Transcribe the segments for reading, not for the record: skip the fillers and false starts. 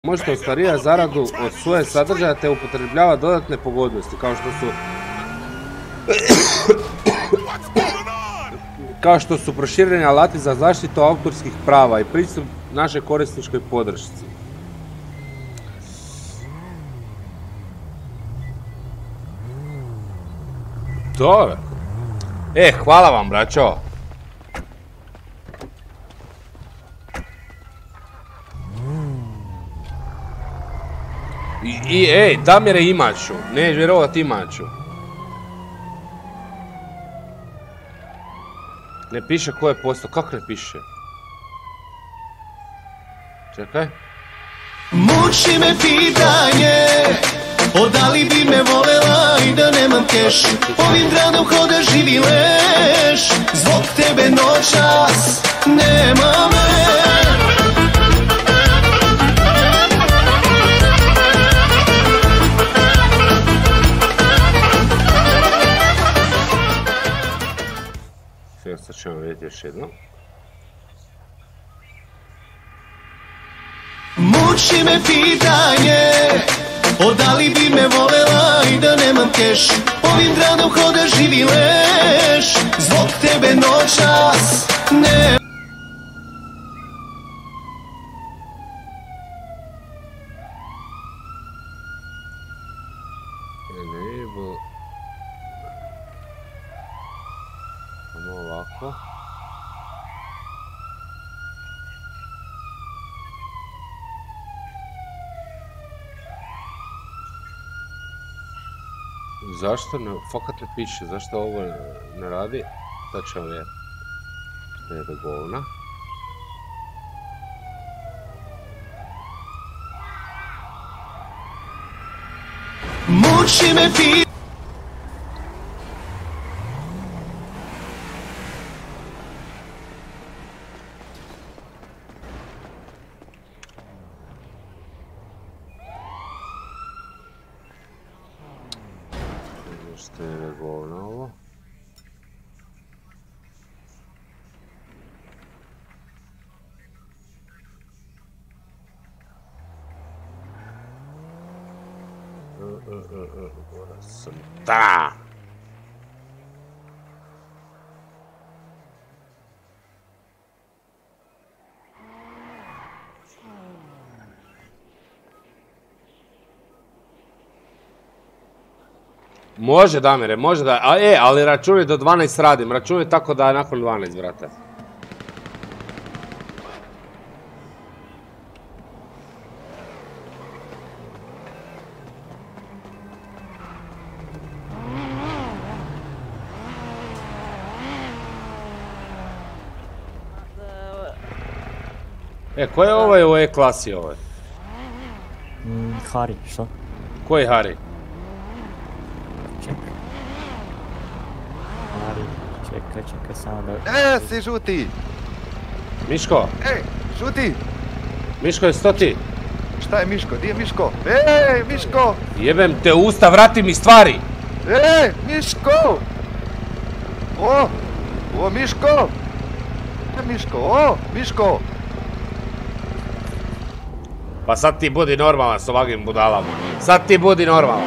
Možete ostvarivati zaradu od svoje sadržaja te upotrebljavati dodatne pogodnosti kao što su prošireni alati za zaštitu autorskih prava i pristup našoj korisničkoj podršci. Dobro. Hvala vam, braćo. Damire, imaću. Neću vjerovat, imaću. Ne piše ko je postao. Kako ne piše? Čekaj. Muči me pitanje, da li bi me volela i da nemam keš. Ovim gradom hoda živi leš, zbog tebe noćas nema me. Sad ćemo vidjeti još jedno. Muči me pitanje, da li bi me volela i da nemam keš. Ovim gradom hoda živi leš, zbog tebe noćas ne. Enable. Samo ovako. Zašto ne, fakat ne piše, zašto ovo ne radi? Sad ćemo vidjeti. Što je da govna. Muči me pitanje. Što je da govna ovo. Gora sam. Da! Može, Damire, može da... ali računaj do 12 radim, računaj tako da je nakon 12, brate. Ko je ovaj u E-klasi ovaj? Hari, što? Ko je Hari? Čekaj samo da... si žuti! Miško? Žuti! Miško, je sto ti? Šta je Miško? Di je Miško? Miško! Jebem te usta, vrati mi stvari! Miško! O, Miško! Miško, Miško! Pa sad ti budi normalan s ovakvim budalama. Sad ti budi normalan.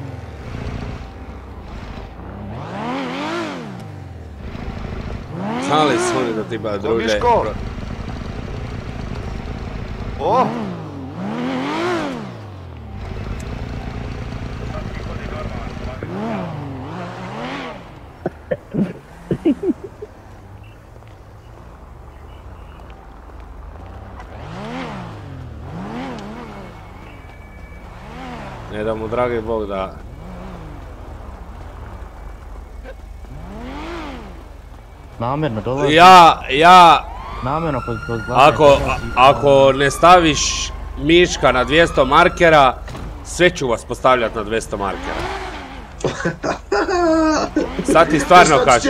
Znali su oni da ti ba druge... Miško! O! Ne da mu dragi Bog da... Namjerno dolazi. Namjerno kod Ako ne staviš Miška na 200 markera, sve ću vas postavljati na 200 markera. Sad ti stvarno kažem.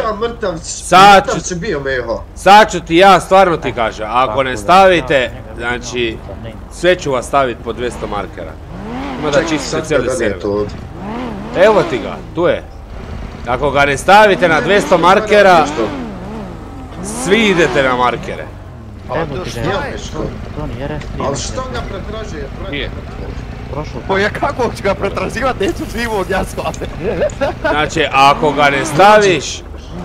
Sad ću ti ja stvarno ti kažem. Ako ne stavite, znači, sve ću vas staviti po 200 markera. Ima da čistite cijeli server. Evo ti ga, tu je. Ako ga ne stavite na 200 markera, svi idete na markere. Pa šta je? Ali što ga pretražuje? Nije. Poje kako ću ga pretraživat, neću živog jasno. Znači, ako ga ne staviš...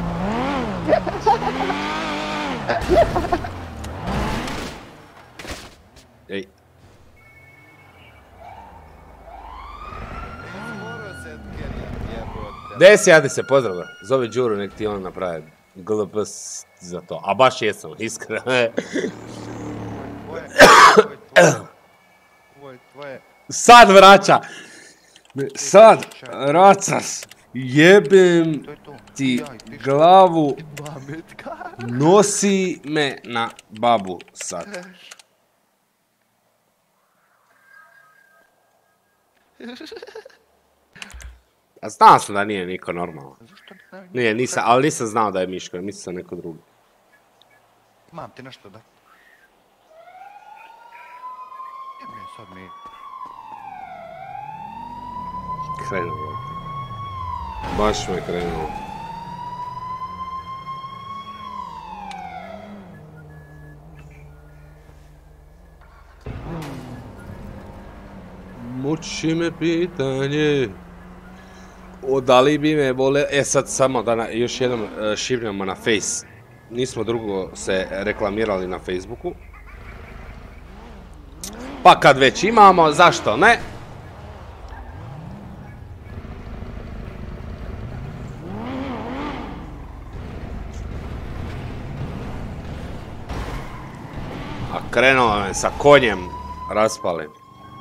Ej. Desi, ajde se pozdrav, zove Đuru, nek ti on napravi GLP za to, a baš jesam, iskreno. Sad vraća, sad vracas, jebem ti glavu, nosi me na babu sad. A znao sam da nije niko normalno. Nije, nisam, ali nisam znao da je Miško, mislim sam neko drugi. Imam ti nešto da... Sad mi... Krenuo. Baš me krenuo. Muči me pitanje. Da li bi me vole... sad samo da još jednom šivnjamo na Face. Nismo drugo se reklamirali na Facebooku. Pa kad već imamo, zašto ne? A krenuo me sa konjem raspalim.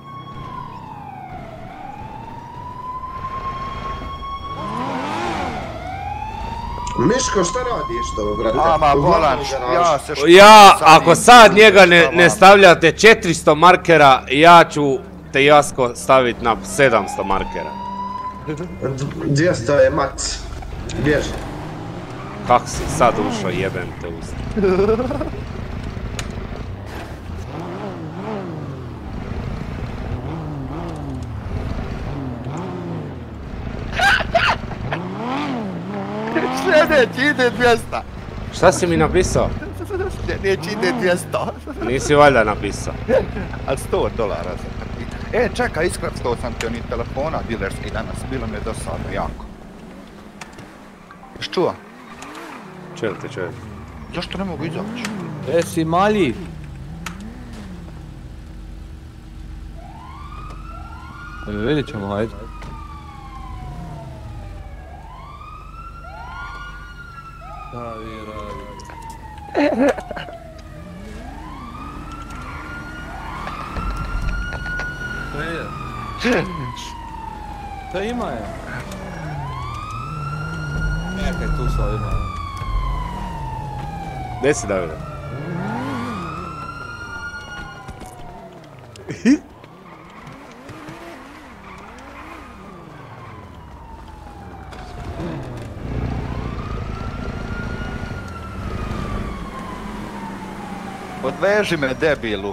Miško, šta radiš to, brate? Ama, bolanč, ja se što... Ja, ako sad njega ne stavljate 400 markera, ja ću te Jasko staviti na 700 markera. 200 je max. Bježi. Kako si sad ušao, jebem te usta. Sljedeći ide 200. Šta si mi napisao? Sljedeći ide 200. Nisi valjda napisao. Ali $100 sam ti. Čekaj, iskrapstao sam ti onih telefona dilerskih danas, bilo mi je dosadno jako. Ješ čuo? Čujem te, čujem. Zašto ne mogu izaći? Si mali. Vidjet ćemo, hajde. Šta ima je? Nekaj tu sa ovima. Gdje si, Davide? Odveži me, debilu.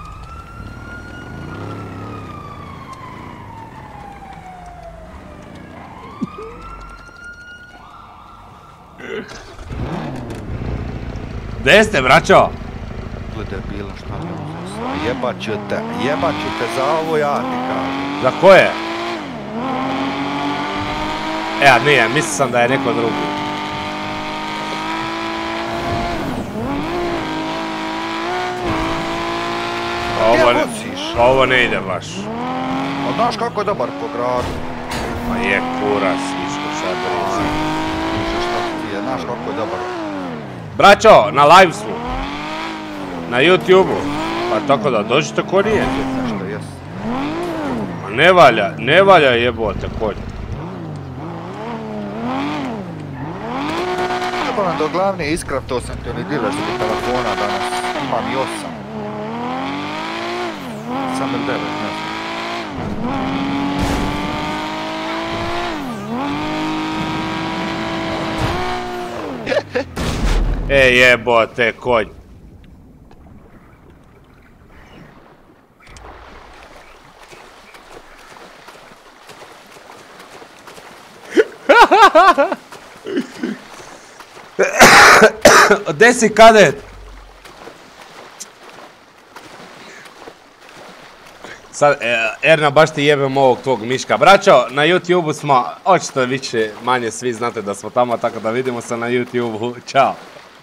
Gdje ste, braćo? Gle, debilo, šta mi uzeo? Jebat ću te za ovo, ja ti kažem. Za koje? A nije, mislio sam da je neko drugi. Ovo ne ide baš. A znaš kako je dobar po gradu? Ma je kurac, Miško, šta brezi. Znaš kako je dobar. Braćo, na live smo. Na YouTube-u. Pa tako da dođite ko nije. Nešto jes. Ma ne valja jebote konj. Trebalo do glavne iskraptao sam ti oni dilerski telefona danas. Imam i 8. Sam ili 9, ne znam. Jebote konj. Gdje si, kadet? Sad, Erna, baš ti jebem ovog tvog Miška. Braćo, na YouTube-u smo, očito više manje svi znate da smo tamo, tako da vidimo se na YouTube-u. Ćao.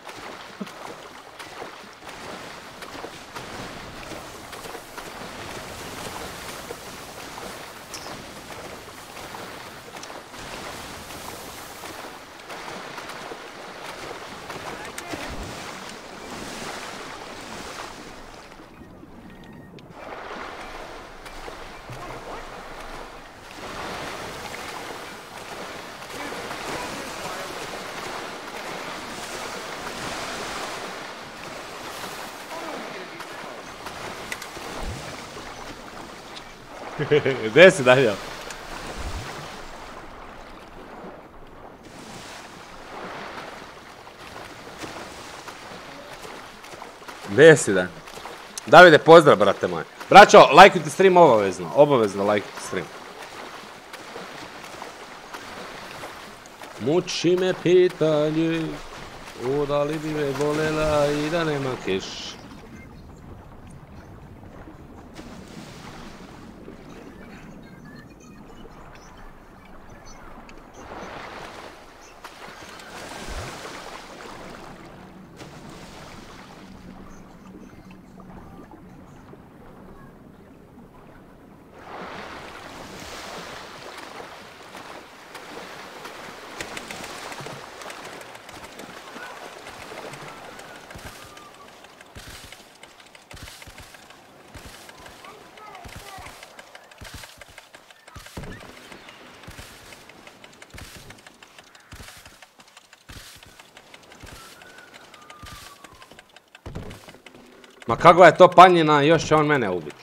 Gdje si dalje? Gdje si dan? Davide, pozdrav, brate moj. Braćo, lajkujte stream obavezno. Obavezno lajkujte stream. Muči me pitanje, da li bi me volela i da nema keš. Ma kakva je to panjina, još će on mene ubiti.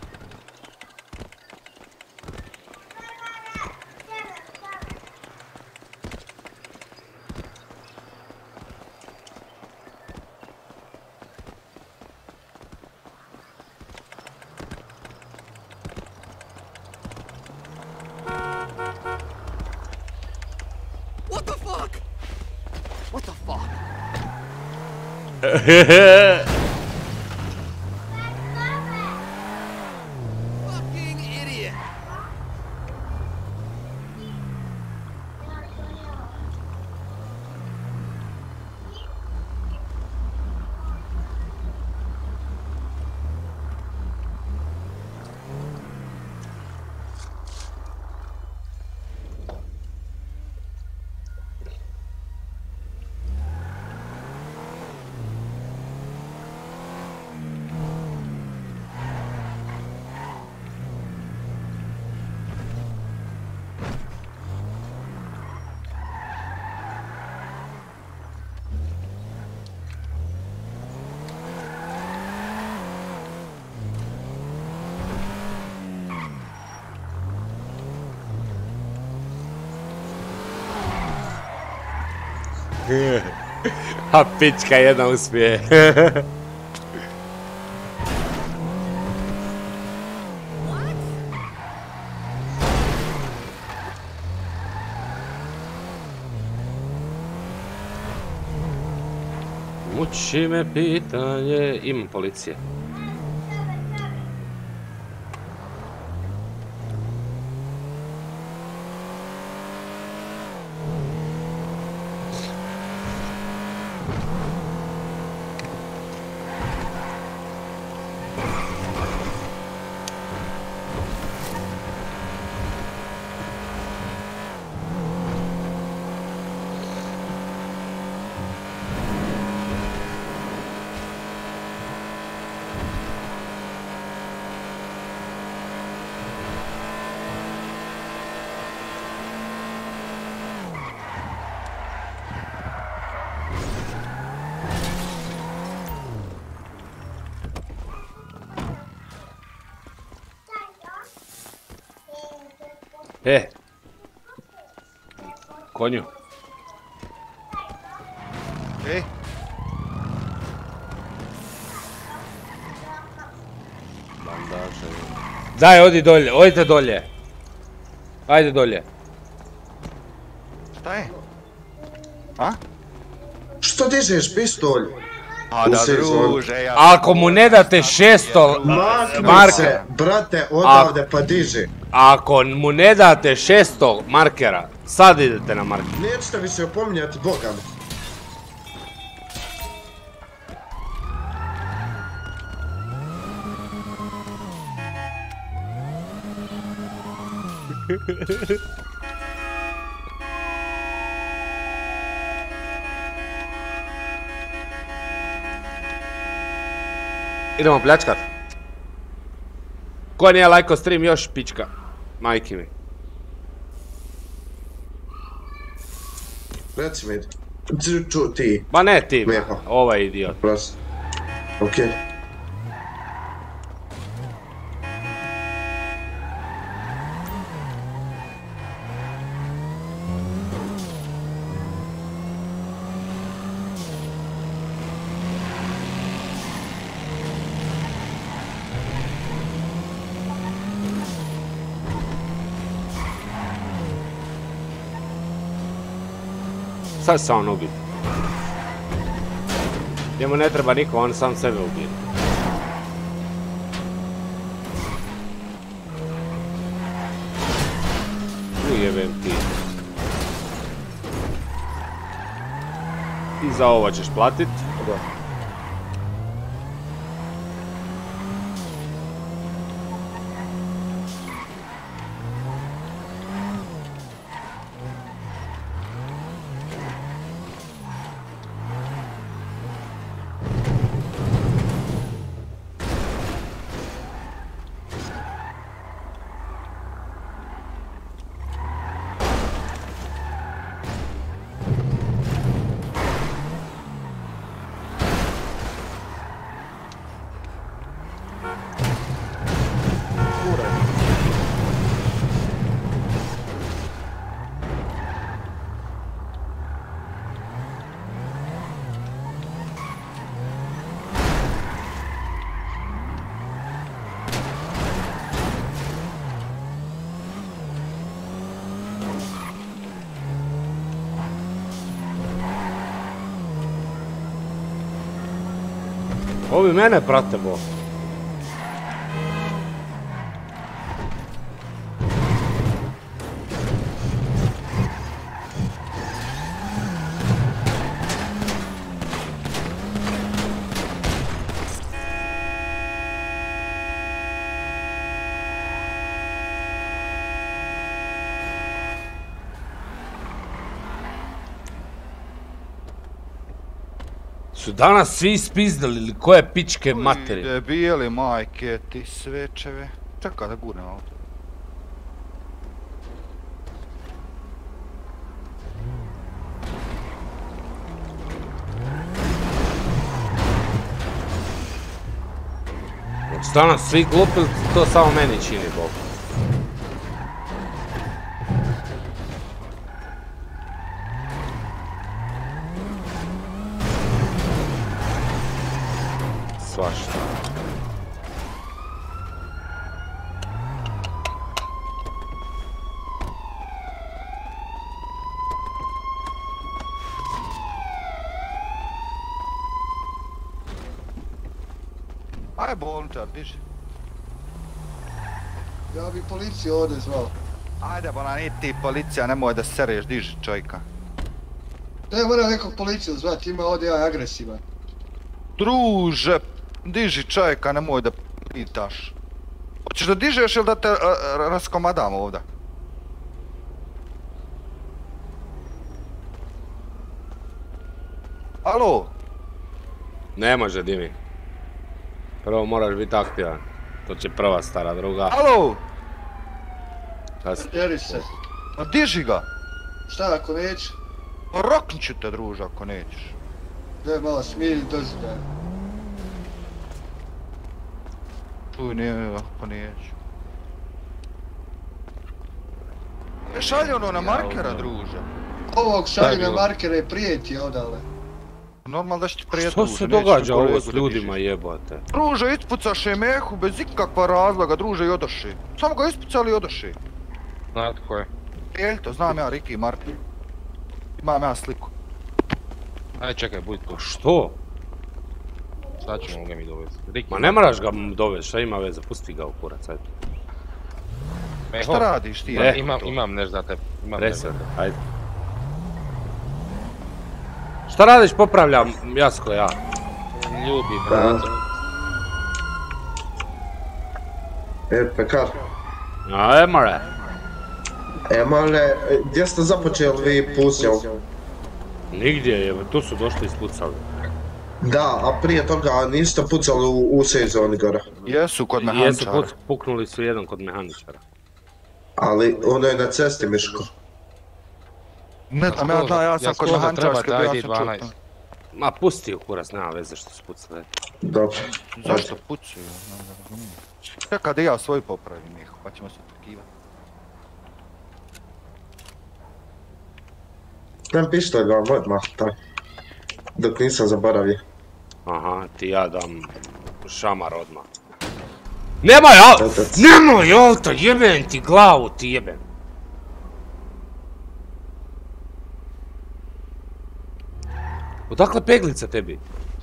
What the fuck? What the fuck? Fucking idiot. A pička jedna uspije. Muči me pitanje, imam policije. Konju. Bandaže. Daj, odi dolje, odite dolje. Ajde dolje. Šta je? A? Što dižeš pištolj? A da druže, ja... Ako mu ne date 600 Makni se, brate, odavde pa diži. Ako mu ne date 600 markera, sad idete na marker. Nećete više opominjati Boga mi. Idemo pljačkat. Ko nije lajko stream još pička? Majki mi. Reci mi. Ti. Ma ne ti, Meho. ovaj idiot. Prost. Okej. Sad se on ubiti. Njemu ne treba niko, on sam sebe ubije. Ujebem ti. I za ovo ćeš platit. Ovi mene prate, bo. Su danas svi ispizdali ili koje pičke materi? Debijeli majke ti svečeve. Čekaj da gurnem auto. Su danas svi glupili, to samo meni čini, Bog. Svašta. Aj bolničar, diži. Ja bi policiju ovdje zvao. Ajde bolan, i ti policija, nemoj da sereš, diži čovjeka. Ne, moram nekog policiju zvati, ima ovdje ja agresivan. Druže, diži čovjeka, nemoj da pitaš. Hoćeš da dižeš ili da te raskomadam ovdje? Alo? Ne može, Dimi. Prvo moraš biti aktivan. To će prva stara, druga. Alo? Jeri se. Pa diži ga. Šta ako neće? Pa roknut ću te, druže, ako nećeš. Daj malo smiri, dođi da. Čuj, nije, ako neću. Šalji ono na markera, druže. Ovog šalji na markere i prijeti odale. Normalno da će ti prijeti. Što se događa ovo s ljudima, jebote? Druže, ispucaše mehu bez ikakva razloga, druže, i odoši. Samo ga ispucali i odoši. Znate ko je? Eljto, znam ja Ricky Martin. Imam ja sliku. Ajde čekaj, budi tu. Što? Sad ćemo ga mi dovesti. Ma ne moraš ga dovesti, šta ima veze, pusti ga u kurac, ajde. Šta radiš ti? Imam nešto za tebe. Presad, ajde. Šta radiš, popravljam Jasko, ja. Ljubi, brate. Pekar. A, more. Male, gdje ste započeli vi pusnjom? Nigdje je, tu su došli ispucali. Da, a prije toga niste pucali u sezoni gore? Jesu, kod mehaničara. Jesu, puknuli su jedan kod mehaničara. Ali ono je na cesti, Miško. Ne znam, ja sam kod mehaničarske bio, ja sam čuo. Ma pusti u kurac, nema veze što su pucali. Dobro. Zašto pucaju? Čekaj da ja svoj popravim ih, pa ćemo se otrkivati. Dam pištolj vam odmah, taj. Dok nisam zaboravio. Aha, ti ja dam šamar odmah. Nemoj auto, jebem ti glavu, ti jebem. Odakle peglica tebi?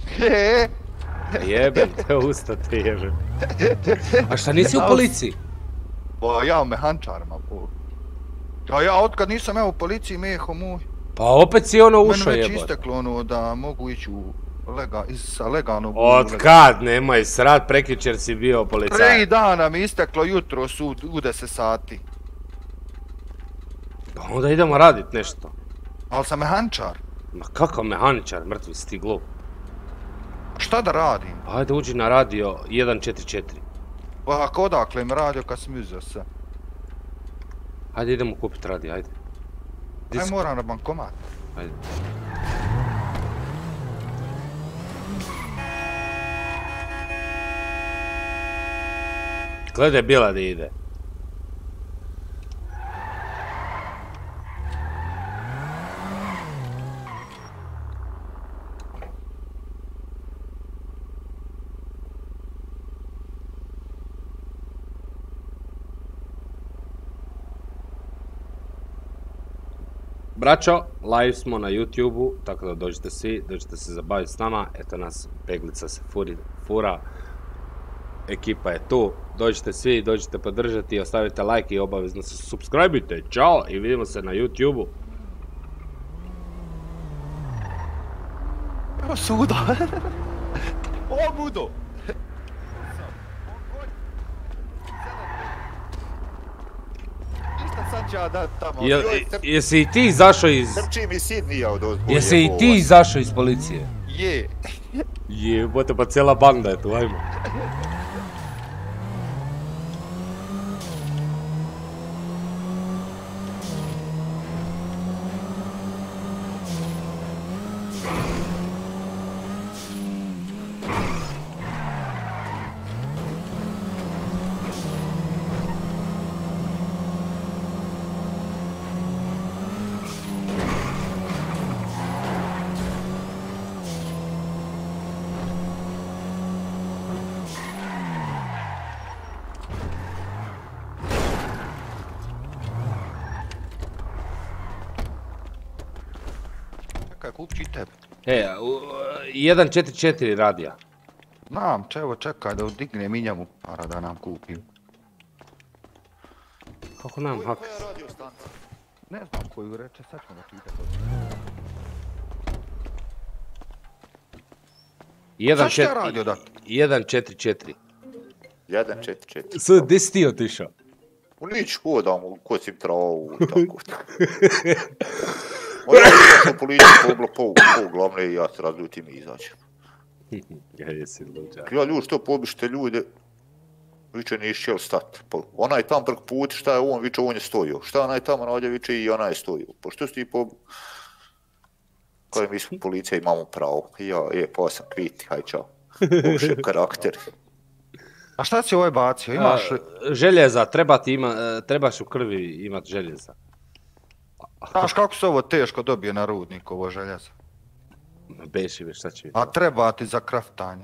Jebem te usta, te jebem. A šta nisi u policiji? Pa ja u mehančarima, po. Ja otkad nisam ja u policiji, meho moj. Pa opet si ono ušao jebot. Meni već isteklo ono da mogu ići sa legalnog... Od nemoj srat, prekjučer si bio policajac. 3 dana mi isteklo jutro su u 10 sati. Pa onda idemo radit nešto. Ali sam mehančar. Ma kakav mehaničar, mrtvi si ti glup. Šta da radim? Ajde uđi na radio 144. Pa ako odakle mi radio kad sam uzeo sve? Ajde idemo kupit radio, ajde. Aj moram na bankomat. Ajde. Gledaj bila da ide. Braćo, live smo na YouTube-u, tako da dođite svi, dođite se zabaviti s nama, eto nas, peglica se fura, ekipa je tu, dođite svi, dođite podržati, ostavite like i obavezno se subscribe-ite, čao i vidimo se na YouTube-u. Evo suda! O, budo! Jesi i ti izašao iz... Trči mi Sidnija od ozbolje. Jesi i ti izašao iz policije? Je. Jebote, pa cijela banda je tu, ajmo. Kupći tebe. 144 radija. Znam, evo čekaj da udignem i njemu para da nam kupim. Kako nam hak? Ne znam koju reče, sad ćemo da pitati. 144. 144. Sad, gdje si ti otišao? Nić hodam, kosim travu, tako. Moja je policija pobila pol glavne i ja se razljutim i izađem. Ja jesi luđak. Ja ljudi što pobište ljude, viče nisi šel stat. Onaj tam prek put, šta je on, viče on je stojio. Šta onaj tamo nađe, viče i onaj je stojio. Pošto si ti pobi... Kaj mi smo policija imamo pravo. Ja, pa sam kviti, haj čao. Uviše karakter. A šta si ovaj bacio, imaš... Željeza, trebaš u krvi imat željeza. Znaš kako se ovo teško dobije na rudnik, ovo željezo? Beši već, šta će biti? A treba ti za kraftanje.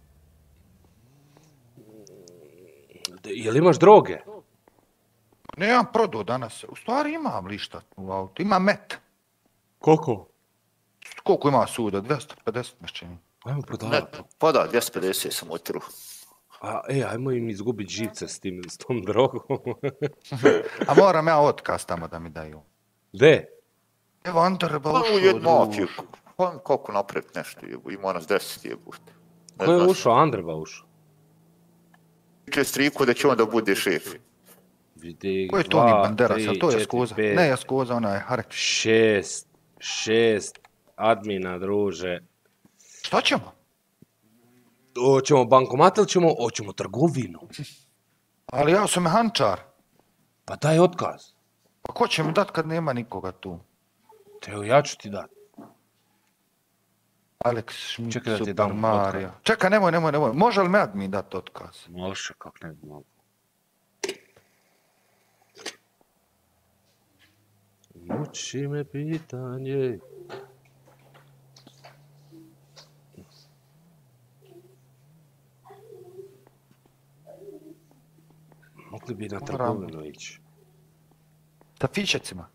Jel imaš droge? Nemam prodao danas, u stvari imam lišta u autu, imam met. Koliko? Koliko ima suda? 250 mešćini. Ajmo prodavati. Pa da, 250 sam otru. Ajmo im izgubiti živce s tom drogom. A moram ja otkaz tamo da mi daju. De? Evo Antore ba Pa u ušao jednu druž. mafiju. Pa kako napraviti nešto jebu, ima nas 10 jebute. Ko je ušao? Andreba ušao. Če striku da će on da bude šef. Vidi, Ko je Toni 2, Banderas, 3, a to je 4, Skoza? 5, Ne, je Skoza, ona je Harek. 6 admina, druže. Šta ćemo? Hoćemo bankomat ili hoćemo trgovinu? Ali ja sam mehančar. Pa daj otkaz. Pa ko će mi dat kad nema nikoga tu? Evo ja ću ti dat. Alex Schmidt, Čekaj da ti Super dam Mario. Čekaj, nemoj. Može li mi dat otkaz? Može, kak ne bi mogu. Muči me pitanje. Mogli bi na trgovinu ići. Sa fišecima.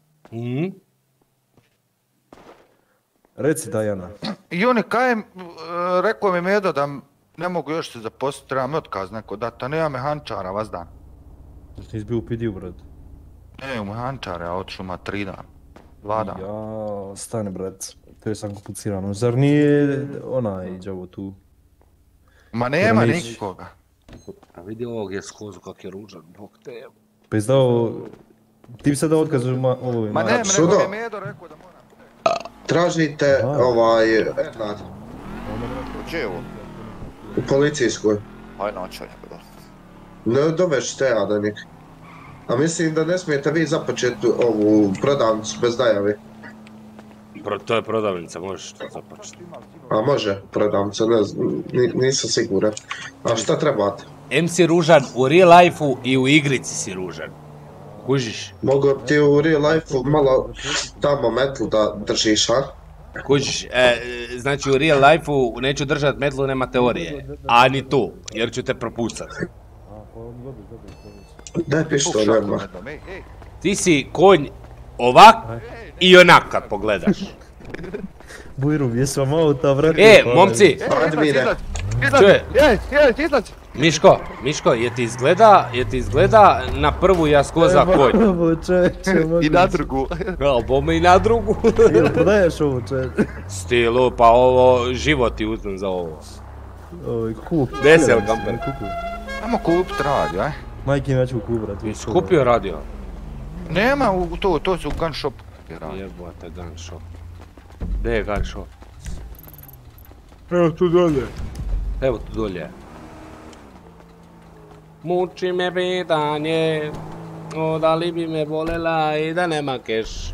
Reci Dajana. I oni rekao mi Medo da ne mogu još se zaposliti, treba mi otkaz neko dati, a nema mehančara vas dan. Znači nisi bio u PD-u, brat? Ne, u mehančara, ja otišao ma 3 dana. 2 dana. Ja, stani, brat. To je sam komplicirano. Zar nije onaj džavo tu? Ma nema Granić. nikoga. A vidi ovog je skozu kak je ružan, bog te. Pa izdao... Ti bi sad dao otkaz ovoj... Ma ne, Sudo. nego mi je Medo rekao da moram. Tražite Ernad Gdje je ovo? u policijskoj. Aj naća njega da. Ne dovežite Adanik. A mislim da ne smijete vi započeti ovu prodavnicu bez najave. To je prodavnica, možeš to započeti. A može prodavnica, ne znam, nisam siguran. A šta trebate? M si ružan u real life-u i u igrici si ružan. Kužiš? Mogu ti u real life-u malo tamo metlu da držiš, a? Kužiš, znači u real life-u neću držat metlu, nema teorije. A ni tu, jer ću te propucat. Daj pištolj odmah. Ti si konj ovak i onak kad pogledaš. Bujrum, jesu vam auta, brat? Momci! Admire. Čuje, Izlazi! Miško, je ti izgleda na prvu jaskoza konj? Ovo čeče, I na drugu. Al bome i na drugu. Jel prodaješ ovo čeče? Stilu, pa ovo, život ti uzmem za ovo. Oj, kup. Desel kamper. Ajmo kupit radio, aj. Majke ja ću kup, brat. Jesi kupio radio? Nema u to su u gun shop. Jebote, gun shop. Gdje je gun shop? Evo tu dolje. Muči me pitanje, da li bi me volela i da nema keš.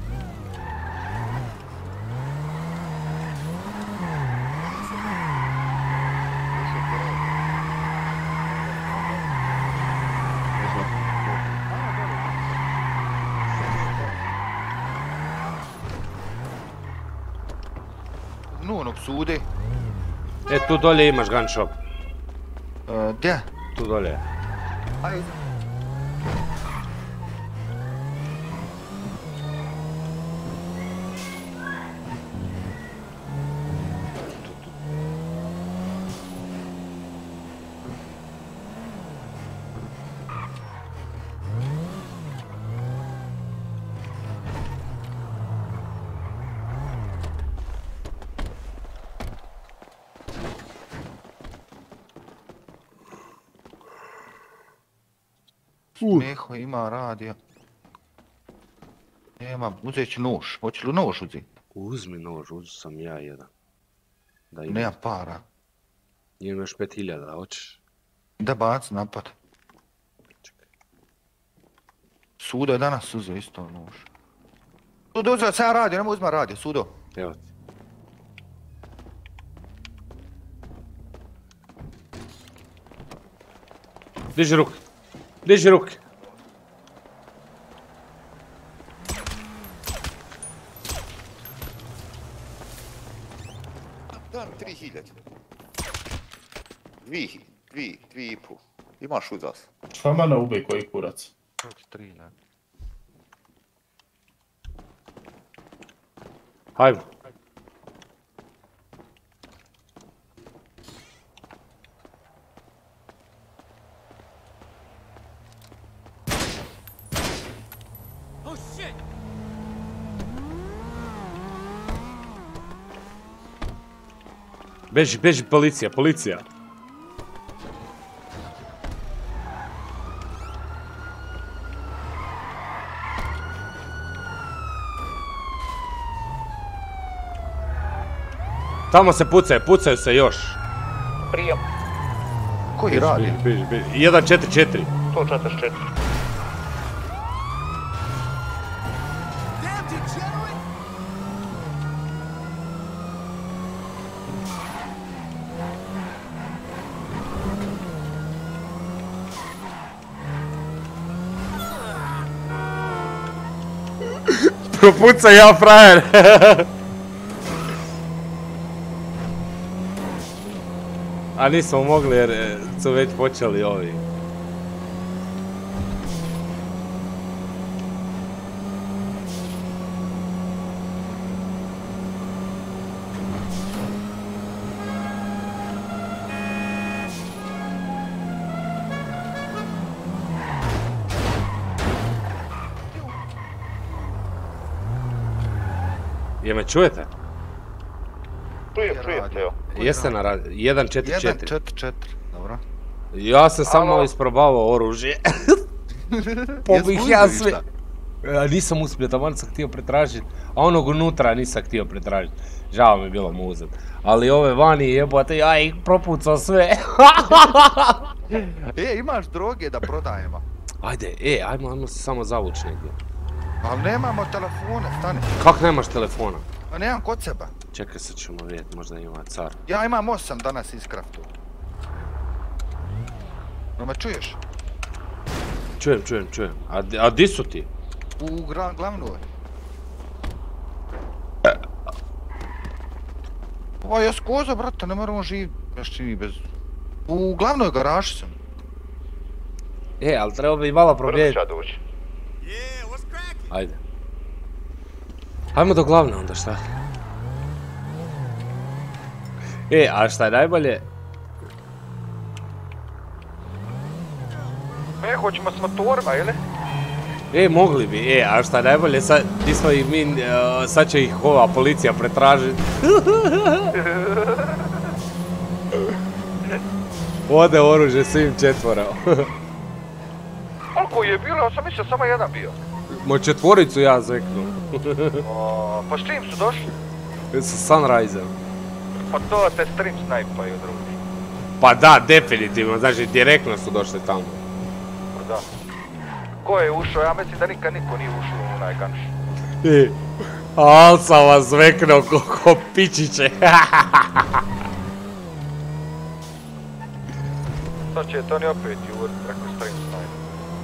Nunog sudi. Tu dolje imaš gun shop. Gdje? Tu dolje. Ajde. Meho ima radio. Nema, uzet ću nož. Hoće li nož uzeti? Uzmi nož, uzet sam ja jedan. Nema para. Imam još 5000, hoćeš? Da baci napad. Sudo je danas uzeo isto nož. Sudo uzeo sam radio, nemoj uzma radio, Sudo. Evo ti. Diži ruke. Dam 3000. 2,5. Imaš uzas. Šta mene ubij koji kurac? 3, ne. Hajmo. Beži, beži, policija, policija. Tamo se pucaju se još. Prijem. Koji radi? Beži. 144. 144. Propuca ja, frajer. A nismo mogli jer su već počeli ovi. Je me čujete? Čujem, evo. Jeste na radi? 144. 144, dobro. Ja sam samo isprobavao oružje. Pobih ja sve. Nisam uspio, tamo sam htio pretražiti, a onog unutra nisam htio pretražiti. Žao mi je bilo mu uzeti. Ali ove vani jebote, ja ih propucao sve. Imaš droge da prodajemo. Ajde, ajmo se samo zavući negdje. Ali nemamo telefone, stani. Kak nemaš telefona? A nemam kod sebe. Čekaj, sad ćemo vidjeti, možda ima car. Ja imam 8 danas iz kraftu. No me čuješ? Čujem. A di su ti? U glavnoj. Ovo ja skoza, brate, ne moramo živjeti. Još čini bez... U glavnoj garaži sam. Ali treba bi malo probijeti. Ajde. Hajmo do glavne onda, šta? A šta je najbolje? Hoćemo s motorima, ili? Mogli bi, a šta je najbolje, sad sad će ih ova policija pretražiti. Ode oružje svim 4. Koliko je bilo? Ja sam mislio samo jedan bio. Ma 4 ja zveknu. Pa s čim su došli? Sa Sunriseom. Pa to te stream snajpaju, drugi. Pa da, definitivno, znači direktno su došli tamo. Da. Ko je ušao? Ja mislim da nikad niko nije ušao u onaj ganš. Al sam vas zveknuo ko pičiće. Sad će to ni opet jurt preko stream snajpa.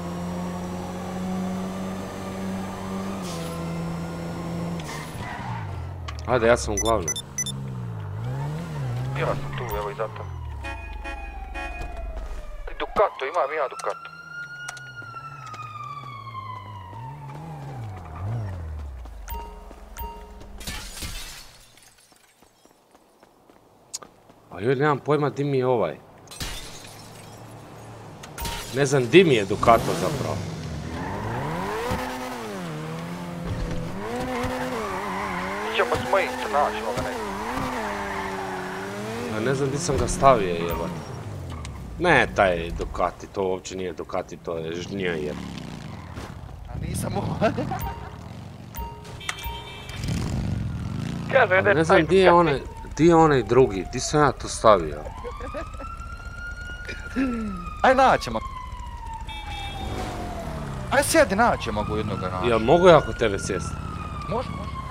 Ajde, ja sam u glavnoj. Ja sam tu, evo i zato. Ducato, imam ja Ducato. A joj, nemam pojma di mi je ovaj. Ne znam di mi je Ducato zapravo. Ićemo s mojim, naćemo ga nekako. Ja ne znam di sam ga stavio, jebate. Ne, taj Ducati, to uopće nije Ducati, to je žnija jeb. A nisam ovo. Ne znam di je onaj drugi, di sam ja to stavio. Aj naćemo. Aj sjedi, naćemo ga u jednog garaža. Jel mogu ja kod tebe sjesti? Može.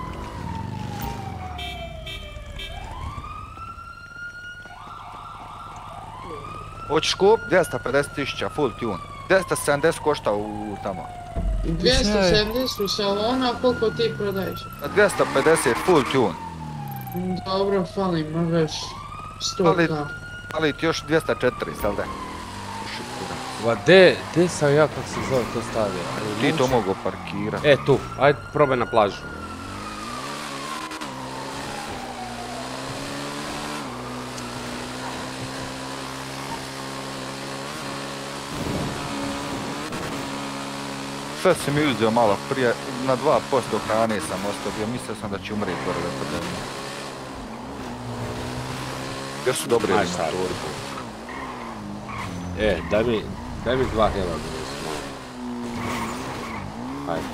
Hoćeš kup? 250.000 full tune. 270 košta u tamo. 270 u salonu, a koliko ti prodaješ? 250 full tune. Dobro, fali mi već 100k. Ali ti još 204, sad da? Va de sam ja kak se zove to stavio? Ti to mogu parkirati. Tu, ajde probaj na plažu. Sve si mi uzeo malo prije, na 2% hrane sam ostavio, mislio sam da će umreti gore kod tebe. Još su dobre motori. Daj mi 2 hela. Hajde.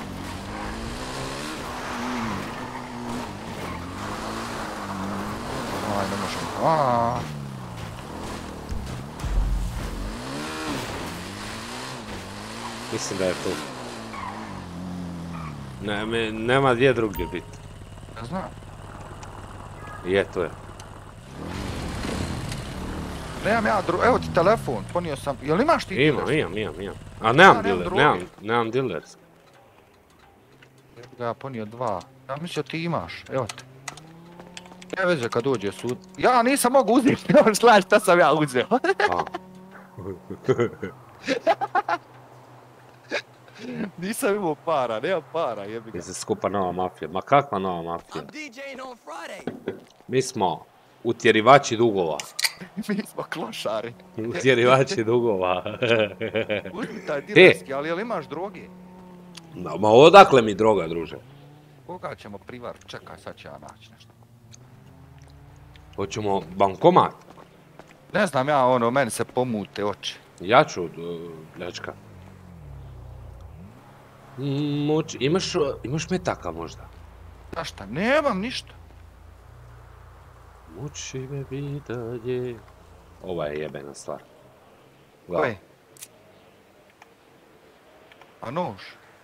Aj, ne možemo. Mislim da je to. Nema gdje drugdje biti. Ja znam. Je, to je. Nemam ja evo ti telefon, ponio sam, jel imaš ti dilerski? Imam. A nemam dilerski. Ja ponio 2, ja mislio ti imaš, evo te. Ne veze kad dođe sud. Ja nisam mogu uzeti, ne možeš slaći šta sam ja uzeo. Nisam imao para, nemam para, jebi ga. Mi se skupa nova mafija, ma kakva nova mafija? Mi smo utjerivači dugova. Mi smo klošari. Utjerivači dugova. Uzmi taj dilerski, ali jel imaš droge? Ma odakle mi droga, druže? Koga ćemo privar? Čekaj, sad ću ja naći nešto. Hoćemo bankomat? Ne znam ja, meni se pomute oči. Ja ću, dečka. Imaš metaka možda? Da šta, nemam ništa. Muči me pitanje. Ova je jebena stvar. Koji? A nož?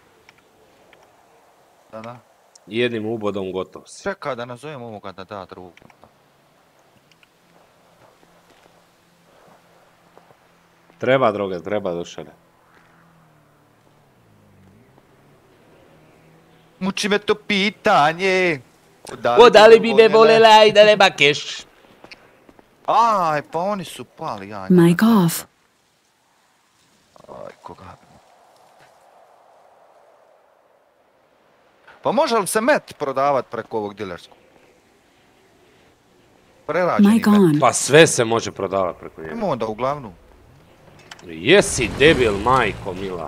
Da. Jednim ubodom gotov si. Čekaj da nazovem ovoga da da drugu. Treba droge, treba dušane. Muči me to pitanje. Da li bi me volela i da nema keš? Aj, pa oni su pali, aj. Mic off. Aj, koga bi. Pa može li se met prodavat preko ovog dilerskog? Prerađeni met. Pa sve se može prodavat preko njega. Nemo onda uglavnu. Jesi debil, majko mila.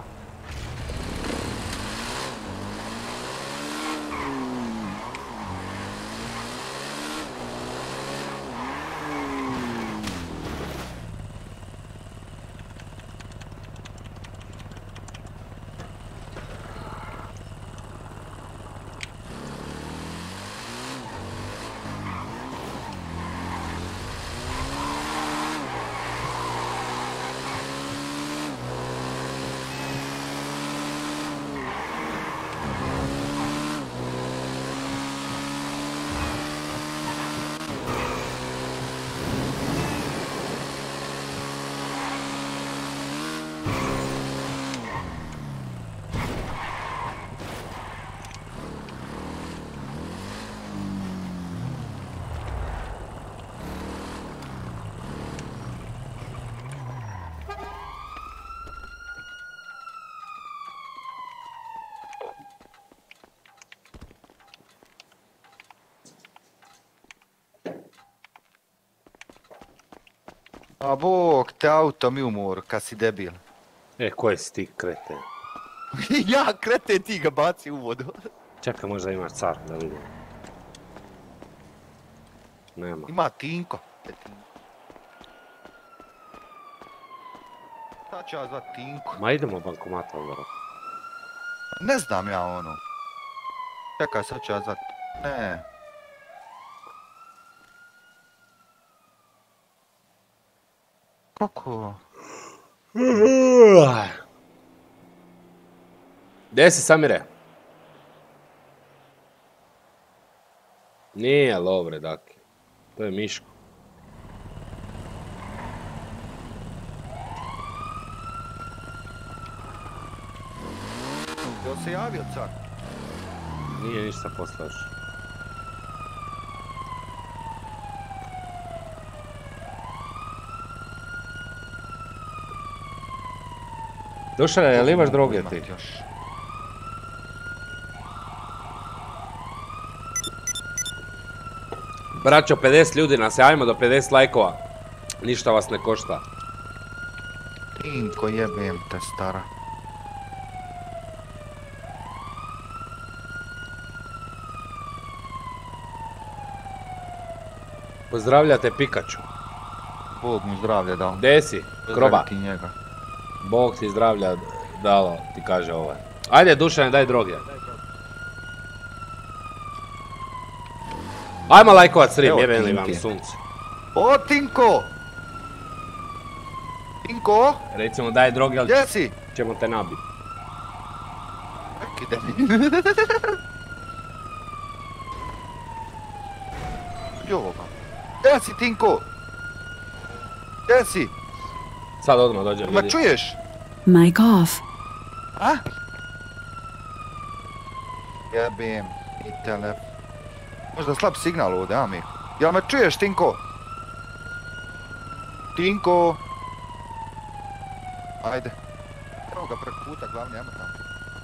A bog te auto mi umoru, kad si debil. Koji si ti kreten? Ja kreten, ti ga baci u vodu. Čekaj, možda imaš car, da vidim. Nema. Ima Tinko. Sad ću ja zvat Tinko. Ma idemo bankomata odvaro. Ne znam ja Čekaj, sad ću ja zvat. Ne. Kako? Gdje si, Samire? Nije Lovre, dakle. To je Miško. Jel se javio car? Nije ništa poslaš. Dušane, jel imaš droge ti? Braćo, 50 ljudi nas javimo do 50 lajkova. Ništa vas ne košta. Tinko, jebem te, stara. Pozdravljate Pikachu. Bog mu zdravlje dao. Gdje si? Kroba. Ti njega. Bog ti zdravlja dalo, ti kaže ovaj. Ajde Dušane, daj droge. Ajmo lajkovat stream, jebeni vam sunce. O, Tinko! Tinko? Recimo daj droge, ali Gdje si? ćemo te nabiti. Ide. Jo, gdje si Tinko? Gdje si? Sad odmah dođem. Ma čuješ? Mic off. A? Jebim i telefon. Možda slab signal ovdje, a mi? Jel me čuješ, Tinko? Tinko? Ajde. Evo ga preko puta, glavni, ajmo tamo.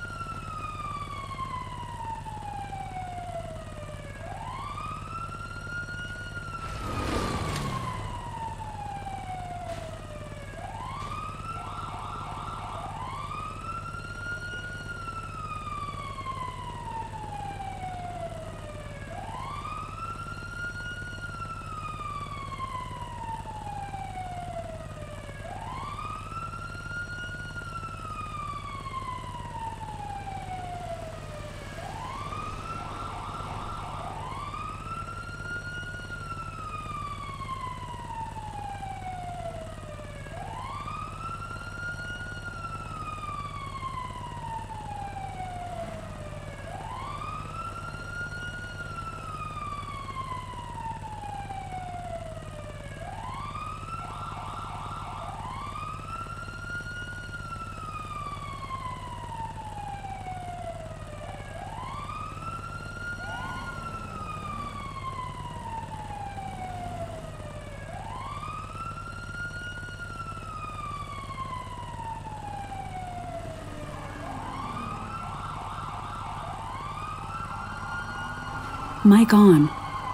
Mic on.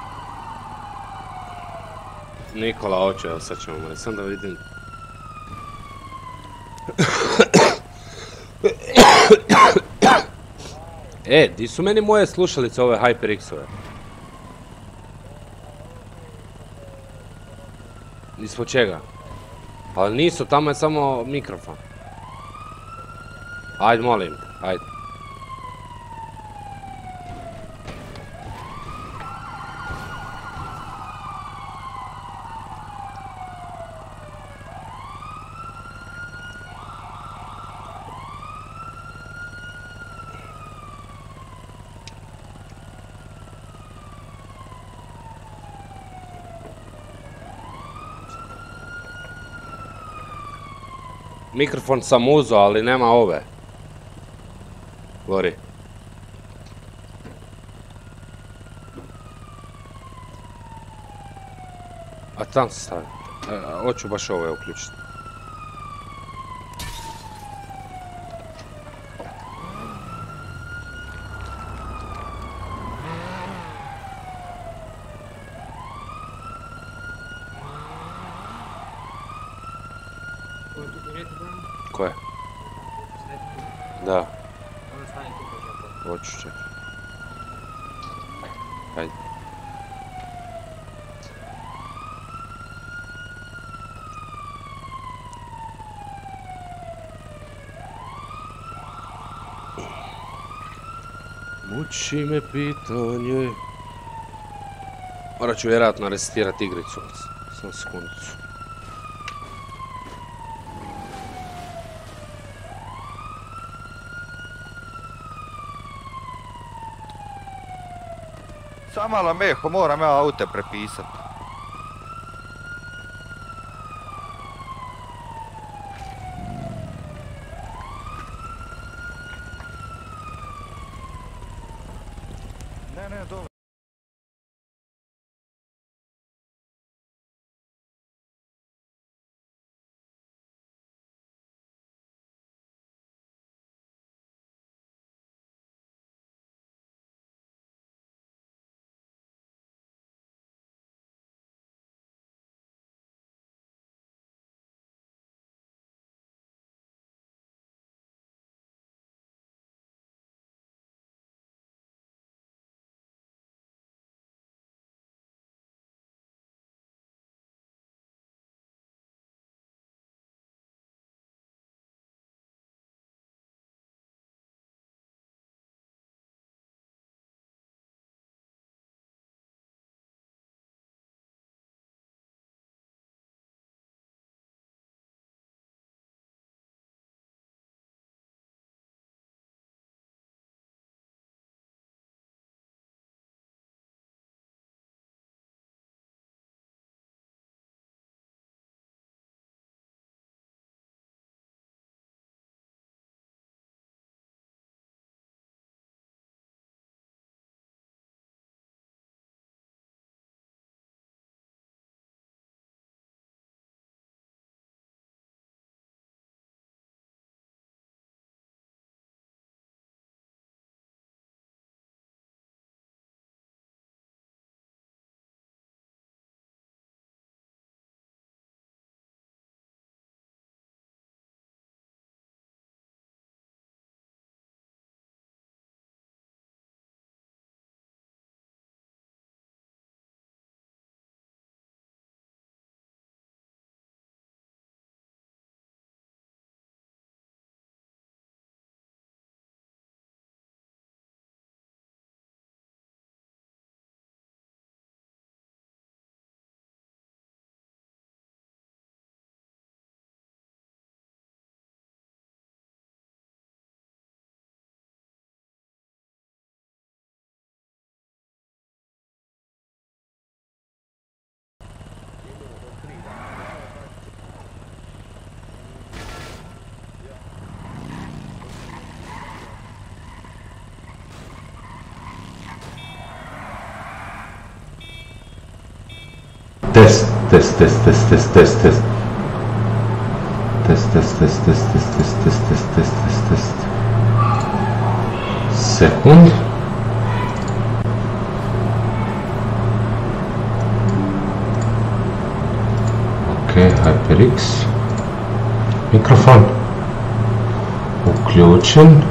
Nikola oče, evo sad ćemo moći, sam da vidim. Di su meni moje slušalice, ove HyperX-ove? Ispod čega? Pa nisu, tamo je samo mikrofon. Ajde, molim te, ajde. Mikrofon sam uzeo, ali nema ove. Gori. A tam se stavi. Hoću baš ove uključiti. Koje? Da. Hoću čekaj. Ajde. Muči me pitanje. Morat ću vjerojatno resetirati igricu. Samo sekundicu. Samo malo Meho, moram ja aute prepisat. Ne, dobro. Test. Sekund. Ok, HyperX. Mikrofon. Uključen.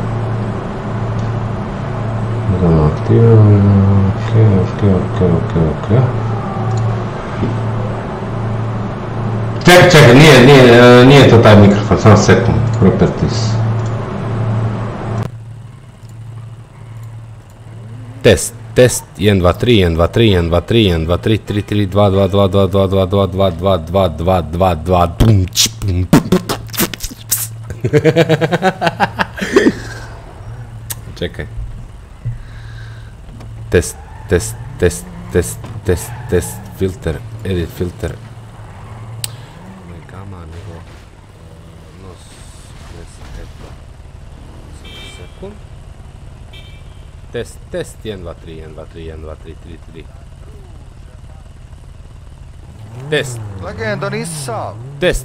Idemo aktivirano. Ok. Čekaj, nije to taj mikrofon, samo sekund. Properties. Test, 1, 2, 3, 1, 2, 3, 1, 2, 3, 1, 2, 3, 3, 3, 2, 2, 2, 2, 2, 2, 2, 2, 2, 2, 2, 2, 2, čekaj. Test, filter, edit filter. Ne gama, nego nos, eto. Sekund. Test, 1, 2, 3, 1, 2, 3, 1, 2, 3, 3, 3. Test. Legenda, nisi sam. Test.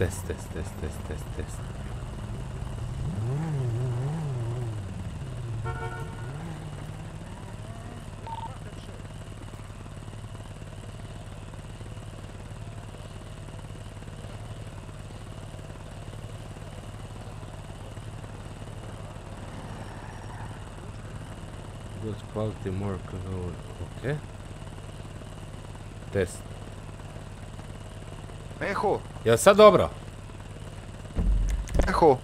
Good quality, more control. Okay. Test. Meho. Jel sad dobro? Meho.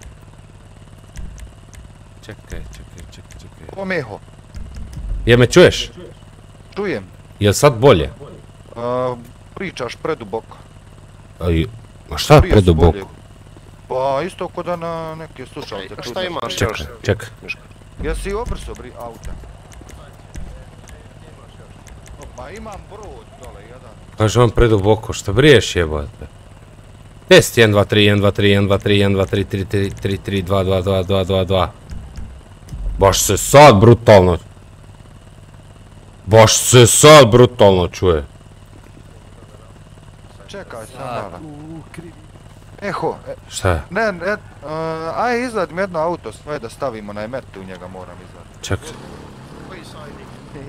Čekaj. O Meho. Jel me čuješ? Čujem. Jel sad bolje? Pričaš preduboko. A šta preduboko? Pa isto ko da na neke slušalce. A šta imaš? Čekaj. Jesi obrso auta? Pa imam brod dole, jedan. Kaže on preduboko, šta briješ jebate? Test 1, 2, 3, 1, 2, 3, 1, 2, 3, 1, 2, 3, 3, 3, 3, 2, 2, 2, 2, 2, 2. Baš se sad brutalno čuje. Čekaj sam dala. Eho. Šta je? Ne, aj izvadim jedno auto svoje da stavimo na emetu, u njega moram izvaditi. Čekaj. Koji sajnik?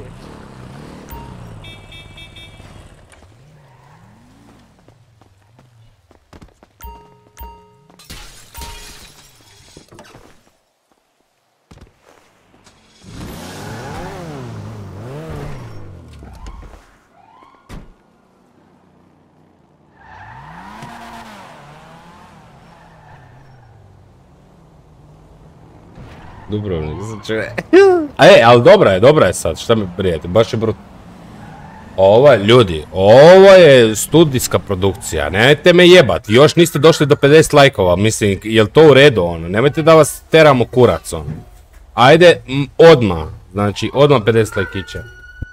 Dubrovnik, ali dobra je sad, šta mi prijete, baš je ovo je studijska produkcija, nemojte me jebati, još niste došli do 50 lajkova, mislim, jel to u redu ono, nemojte da vas teramo kurac ono. Ajde, odmah 50 lajkića.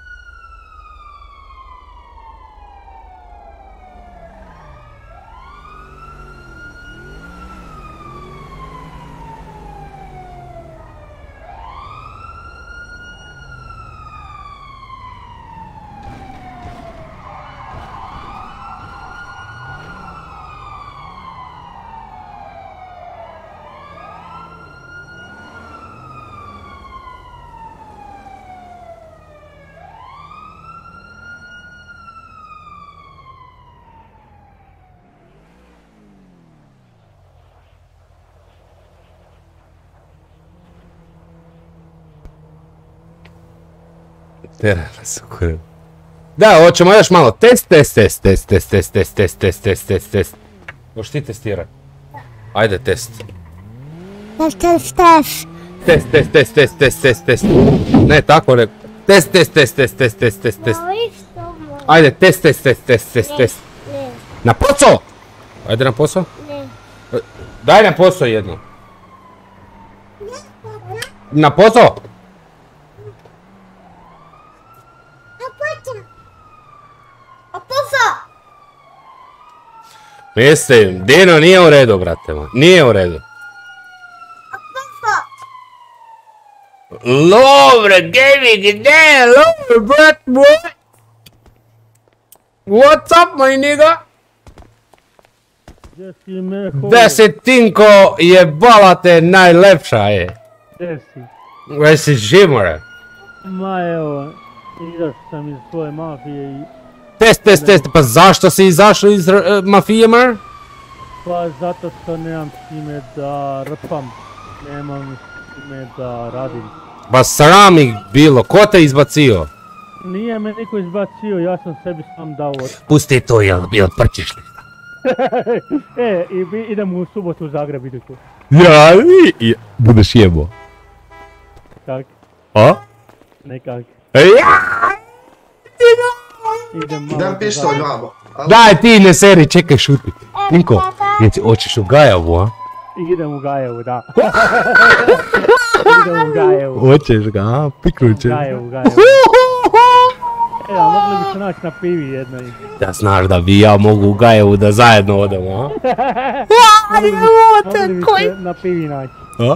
Terana su kurva. Da, hoćemo još malo. Test. Hoćeš ti testirati? Ajde, test. Test. Ne, tako ne. Test. Ajde, test. Na posao! Ajde na posao. Daj na posao jedno. Na posao! Mislim, Dino nije u redu, brate moj. Nije u redu. Lovre, gaming, ne, lovre, brat moj. What's up, my nigga? Gdje si me ho? Desetinko jebala te najlepša je. Gdje si? Gdje si žimore? Ma evo, izašao sam iz svoje mafije i... Test, pa zašto si izašao iz mafije, mar? Pa zato što nemam s time da rpam, nemam s time da radim. Pa sram ih bilo, ko te izbacio? Nije me niko izbacio, ja sam sebi sam dao od... Pusti to, jel prčiš li? Idemo u subotu u Zagreb, iduću. Ja, budeš jebo. Kak? A? Nekak. Dam pištolj vamo. Daj ti ne seri, čekaj šuti. Tinko, hoćeš u Gajevu, a? Idem u Gajevu, da. Idem u Gajevu. Hoćeš ga, a? Piknut ćeš. Gajevu. A mogli bi se naći na pivi jednoj. Da znaš da bi ja mogu u Gajevu da zajedno odemo, a? Mogli bi se na pivi naći. A?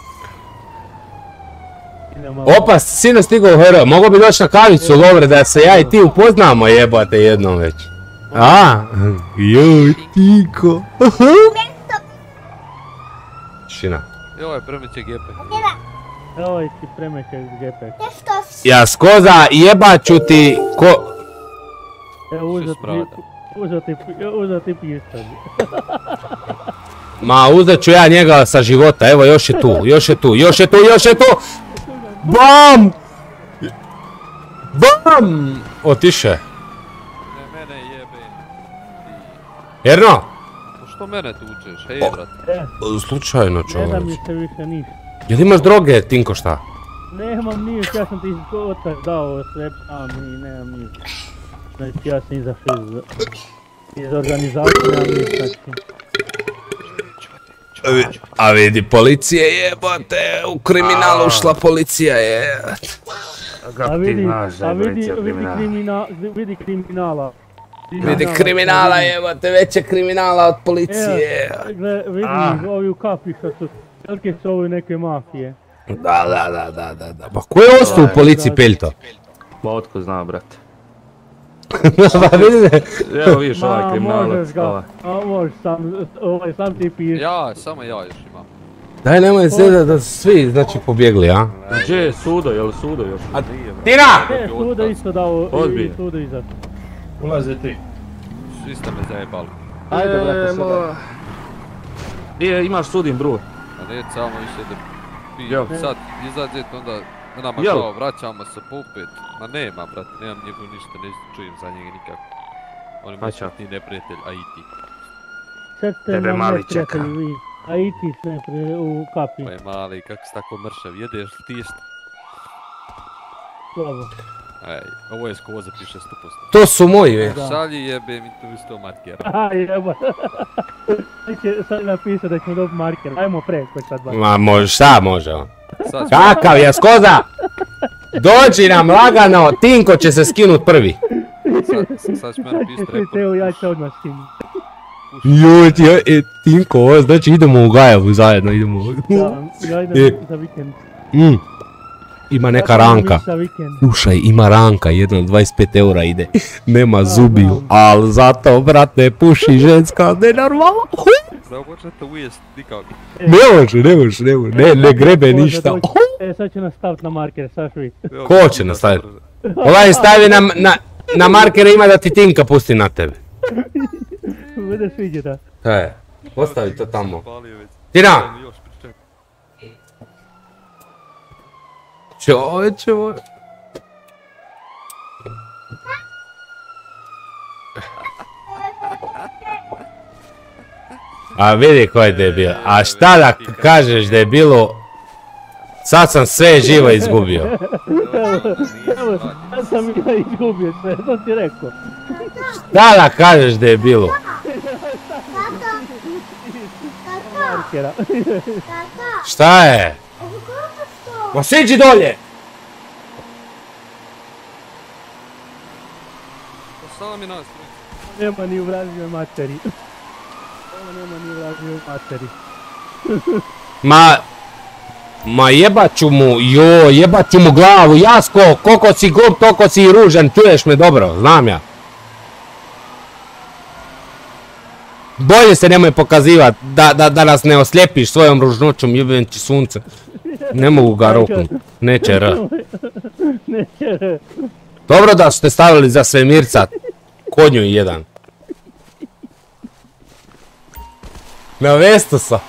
Opa, sino stigao u HR, mogo bi doći na kavicu, Lovre, da se ja i ti upoznamo, jebate, jednom već. A? Joj, Tiko. Tišina. Joj, premeće gepek. Joj, ti premeće gepek. Ja skoza, jebat ću ti ko... Evo, uzeo ti pištolj. Ma, uzet ću ja njega sa života, evo, još je tu. BAM! BAM! Otiše. Ne, mene jebe. Erno? Što mene tučeš, hej brate? Slučajno, Ne da čovječ. mi se više ništa. Jel imaš droge, Tinko, šta? Nemam ništa, ja sam ti otak dao sve sam i nemam ništa. Znači ja sam izašao iz organizacije, nemam ništa. A vidi, policija jebote, u kriminal ušla policija je. A vidi kriminala. Vidi kriminala jebote, veće kriminala od policije. Vidi, ovi u kapi što su, velike su ovi neke mafije. Da. Pa ko je ostao u policiji, Peljto? Ma otko zna, brate. Pa vidite. Evo vidiš ovaj kriminalac. Možeš sam ti piješ. Ja, samo ja još imam. Daj, nemoj se da su svi, znači, pobjegli, a? Gdje je Sudo, jel Sudo još? Tina! Sudo isto dao, Odbije. Sudo izašao. Ulaze ti. Svi ste me zajebali. Ajde, brate, sada. Gdje imaš Sudin broj? A ne, samo više da pijem. Sad izađete, onda nama kao vraćamo se po opet. Ma nema, brate, nemam njegov ništa, ne čujem za njega nikako. On je mislim ti neprijatelj, a i ti. Sad ste nam neprijatelji vi, a i ti ste u kapi. Pa je mali, kako si tako mršav, jedeš li ti isto? Slabo. Ej, ovo je skoza, piše 100%. To su moji, već. Šalji jebe mi tu isto markera. Aha, jeba. Sad napisao da ćemo dobiti marker, ajmo preko sad baš. Ma može, šta može on? Kakav je skoza? Dođi nam lagano, Tinko će se skinut prvi. Sad ću me napisati report. Evo ja ću odmah skinut. Joj, Tinko, ovo znači idemo u Gajevu zajedno, idemo. Da, ja idem za vikend. Ima neka ranka. Slušaj, ima ranka, jedna od 25 eura ide. Nema zubiju, ali zato, brate, puši ženska, nenormalno. Da možete ujest nikako. Ne može, ne grebe ništa. Sad će nas staviti na marker, sad ću vidjeti. Ko će nas staviti? Ovaj stavi na markere, ima da ti Tinka pusti na tebe. Bude sviđe da. Kaj, ostavi to tamo. Tina! Čovječe moj. A vidi ko je debil. A šta da kažeš debilu? Sad sam sve živo izgubio. Evo, sad sam ja izgubio sve, to ti rekao. Šta da kažeš debilu? Šta je? Ma siđi dolje! Sami nas. Nema ni u vražnjoj materi. Nema ni u vražnjoj materi. Ma jebat ću mu, jebat ću mu glavu, Jasko, koliko si glup, toliko si i ružan, čuješ me dobro, znam ja. Bolje se nemoj pokazivat, da nas ne oslijepiš svojom ružnoćom, jebem ti sunce. Ne mogu ga roknut, neće R. Dobro da ste stavili za svemirca, konju i jedan. Na vestu sam.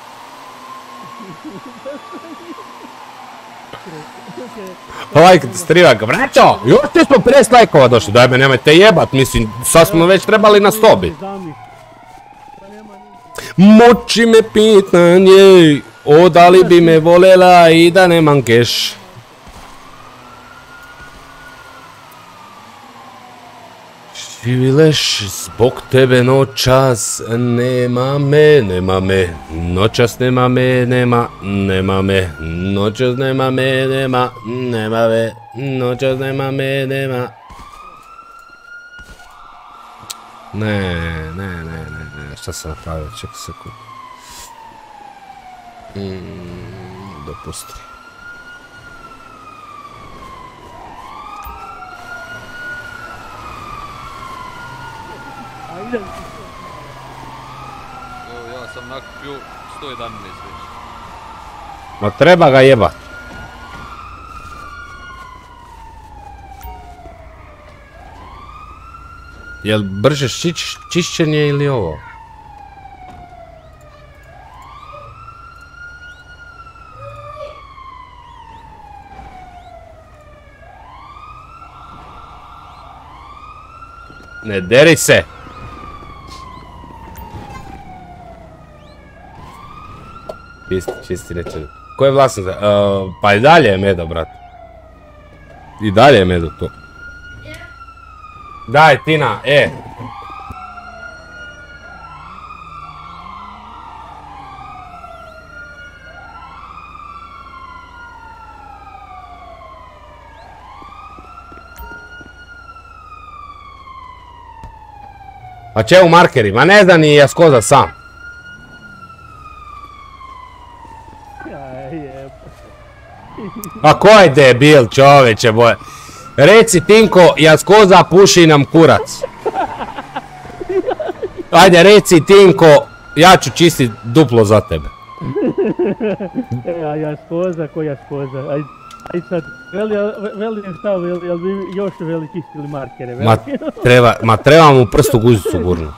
Lajk strivak, braćo, još ti smo 50 lajkova došli, daj me nemojte jebat, mislim, sad smo već trebali na 100 bit. Muči me pitanje, da li bi me voljela i da nemam keš. Živileš, zbog tebe noćas nema me, noćas nema me, nema me, noćas nema me, nema me, noćas nema me, nema. Ne, šta sam napravio, čekaj sekund. Dopusti. Evo, ja sam nakupio 111 već. Ma treba ga jebat. Jel brže čišćenje ili ovo? Ne deri se! Čisti neće. Ko je vlasnik? Pa i dalje je Medo, brat. I dalje je Medo to. Daj, Tina, A čemu markeri? Ma ne zna ni Jaskoza sam. A ko je debil, čoveče boje? Reci Tinko, Jaskoza puši nam kurac. Ajde reci Tinko, ja ću čistit duplo za tebe. Jaskoza, ko Jaskoza? Aj sad, veli šta, jel bi još veli čistili markere? Ma treba mu prstu guzicu gurnu.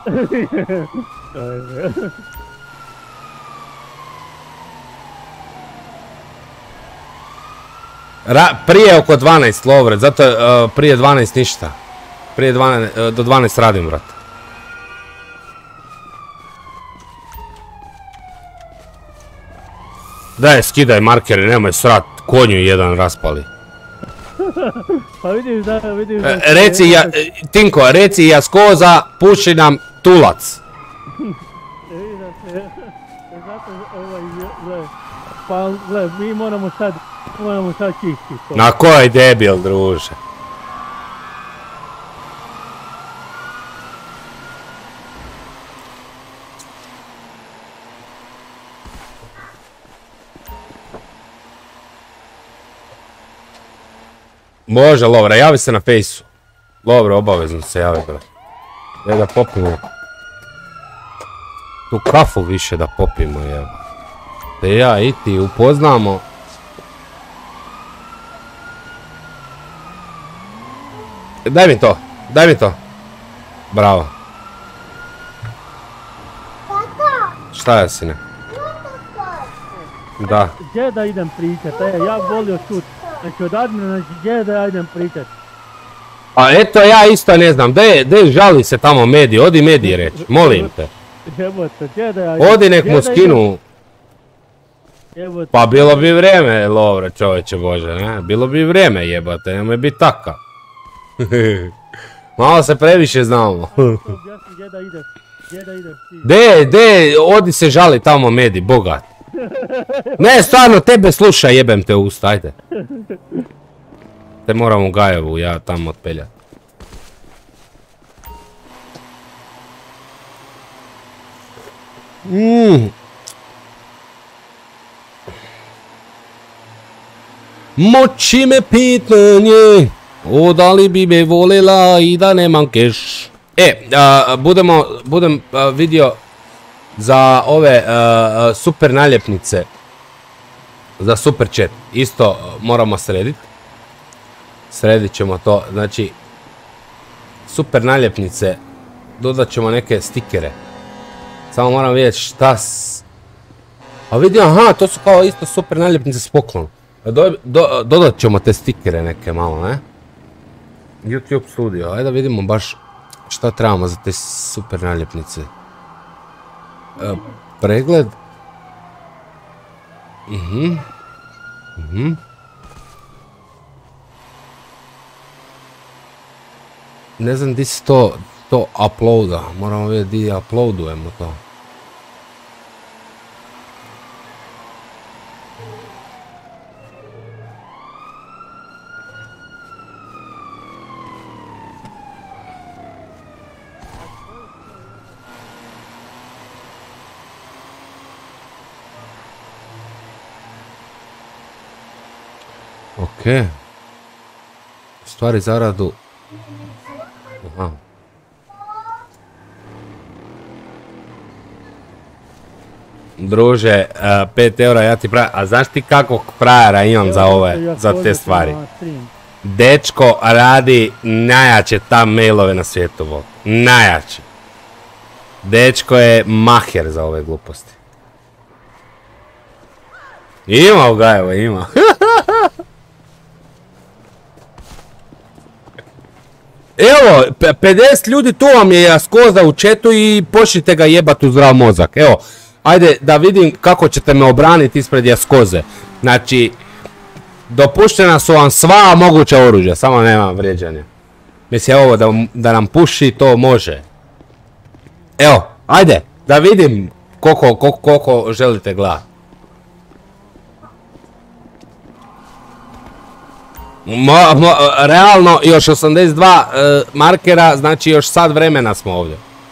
Prije oko 12 lovre, zato prije 12 ništa. Prije 12, do 12 radim, brat. Daj, skidaj markere, nemoj srat, konju jedan raspali. Pa vidiš da... Reci, Tinko, reci Jaskoza, puši nam tulac. Vidiš da se... Zato pa gle, mi moramo sad čistiti. Na koji debil, druže? Može, Lovra, javi se na fejsu. Lovra, obavezno se javi, bro. Da popimo. Tu kafu više da popimo, jeba. Te ja i ti upoznamo. Daj mi to. Bravo. Šta je, sine? Da. Gdje da idem pričat, ja volio čut. Znači od admina, gdje da idem pričat? A eto ja isto ne znam, gdje žali se tamo mediji, odi mediji reći, molim te. Odi nek mu skinu. Pa bilo bi vrijeme, Lovre, čovječe bože, ne? Bilo bi vrijeme jebate, nemoj biti taka. Malo se previše znamo. Odi se žali tamo mediji, bogat. Ne, stvarno, tebe sluša, jebem te usta, ajde. Te moram u Gajevu, ja tamo otpeljat. Muči me pitanje, da li bi me voljela i da nemam keš. Budem vidio za ove super naljepnice. Za super chat. Isto moramo srediti. Sredit ćemo to. Znači, super naljepnice. Dodat ćemo neke stikere. Samo moram vidjeti šta... A vidim, aha, to su kao isto super naljepnice s poklonom. Dodat ćemo te stikere neke malo, ne? YouTube studio, ajde da vidimo baš šta trebamo za te super naljepnice. Pregled. Ne znam di si to uploada, moramo vidjeti di uploadujemo to. Ok. Stvari zaradu. Aha. Druže, 5 eura ja ti pravim. A znaš ti kakvog frajera imam za te stvari? Dečko radi najjače tam mailove na svijetu, bol. Najjače. Dečko je maher za ove gluposti. Ima ga, evo, ima. Evo, 50 ljudi, tu vam je Jaskoza u chatu i počnite ga jebat u zdrav mozak. Evo, ajde da vidim kako ćete me obraniti ispred Jaskoze. Znači, dopuštena su vam sva moguća oružja, samo nema vrijeđanja. Mislim, ovo da nam puši, to može. Evo, ajde, da vidim koliko želite gledati. Realno još 82 markera, znači još sat vremena smo ovdje.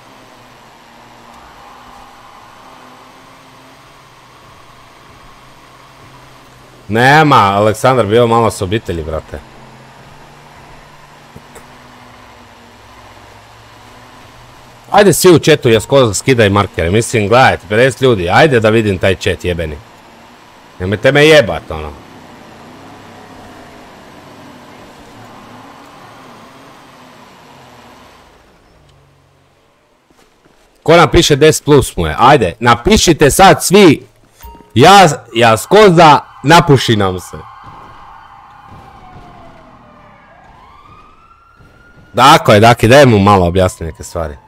Nema, Aleksandar bio malo s obitelji, brate. Ajde svi u chatu, Jaskoza, skidaj markere, mislim, gledajte, 50 ljudi, ajde da vidim taj chat jebeni. Nemojte me jebat, ono. Ko napiše 10 plus mu je, ajde, napišite sad svi, Jaskoza, napuši nam se. Dakle, daj mu malo objasni neke stvari.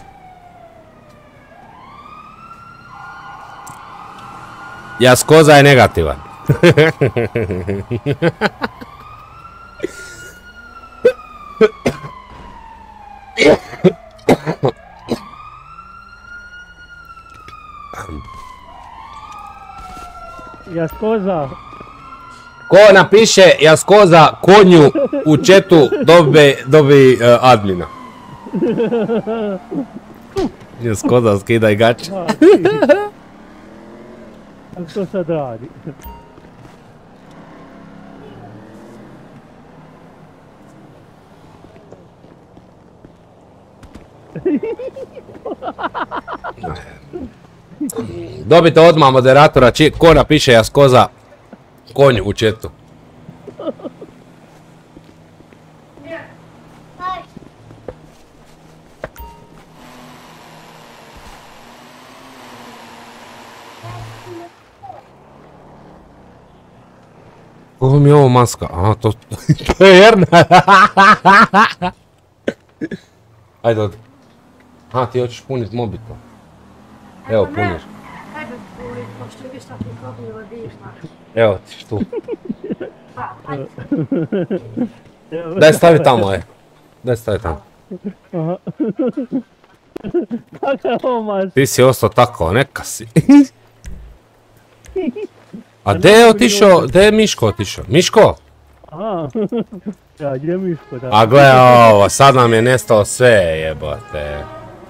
Jaskoza je negativan. Jaskoza. Ko napiše Jaskoza konju u chatu dobi admina. Jaskoza, skidaj gače. A što sad radi? Dobite odmah moderatora, ko napiše Jaskoza konj u chatu. Kako mi je ovo maska? Aha, to je Jerna. Ajde odi. Aha, ti hoćeš punit mobitel. Evo, puniš. Evo ti tu. Daj stavi tamo, Daj stavi tamo. Ti si ostao tako, neka si. A gdje je otišao, gdje je Miško otišao? Miško? Aha, ja, gdje je Miško, da. A gle ovo, sad nam je nestalo sve, jebote.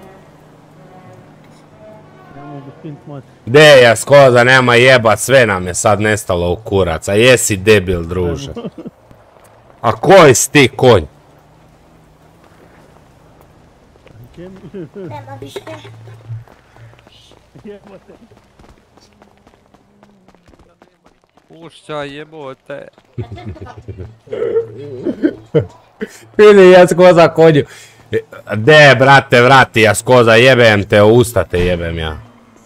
Gdje je Jaskoza, nema jebat, sve nam je sad nestalo u kurac, a jesi debil, druže. A koji si ti konj? Jebote. Pušćaj jebote. Vidi jaskoza konju. De, brate, vrati jaskoza, jebem te, usta te jebem ja.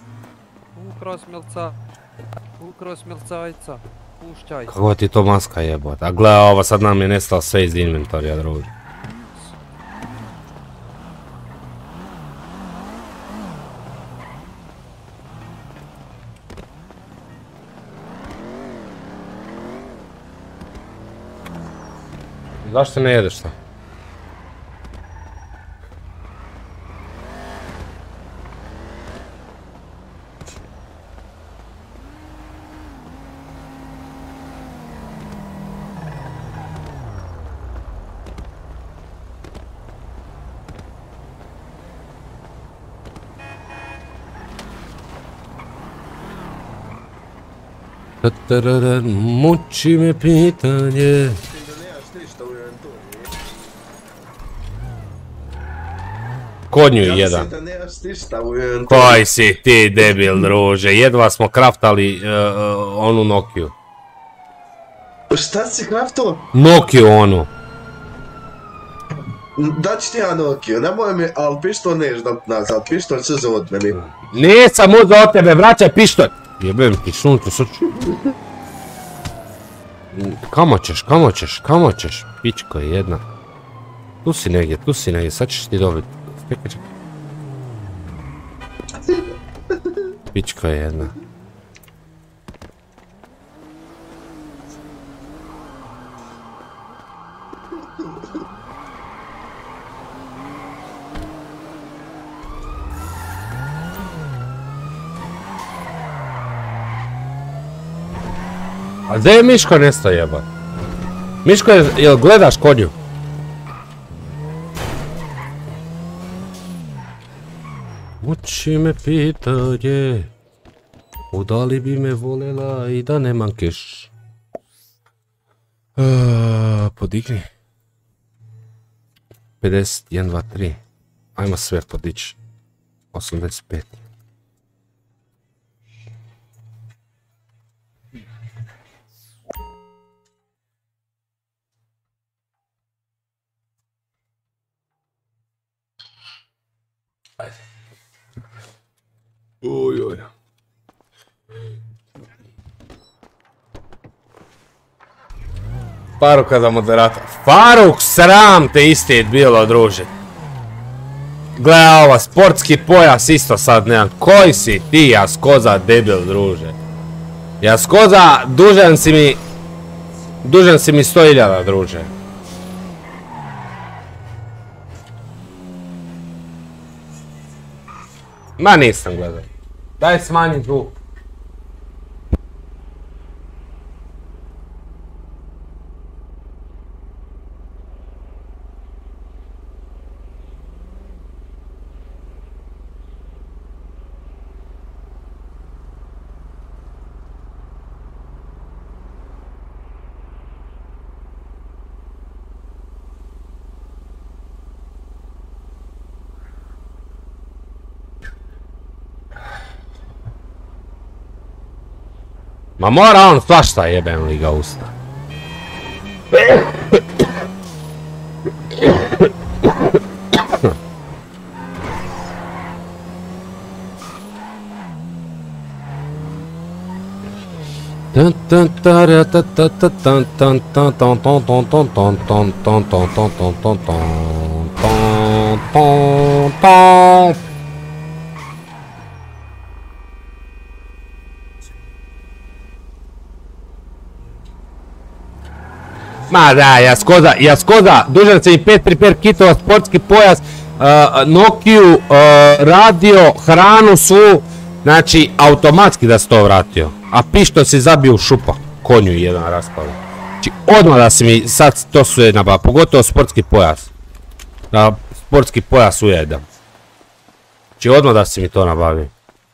Ukro smilcajca. Pušćaj. Kako ti to maska jebot? A gle, ovo sad nam je nestalo sve iz inventorija, druže. Zašto ne jedeš to? Muči me pitanje. Konju jedan. Mislim da nemaš ništa u inventoru. Koji si ti debil, druže, jedva smo kraftali onu Nokiju. Šta si kraftao? Nokiju onu. Daći ti ja Nokiju, nemoj mi, ali pištol neš dat nazad, pištol će za od meni. Nisam uzao od tebe, vraćaj pištolj! Jebem ti sunce, sad ću... Kamo ćeš, pičko je jedna. Tu si negdje, sad ćeš ti dobiti. Čekaj. Pičko je jedna. A gdje je Miško nesto jebat? Miško, jel gledaš konju? Muči me pitanje, da li bi me voljela i da nemam keš. Podigni. 50, 1, 2, 3. Ajmo sve podići. 85. Ojoj. Faruka za moderator. Faruk, sram te isti bilo, druže. Gle ova, sportski pojas isto sad nemam. Koji si ti, jaskoza debil, druže? Jaskoza, dužan si mi 100.000, druže. Ma nisam gledao. Daj smanji zvuk. Ma mora on svašta, jebem li ga usta. Ma da, jaskoza, dužan se i 5 repair kitova, sportski pojas, Nokiju, radio, hranu svu, znači automatski da si to vratio. A pišto si zabio u šupa, konju jedan raspali. Znači odmah da si mi sad to sve nabavio, pogotovo sportski pojas. Da sportski pojas ujedam. Znači odmah da si mi to nabavio.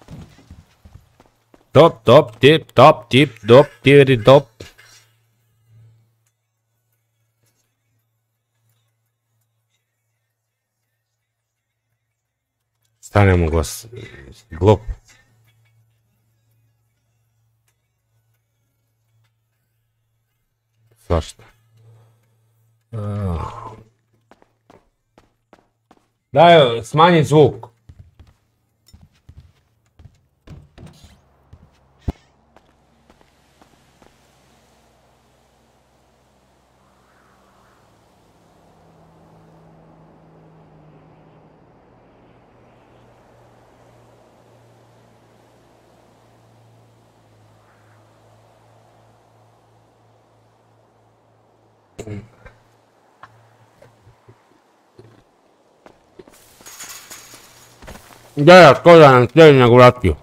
Top, tip, tiri, top. Stanemo go glup. svašta. Daj, smanji zvuk. Da, skoda nam slijedi na gulatiju.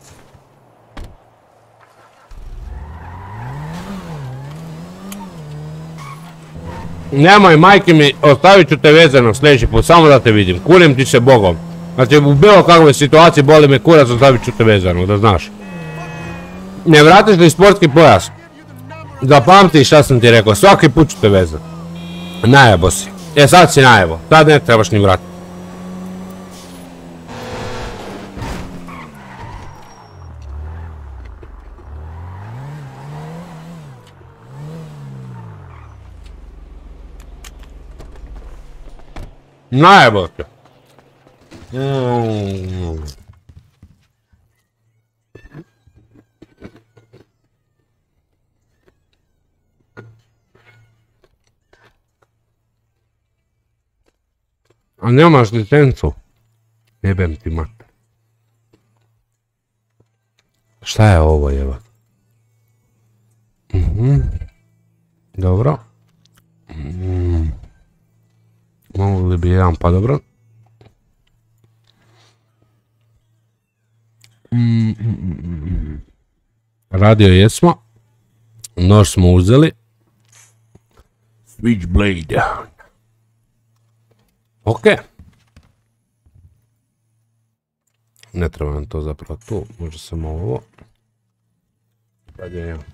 Nemoj, majke mi, ostavit ću te vezano sljedeći put, samo da te vidim. Kunem ti se Bogom. Znači, u bilo kakve situaciji boli me kurac, ostavit ću te vezano, da znaš. Ne vratiš li sportski pojas? Zapamti šta sam ti rekao, svaki put ću te vezati. Najebo si. Sad si najebo, sad ne trebaš ni vratiti. Najebo te. A nemaš licencu? Jebem ti mater. Šta je ovo jeba? Dobro. Mogu li bi jedan, pa dobro. Radio jesmo. Nož smo uzeli. Switchblade. Ok. Ne treba nam to zapravo tu. Može samo ovo. Sad je jedan.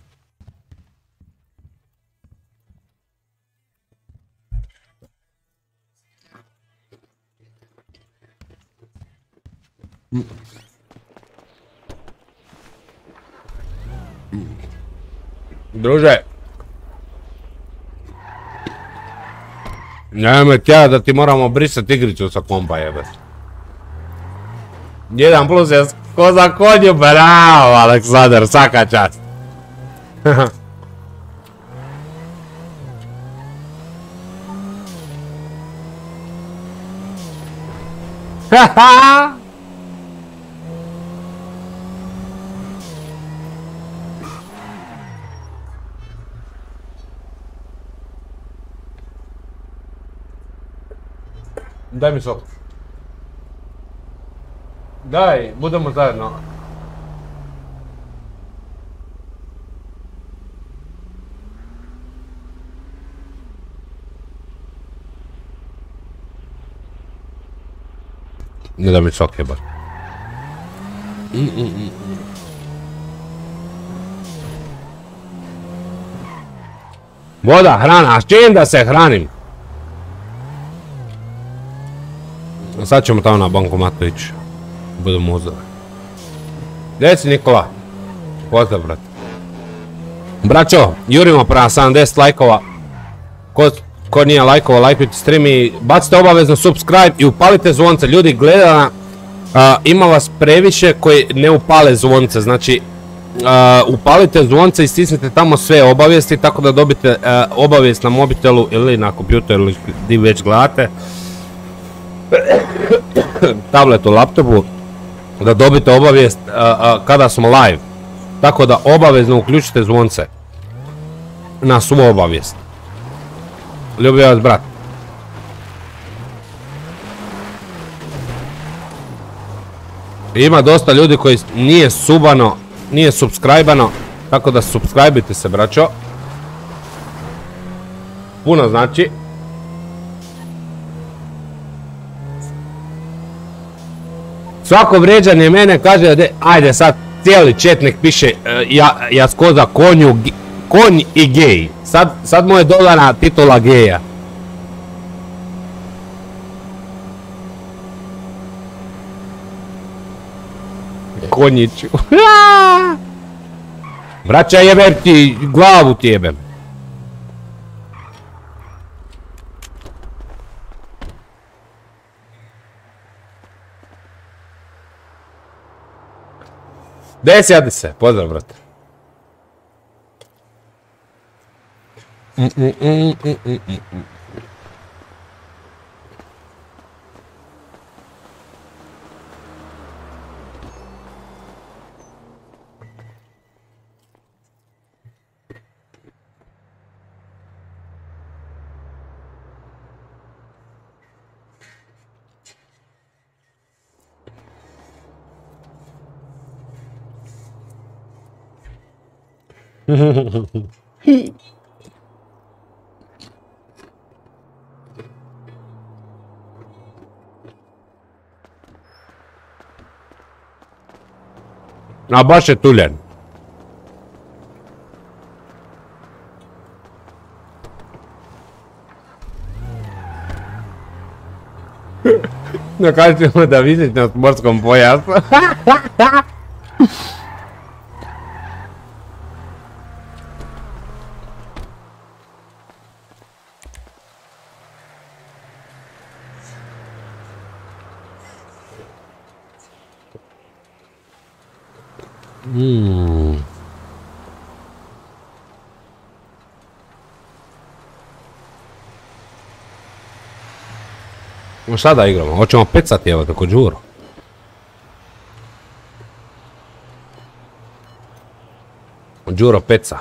Druže, nemoj tjera da ti moramo brisati igricu sa kompa jebe. 1+ je ko za konju, bravo Aleksandar, svaka čast. Haha. Daj mi sok. Daj, budemo zajedno. Ne da mi sok jeba. Voda, hrana, a s čim da se hranim? Sad ćemo tamo na bankomatu ići. Budemo uzeli. Gdje si Nikola? Pozdrav, brate. Braćo, jurimo prema 70 lajkova. Ko nije lajkova, lajkujte stream i bacite obavezno subscribe i upalite zvonce. Ljudi, gledana, ima vas previše koji ne upale zvonce. Znači, upalite zvonce i stisnite tamo sve obavijesti tako da dobite obavijest na mobitelu ili na kompjuteru ili gdje već gledate. Tabletu, laptopu, da dobite obavijest kada smo live. Tako da obavezno uključite zvonce na svu obavijest. Ljubim vas, brat. Ima dosta ljudi koji nije subano, nije subscribano, tako da subscribite se, braćo. Puno znači. Svako vrijeđanje mene kaže, ajde sad cijeli chat nek piše ja skoza konj i gej. Sad mu je dodana titula geja. Konjiću. Braća, jebem ti, glavu ti jebem. Desi, jadi se, pozdrav, brate. A baš je tuljen. No kažemo da vidite na morskom pojasu. Šta da igramo? Hoćemo pecati, evo, tako Đuro. Đuro peca.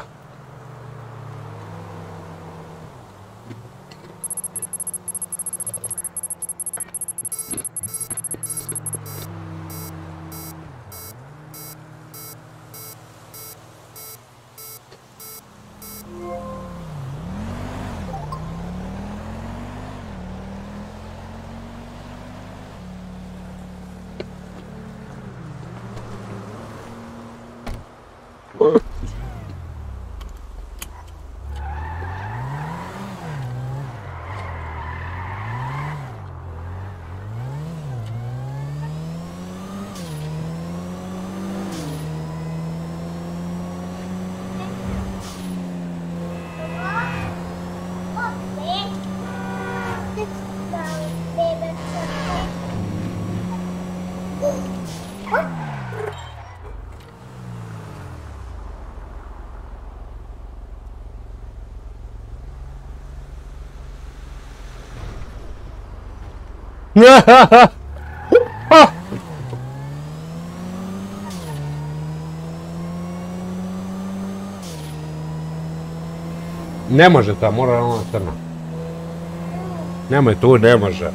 Ne može ta, mora ona crna. Nemoj tu, ne može.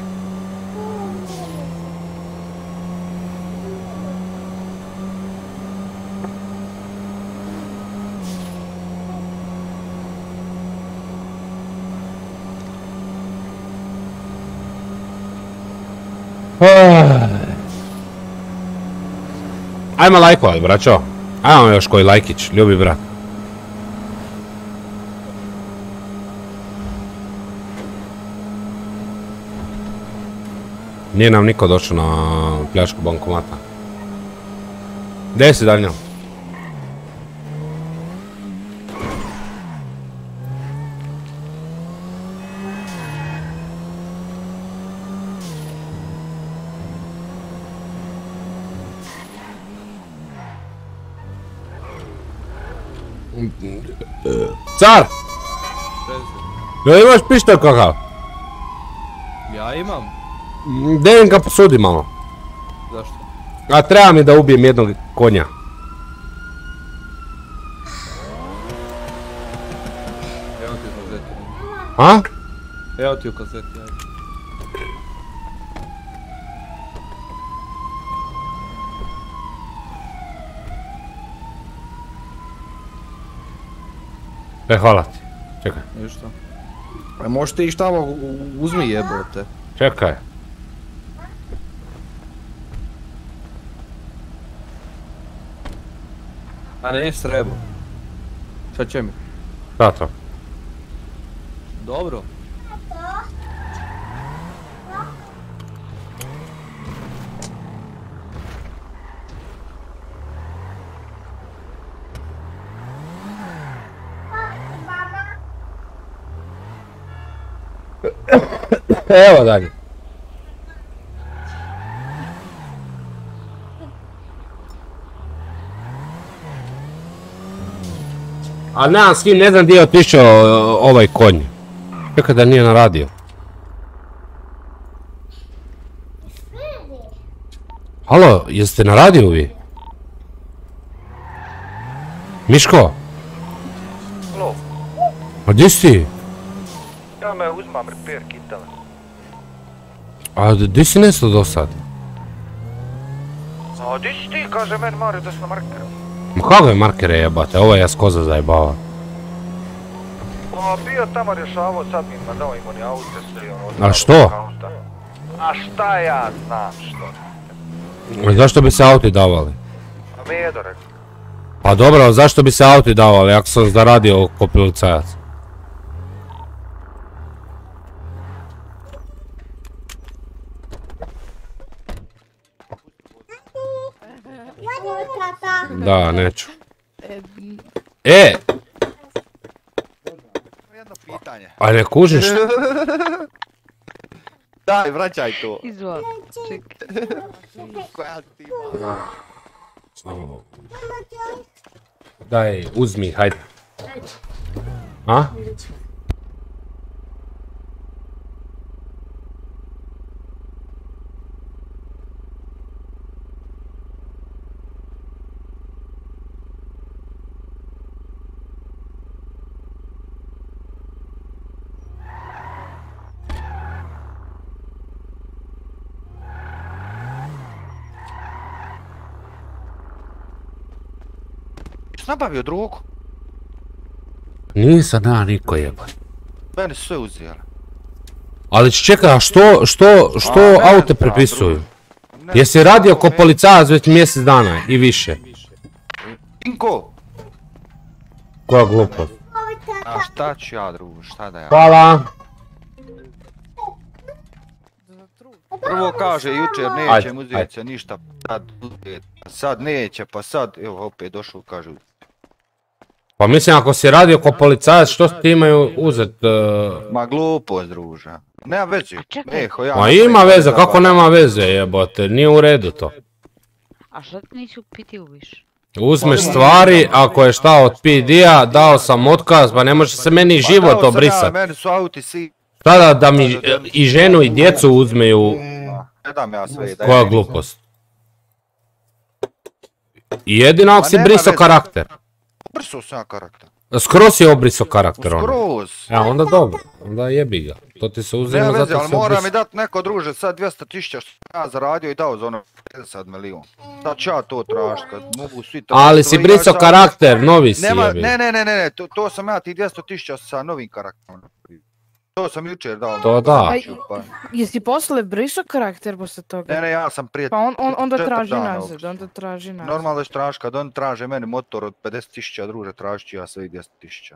Ajmo lajkovat, braćo. Ajmo još koji lajkić, ljubi brat. Nije nam niko došao na pljačku bankomata. Gdje si daljnjo? Car! Jel imaš pištolj kakav? Ja imam. Dejem ga posudi malo. Zašto? A treba mi da ubijem jednog konja. Evo ti u kazeti. A? Evo ti u kazeti, ajde. Hvala ti. Čekaj. Ništa. Možeš ti ići tamo, uzmi jebote. Čekaj. A ne, srebo. Šta će mi? Šta to? Dobro. Evo dalje. A nemam s kim, ne znam gdje je otišao ovaj konj. Čekaj da nije na radio. Halo, jeste na radiju vi? Miško? Halo? A gdje si ti? Ja me uzmam repair kitele. A gdje si nesto do sad? A gdje si ti, kaže meni Mario da si na markeru. Ma kakve markere jebate, ovo je jaskoza zajebava. Pa bio tamo rješavao, sad mi ima dao imao ni auto, sve i ono... A što? A šta ja znam što? Zašto bi se auti davali? A Medo rekao. Pa dobro, ali zašto bi se auti davali ako sam zaradio ko policajac? Da, neću. E! Jedno pitanje. A ne kužiš? Daj, vraćaj to. Izvoli, čekaj. Koja ti Daj, uzmi, hajde. A? nabavio drogu? Nisam ja niko jeba. Meni su sve uzeli. Ali čekaj, a što aute prepisuju? Jesi radio ko policajac već mjesec dana i više? Inko! Koja glupost? A šta ću ja drugo, šta da ja? Hvala! Prvo kaže jučer neće uzeti se ništa, sad neće, pa sad, evo opet došao kaže. Pa mislim ako si radio ko policajac, što ti imaju uzet? Ma glupost druža. Nema veze. Ma ima veze, kako nema veze jebote, nije u redu to. A što ti neću piti uviš? Uzmeš stvari, ako je šta od PD-a, dao sam otkaz, pa ne može se meni život obrisat. Meni su auti svi. Tada da mi i ženu i djecu uzmeju. Ne dam ja sve. Koja glupost. Jedino ako si briso karakter. Briso sam ja karakter. Skroz je obriso karakter ono. Skroz. Ja onda dobro, onda jebi ga. To ti se uzima zato se ali mora mi dat neko druže sad 200.000 što sam ja zaradio i dao za ono 50 milijun. Sad ću ja to tražit kad mogu svi tražiti. Ali si briso karakter, novi si jebi. Ne, to sam ja ti 200.000 sa novim karakterom. To sam jučer dao. To da. Jesi posle briso karakter posle toga? Ne, ja sam prije... Pa onda traži nazad, Normalno da ću traži, kad oni traže meni motor od 50.000 druže, tražit ću ja sve 200.000.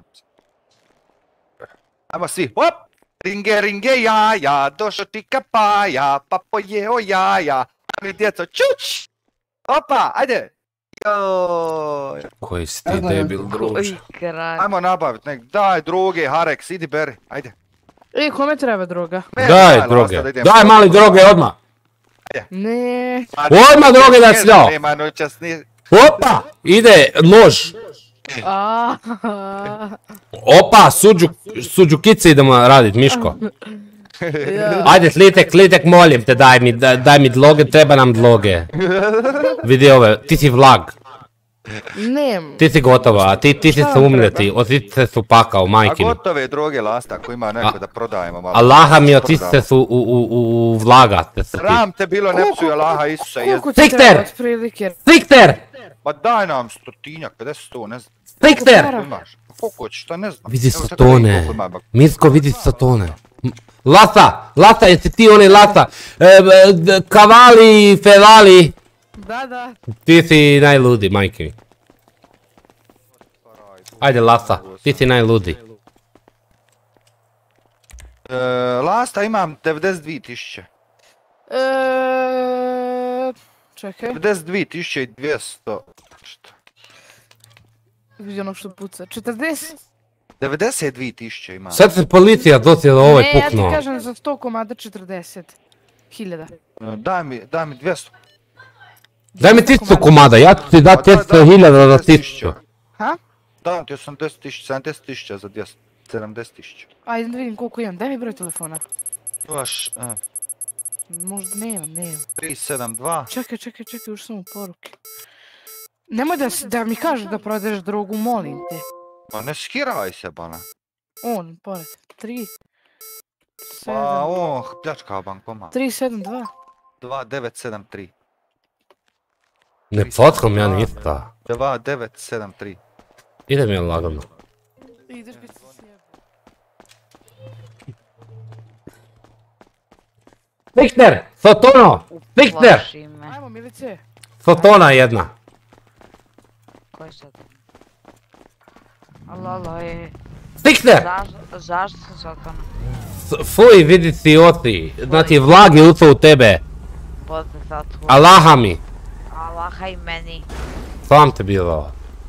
Ajmo svi, hop! Ringe, ringe, jaja, došao ti kapaja, pa pojeo jaja. Ajme djeco, čuć! Opa, ajde! Joj! Koji si ti debil druže. Ajmo nabavit nek, daj droge, Harex, idi beri, ajde. Kome treba droga? Daj droge, daj mali droge odmah. Ne. Odmah droge da si dao. Opa, ide nož. Opa, suđukice idemo radit, Miško. Ajde, Tlitek, molim te, daj mi dloge, treba nam dloge. Vidi ove, ti si vlag. Nem. Ti si gotova, a ti si se umljeti, otite su pakao, majkinu. A gotove droge lasta, ako ima neko da prodajemo malo. Allaha mi otite su u vlaga. Sram te bilo, ne psuj Allaha Isusa. Strikter! Pa daj nam 100-tinjak, 50-100, ne znam. Strikter! Koliko ćeš, šta ne znam. Vidi satone, Mirko vidi satone. Lata, jesi ti onaj Lata? Kavali, Felali. Da. Ti si najludi, majke mi. Ajde Lasta, ti si najludi. Lasta imam 92.000. Čekaj. 92.200. Vidi ono što puca. 40? 92.000 imam. Sad se policija dosjela ovaj puknuo. Ne, ja ti kažem za 100 komada 40.000. Daj mi 200. Daj mi 1000 komada, ja ću ti dati 500.000 za 1000. Ha? Dam ti 80.000, 70.000 za 200, 70.000. Ajde da vidim koliko imam, daj mi broj telefona. Imaš, Možda nemam. 372. Čekaj, još samo poruke. Nemoj da mi kažeš da prodaješ drogu, molim te. Ma ne skiravaj se, bana. On, pored. 3, 7... Pa on pljačka bankomat. 372. 2973. Ne potkam ja ništa. 2973. Ide mi je lagano. Ideš kad se sjebe. Viktor! Fotono! Viktor! Ajmo, Milice. Fotona jedna. Koji sad? Alo, Viktor! Zašto sam Sotona? Fuj, vidi si oci. Znači, vlag je ušao u tebe. Bode sad tvoj. Allaha mi. Allaha i meni. Sam te bilo.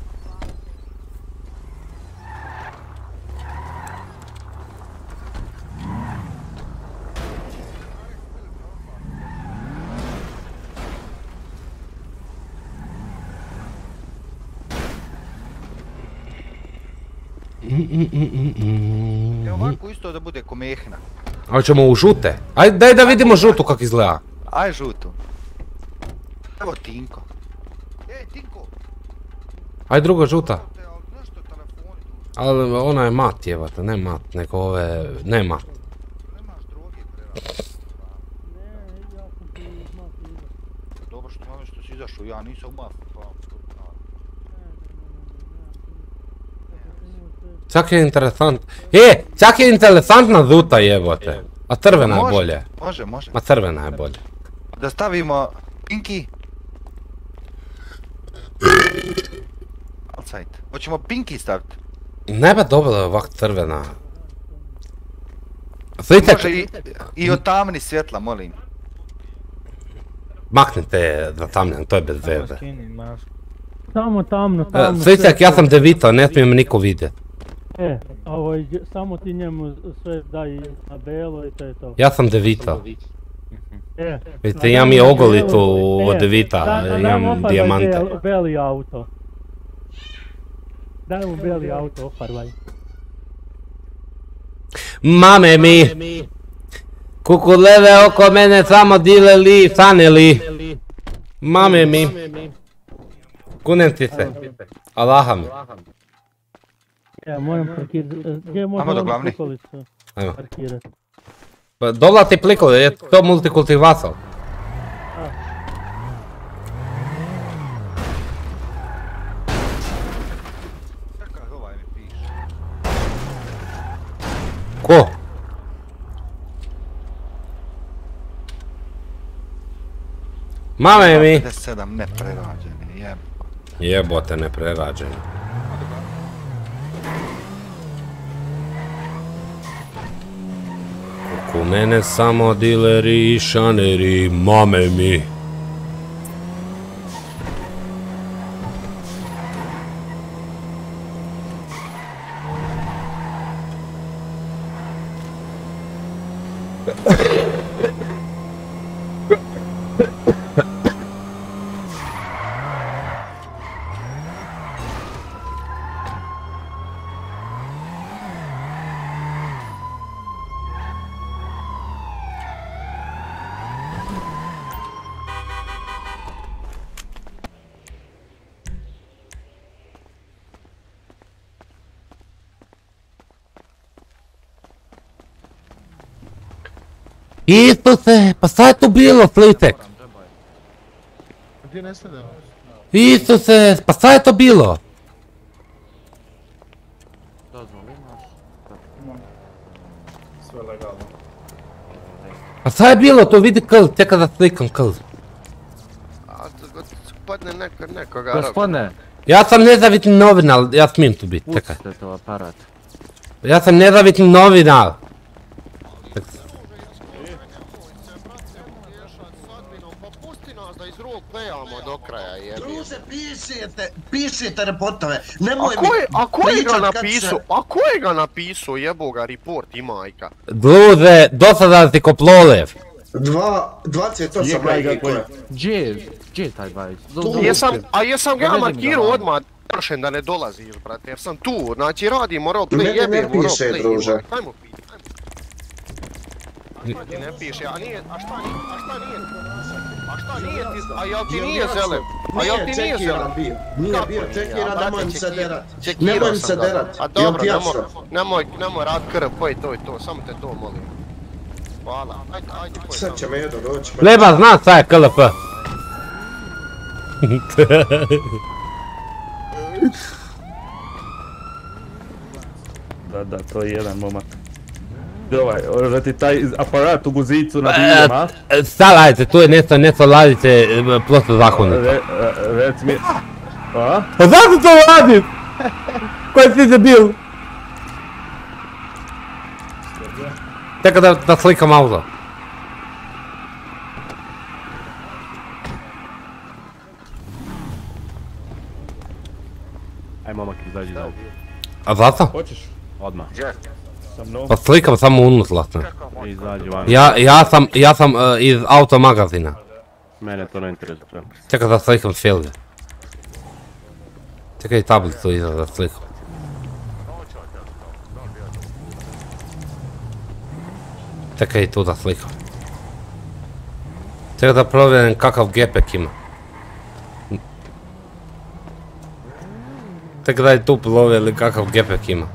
Ovako isto da bude ko mehna. Ali ćemo u žute. Ajde, daj da vidimo žutu kak izgleda. Aj žutu. Evo Tinko. Tinko! Aj druga žuta. Ali ona je mat jebate, ne mat, nego ove, ne mat. Dobro što malo što si izašao, ja nisam mat. Čak je interesantna žuta jebote. A crvena je bolje. Može. Ma crvena je bolje. Da stavimo Pinky. Outside. Hoćemo Pinky staviti. Ne ba dobro je ovak crvena. Može i otamni svjetla, molim. Maknite za tamljen, to je bez veze. Samo tamno. Svitak, ja sam devito, ne smijem niko vidjet. Samo ti njemu sve daj na belo i to je to. Ja sam devito. Vidite, imam i ogolicu od devita, imam dijamante. Daj mu beli auto. Daj mu beli auto, ofarvaj. Mame mi! Kukuleve oko mene samo dileli, saneli. Mame mi! Kunem ti se. Allaha mi. Ja moram parkirati, gdje možemo prikolicu parkirati? Dovla ti plikove, je to multikultivator. Ko? Mame mi! 57 neprerađeni, Jebote neprerađeni. Oko mene samo dileri i šaneri, mame mi. Isuse, pa šta je tu bilo, Flitek? Gdje ne sledamo? Isuse, pa šta je to bilo? Sve legalno. Pa šta je bilo to, vidi kl, čeka da slikam kl. Gospodine, nekoga... Gospodine! Ja sam nezavisni novinar, ja smijem tu biti, čekaj. Pustite to aparat. Ja sam nezavisni novinar. Do kraja, jebi. Druže, pišite reportove, nemoj A ko je ga napisao? A ko je ga napisao, jebo ga, report i majka? Druže, dosada si koplolev. 28 Gdje je taj bajić? A jesam ga markirao odmah. Prošen da ne dolaziš, brate, jer sam tu, znači radimo roleplay, Mene ne jebimo piše, roleplay. druže. Ajmo piti, ajmo. Ti ne piše, a nije, a šta nije, a jel ti nije zelen? A jel ti nije zelen? Nije bio čekiran, nemoj se derat. Nemoj se derat, a dobro, nemoj rad krv, poj to i to, samo te to molim. Hvala, ajde poj. Sad će me jedno doći. Leba zna šta je KLP. Da, to je jedan momak. Ovaj, ti taj aparat u guzicu na biljem, a? Stavajte, tu je nešto radite prosto zakonito. Reci mi... A? Pa zašto to radim? Koji si debil? Čekaj da slikam auto. Aj momak, izađi iz auta. A zato? Hoćeš? Odmah. Pa slikam samo unutrašnje. Izađi van. Ja sam iz automagazina. Mene to ne interesuje. Čekaj da slikam filge. Čekaj tablicu iza da slikam. Čekaj i tu da slikam. Čekaj da provjerim kakav gepek ima. Čekaj da i tu provjerim kakav gepek ima.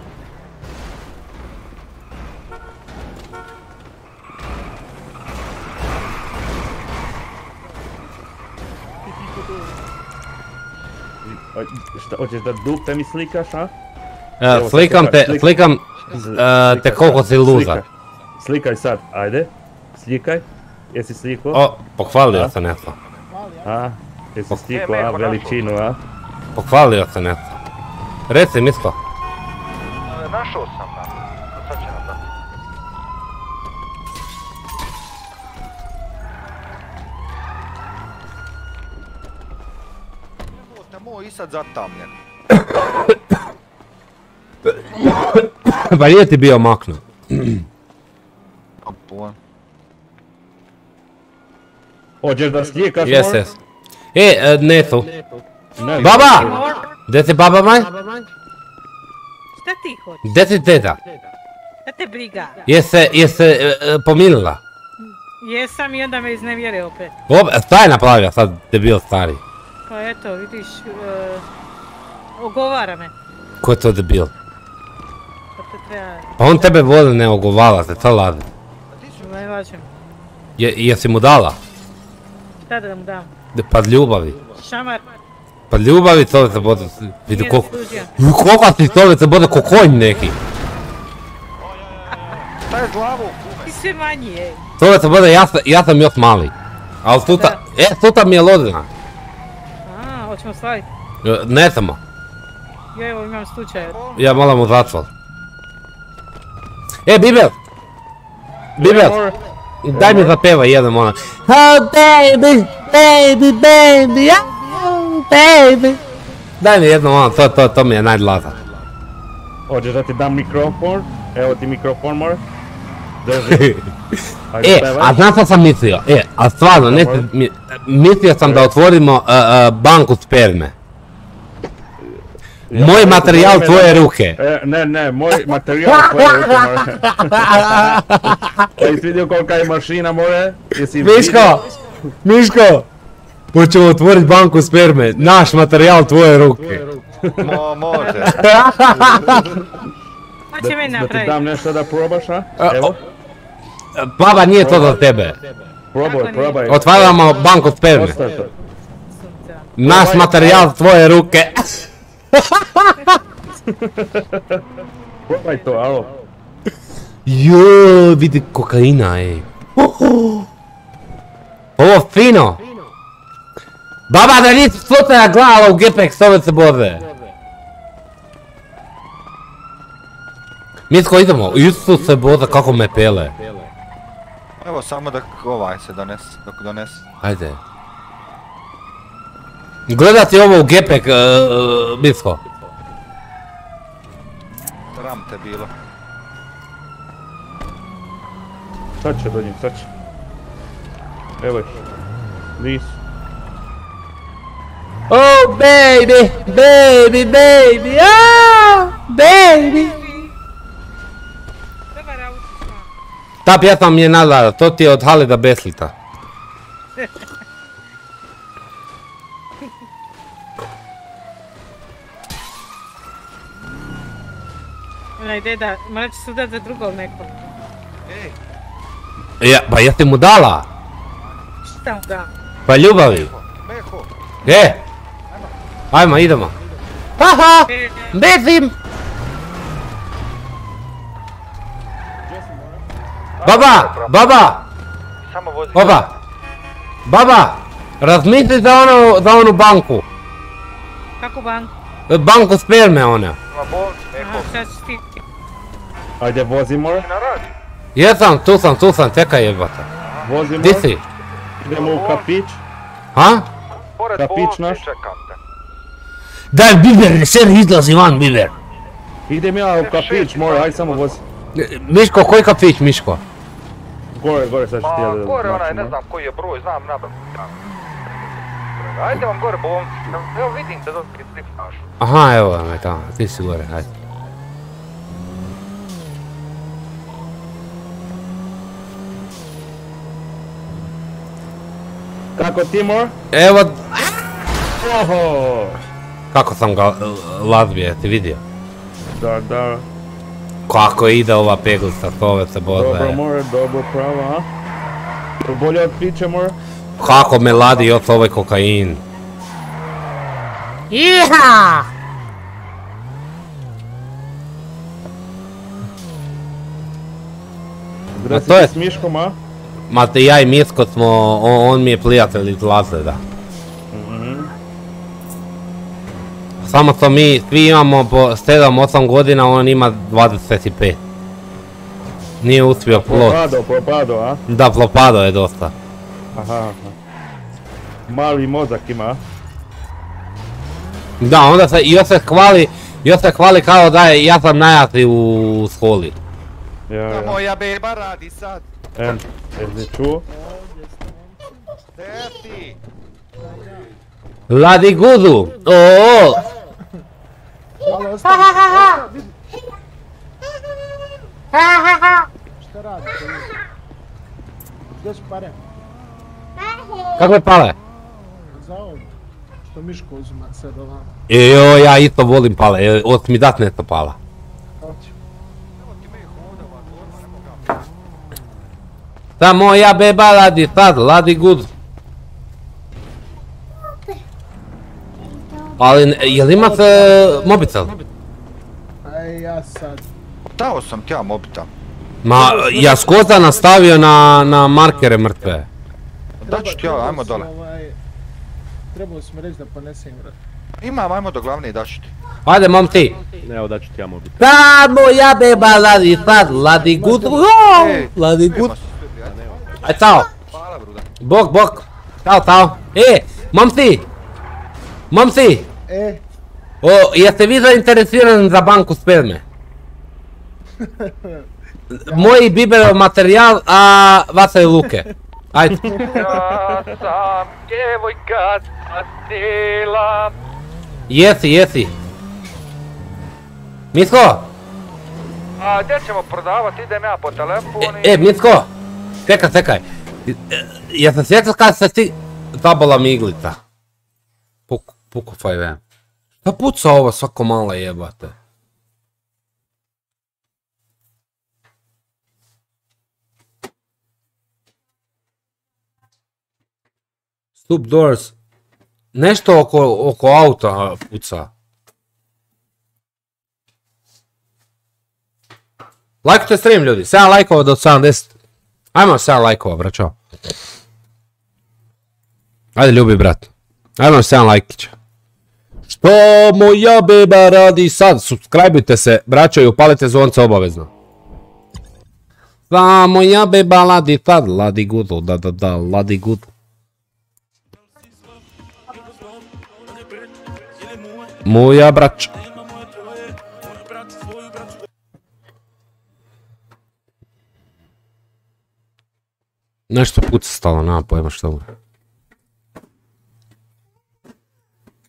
Hoćeš da dupte mi slikaš, a? Slikam te koliko si luzar. Slikaj sad, ajde. Slikaj. Jesi slikao? O, pohvalio se nešto. A? Jesi slikao, veličinu, a? Pohvalio se nešto. Reci mi isto. Našao sam, sad će nam dati. Moj i sad zatamljen. Pa nije ti bio makno. Hoćeš da slikaš? Jes. Ne tu. Baba! Gdje ti baba maj? Šta ti hoćeš? Gdje ti teta? Šta te briga? Jesi pomirila? Jesam i onda me iznevjere opet. Šta je napravio sad debil stari? Pa eto, vidiš, ogovara me. Ko je to debil? Pa te treba... Pa on tebe voli ne ogovala se, to lade. Ne važem. Jesi mu dala? Šta da mu dam? Pa ljubavi. Šamar. Pa ljubavi to se bude, vidi Nije koliko... zaslužio. Koliko ti to se bude ko konj neki? Šta je glavu? Ti sve manji, ej. To se bude, ja sam još mali. Ali tuta mi je lodina. A, hoćemo slaviti. Ne samo. Ja evo imam slučaj. Ja moram u zatvor. Bibel! Bibel! Daj mi zapevaj jedan monak. Oh baby, baby, baby, oh baby. Daj mi jedno ono, to mi je najglaza. Hoćeš da ti dam mikrofon? Evo ti mikrofon, more. Drži. A znaš što sam mislio? A stvarno, mislio sam da otvorimo banku sperme. Moj materijal, tvoje ruke. Ne, moj materijal, tvoje ruke, more. Jesi vidio kolika je mašina, more? Miško! Hoćemo otvoriti banku sperme. Naš materijal, tvoje ruke. Može. Hoće meni Da ti napraviti. dam nešto da probaš, a? Evo. Baba, nije to za tebe. Probaj. Otvaramo banku sperme. Ostaje to. Naš materijal, tvoje ruke. Probaj to, alo. Joj, vidi kokaina, ej. Ovo fino. Baba, da nisi slučaja gledala u gepek stolice Bože. Misko, idemo. Isuse Bože, kako me pele. Evo samo da ovaj se donese, dok donese. Ajde. Gledati ovo u gepek, Misko. Ram te bilo. Sad će dođem, sad će. Evo ih. Nisu. Oh baby, baby, baby, oh baby. Ta pjesma mi je nadala, to ti je od Halida Beslita. Onaj deda, morat će se udati za drugog nekog. Ja, pa jesi mu dala? Šta mu da? Pa ljubavi. Ajmo, idemo. Haha, bezim. Baba, baba. Oba. Baba, razmisli za onu banku. Kako banku? Banku sperme ona. Aha, šta ćeš ti? Ajde, vozimo. Jesam, tu sam, čekaj jebata. Vozimo. Di si? Idemo u kapić. Ha? Kapić naš. Daj, Biber, šer izlazi van, Biber. Idem ja u kapić, mora, aj samo vozi. Miško, koji kapić, Miško? Gore, sad ću ti ja da... Gore onaj, ne znam koji je broj, znam nabrak. Ajde vam gore, bom, evo vidim da dobro slikaš. Aha, evo me tamo, ti si gore, hajde. Kako Timor? Evo... Oho! Kako sam ga lazbio, ti vidio? Da. Kako ide ova peglica, tove se boze. Dobro more, dobro pravo, a? Bolje od piće more? Kako me ladi još ovaj kokain. Iha! Zdravo s Miškom, a? Ma te ja i Miško smo, on mi je prijatelj iz Lazreda. Samo što mi svi imamo po 7-8 godina, on ima 25. Nije uspio plot. Propado, a? Da, propado je dosta. Aha. Mali mozak ima. Da, onda se još se hvali kao da je ja sam najjači u školi. Da moja beba radi sad. Jesi čuo? Gdje si? Ladi gudu! Oooo! Šta radite? Gdje su pare? Kakve pale? Za ovo. Što Miško uzima sad ovamo. Joj, ja isto volim pale, od mi dat nešto pala. Hoću. Ta moja beba radi sad, ladi gudu. Ali, jel imate mobitel? Aj, ja sad. Dao sam ti ja mobitel. Ma, ja skoza nastavio na markere mrtve. Da ću ti ja, ajmo dole. Trebao si mi reći da ponesem vrat. Imam, ajmo do glavne i daću ti. Ajde, mom ti. Evo da ću ti ja mobitel. Ta moja beba radi sad, ladi gudu. Ladi gudu. Aj, cao. Hvala, bruda. Bok. Cao. Momci! Jeste vi zainteresirani za banku sperme? Moji Biberov materijal, a vaše luke. Ajde. Ja sam djevojka stila. Jesi. Mitko! A gdje ćemo prodavati? Idem ja po telefonu. Mitko! Čekaj. Ja se sjećam kad se ti... Zabala mi iglica. Puku 5M. Šta puca ovo svako malo jebate? Stop doors. Nešto oko auta puca. Lajkujte stream ljudi. 7 lajkova do 70. Ajmo 7 lajkova braćo. Ajde ljubi brat. Ajmo 7 lajkića. Što moja beba radi sad? Subscribeujte se braćo i upalite zvonce obavezno. Šta moja beba radi sad? Ladi gudu, da, ladi gudu. Moja braća. Nešto puca stalo, nema pojma što mu.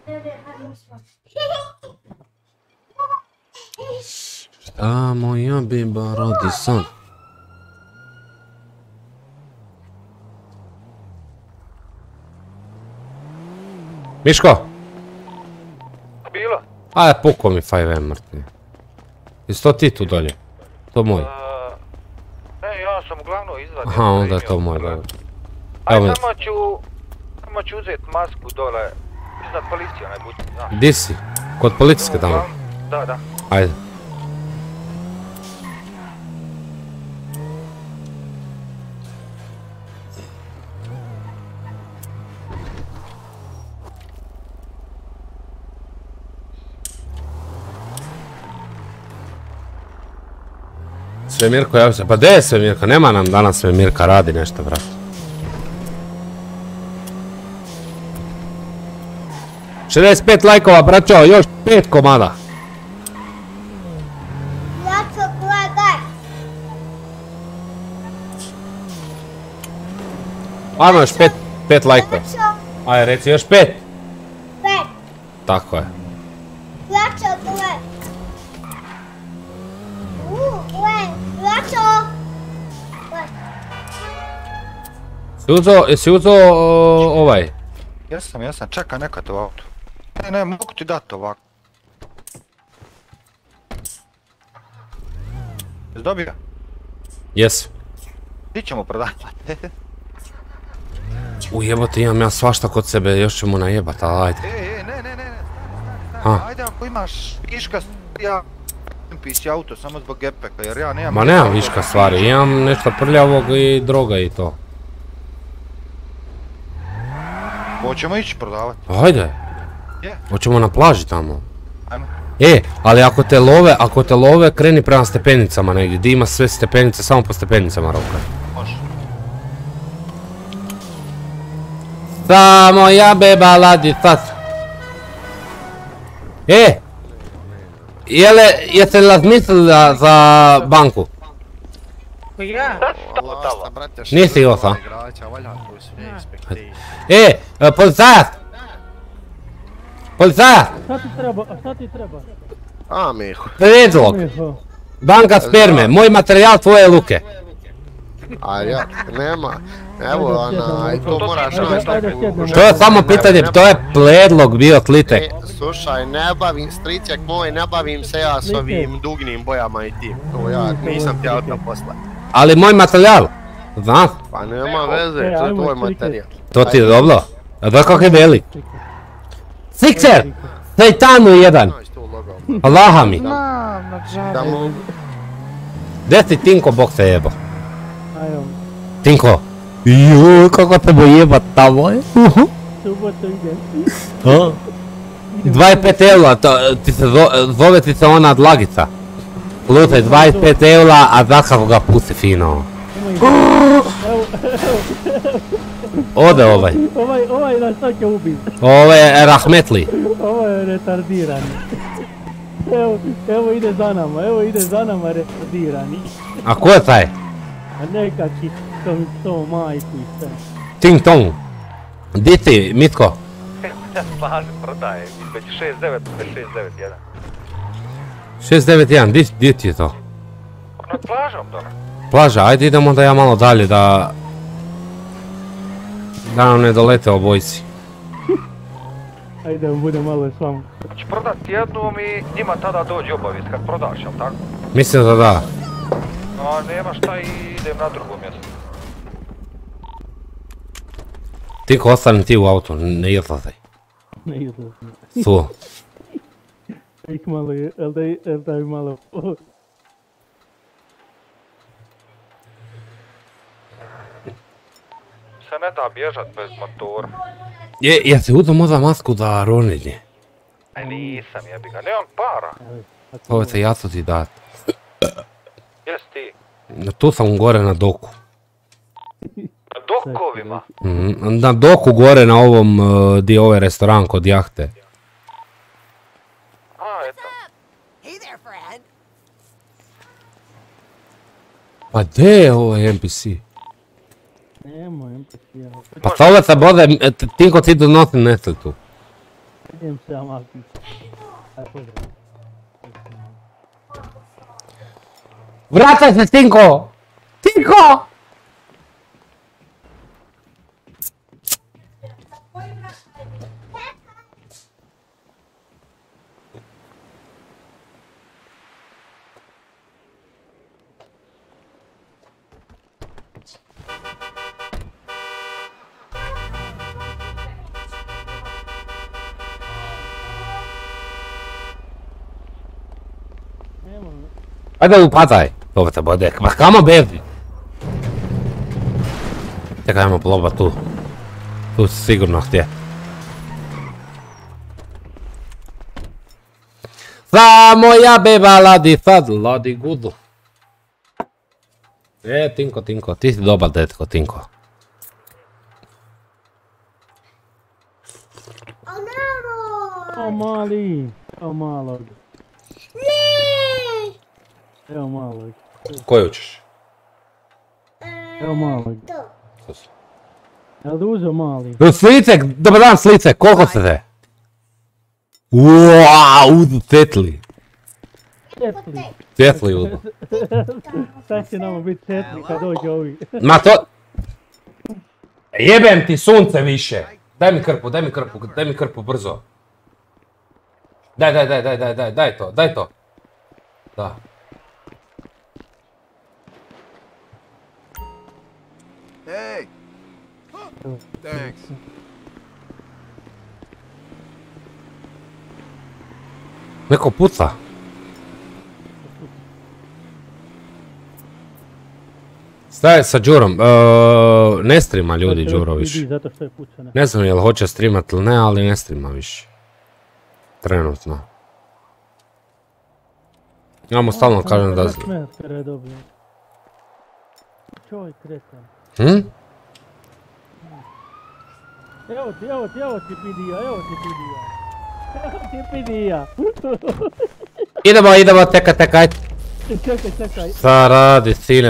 Šta moja biba radi sad? Miško! Bilo? Ajde, pukao mi 5M mrtvi. Jesi to ti tu dolje? To moj? Ne, ja sam uglavnom izvadio. Aha, onda je to moj, dobro. Ajde, samo ću uzeti masku dole, iznad policije onaj budi, znaš. Di si? Kod policijske tamo? Da. Ajde. Svemirko, javi se. Pa gdje je Svemirko? Nema nam danas Svemirka, radi nešto, brat. ...65 lajkova, braćo, još 5 komada. Ajmo još 5 lajkova. Ajde, reci još 5. 5. Tako je. Jesi uzeo ovaj? Jesam, čekaj neka to auto. Ne, mogu ti dati ovako. Jesi dobio? Jes. Ti ćemo prodavati. Ujebote, imam ja svašta kod sebe, još ćemo najebat, ali ajde. Ne. Ajde, ako imaš viška, ja pisi auto samo zbog gepeka, jer ja nemam... Ma nemam viška stvari, imam nešto prljavog i droga i to. Hoćemo ići prodavati. Ajde. Hoćemo na plaži tamo. Ajmo. Ali ako te love, kreni prema stepenicama negdje, di ima sve stepenice, samo po stepenicama Rokaj. Može. Samo ja beba ladi sad. Jeste li razmislili za banku? Ja? Nisi osa. Policajac! Policajac! Šta ti treba? A, Miho. Predlog. Banka sperme, moj materijal, tvoje luke. A ja, nema. Evo, to moraš naći. To je samo pitanje, to je predlog bio Tlitek. Slušaj, ne bavim, striček moj, ne bavim se ja s ovim dugnim bojama i tim. To ja nisam ti auto poslati. Ali moj materijal, znaš? Pa nema veze, to je tvoj materijal. To ti je dobro? A da kako je velik? Sixer! Sejtanu jedan! Allaha mi! Gdje si Tinko, bok se jebo? Tinko! Juuu, kako te bo jebat tamo je? Subotu idem. 25 eura, zove ti se ona dlagica. Slušaj, 25 eura, a znaš kako ga pusti fino. Ode ovaj. Ovaj nas sad će ubiti. Ovo je rahmetli. Ovo je retardirani. Evo ide za nama retardirani. A ko je taj? A nekaki to majku i sve. Ting tong. Di ti, Mitko? Ja plažu prodaje, već 6.9, 6.9.1. 691, di ti je to? Nad plažom dole. Plaža, ajde idemo da ja malo dalje da nam ne dolete obojci. Ajde, budem malo s vama. Ću prodati jednom i njima tada dođe obavijest kad prodaš, jel tako? Mislim da da. A nema šta i idem na drugo mjesto. Tiko, ostani ti u auto, ne izlazaj. Ne izlazaj. Tu. Ik malo, jel da je malo... Se ne da bježat bez motora. Jesi uzeo možda masku za ronjenje? Nisam jebiga, nemam para. Ovo se ja ću ti dat. Jes ti? Tu sam gore na doku. Na dokovima? Na doku gore na ovom, di je ovaj restoran kod jahte. A, eto. Pa gdje je ovaj NPC? Nemo NPC-a. Pa to ove se bode, Tinko ti donosi nesreću. Idem se ja maknuti. Aj, pozdrav. Vraćaj se, Tinko! Tinko! Ajde upadaj, dobro te bode, ma kamo beži? Čekaj, ajmo ploba tu. Tu si sigurno htje. Samo ja beba ladi sad, ladi gudu. Tinko, ti si dobar detko, Tinko. O mali, o malog. Evo malog. Koju ćeš? Evo malog. Jel da uzeo mali? Slicek, dobar dan Slicek, koliko ste te? Uuuu, uzu cetli. Cetli uzu. Sad će nama biti cetli kad dođe ovi. Ma to... Jebem ti sunce više. Daj mi krpu, brzo. Daj to. Da. Hey! Thanks. Neko puca. Staje sa Đurom, ne strima ljudi Đuro više. Ne znam jel hoće streamat ili ne, ali ne strima više. Trenutno. Imamo stalno kažem da... Čovjek kretan. Evo ti pidija. Idemo, teka, ajde. Čekaj. Šta radi, sine,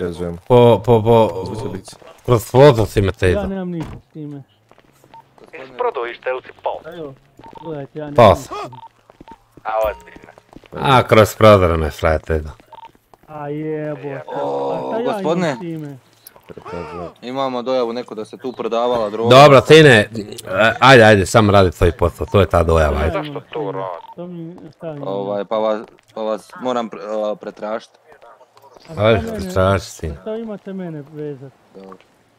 kroz vozu si me te ide. Ja nemam ništa s time. Isprodujište ili si pao? Evo, gledajte, ja nemam Pao ništa. A ozbiljno. A, kroz prodor me frajete ide. A jebote. Gospodine, imamo dojavu neko da se tu prodavala droga. Dobro, sine, ajde, samo radi tvoj posao, to je ta dojava, ajde. Zašto to radi? Pa vas moram pretražiti. Ajde, pretraži, sine. Šta imate mene vezat? Dobro.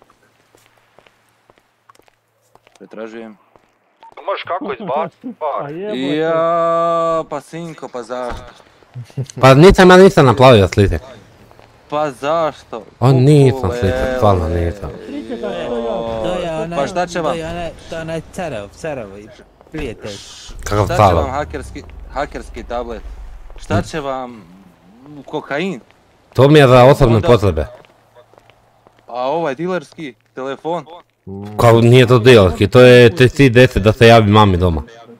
Pretražujem. Možeš kako izbaciti par? Ja, pa sinko, pa zašto? Pa nisam naplavio Slitek. Pa zašto? Nisam Slitek, stvarno nisam. Pa šta će vam? To je onaj Carov, prijatelj. Kakav Šta će vam hakerski tablet? Šta će vam kokain? To mi je za osobne potrebe. A ovaj dilerski telefon? Kao nije to dilerski, to je 310 da se javi mami doma.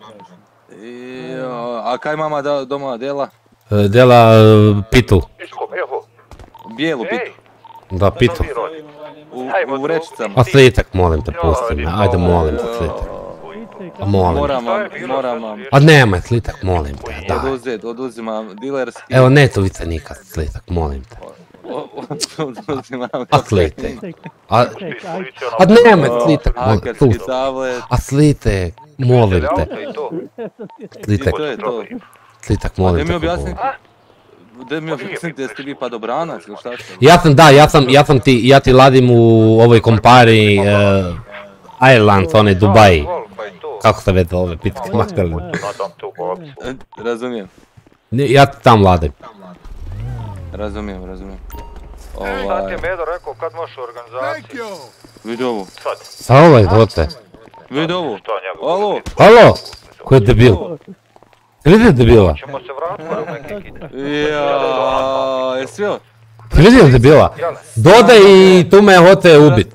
A kaj mama doma dela? Dela pitu. Bijelu pitu? Da, pitu. U vrećicama? A Slitek, molim te, pusti me, ajde molim te Slitek. A molim. Moram vam. A nemaj Slitek, molim te, daj. Oduzimam dilerski. Evo ne to vice nikad Slitek, molim te. Oduzimam. A Slitek. A nemaj Slitek, molim te. A Slitek, molim te. Slitek. Slitek, molim te. Da mi objasnite, jeste vi padobranac ili šta ste? Ja ti ladim u ovoj kompari Ireland, onaj Dubai. Kako se vede ove pitke makarne? Razumijem. Ja ti tam ladim. Razumijem. Šta ti je Medo rekao kad možeš u organizaciji? Vidi ovo. Sa ovaj dote. Vidi ovo. Alo? Ko je debil? Vidio debila? Ćemo se vratiti u neki kit. Jaaa, jesi vidio? Vidio debila? Doda i tu me hoće ubit.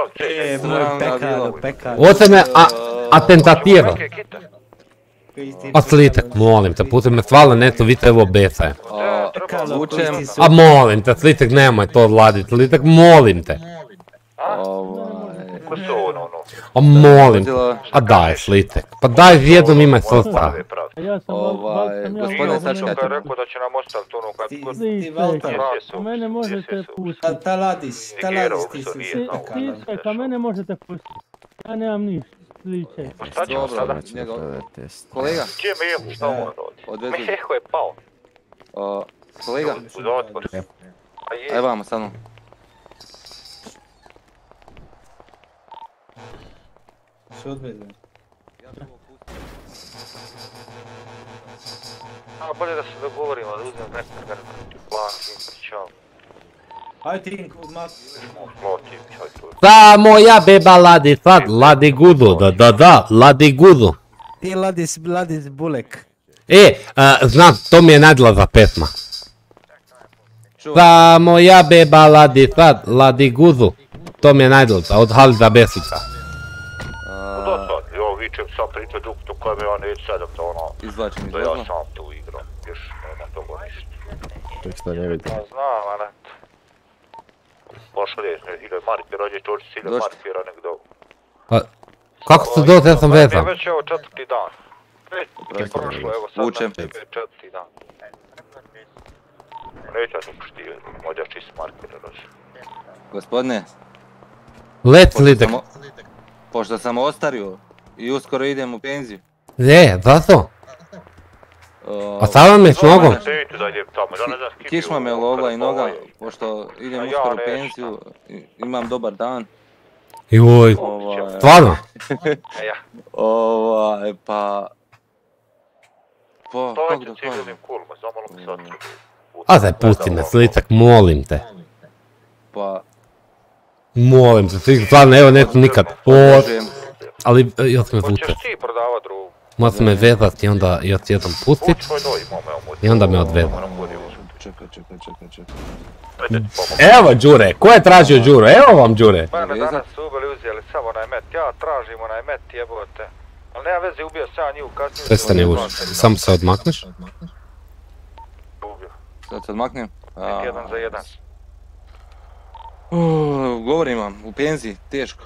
Hoće me atentatirao. A Slitek, molim te, putem me stvarno neto, vidite evo besaje. A molim te, Slitek, nemoj to odladiti, Slitek, molim te. A molim, a daj Slitek, pa daj jednom imaj srca. Gospodine Sačekajte. Kad je rekao da će nam ostaviti ono kad... Slitek, mene možete pustiti. Taladis ti si se takala. Slitek, a mene možete pustiti. Ja nemam ništa, Slitek. Šta ćemo sada? Kolega. Gdje je Meho? Šta mu rodi? Meho je pao. Kolega. Uz otvor. Aj vamo sa mnom. Što odvedu? Bolje da se dogovorimo, da uzmem nekakav plan, čao. Ajde Tink, odmah. Samo ja beba ladi sad, ladi gudu, da, ladi gudu. Ti ladis bulek. Znam, to mi je nadla za pesma. Samo ja beba ladi sad, ladi gudu. To mi je nadla, od Halida Besica. Da sad, jo, vičem sam priča duktu koja me ja neću sedam da ono... Izvlačim iz da vozla. ja sam tu igram, još nema toga ništa. Tek šta ne vidim. Znam, ali... Pošli, ili markira, ovdje čoči si ili markira negdje. Pa, kako se dođe, ja sam vezan. Već evo četvrti dan. Je prošlo, evo sad Vučem. nam četvrti dan. Neću ja tu poštivati, možda čist markira rođe. Gospodine. Let Slitek. Pošto sam ostario i uskoro idem u penziju. Zašto? A sad vam je s nogom? Kišma me logla i noga, pošto idem uskoro u penziju, imam dobar dan. Joj, stvarno? Pa... kako da kažem? A daj pusti me Slitek, molim te. Pa... Molim te, stvarno, evo neću nikad. Ali, još me vuče. Hoćeš ti prodavat drugu? Mora se me vezati i onda još jednom pustit. I onda me odveza. Čekaj. Evo Đure, ko je tražio Đuru? Evo vam Đure. Mene danas su ubili, uzeli samo onaj met, ja tražim onaj met, jebote. Ali nema veze, ubio sam ja nju kasnije. Prestani ući, samo se odmakneš. Ubio. Sad se odmaknem? Jedan za jedan. Govorim vam, u penziji, teško.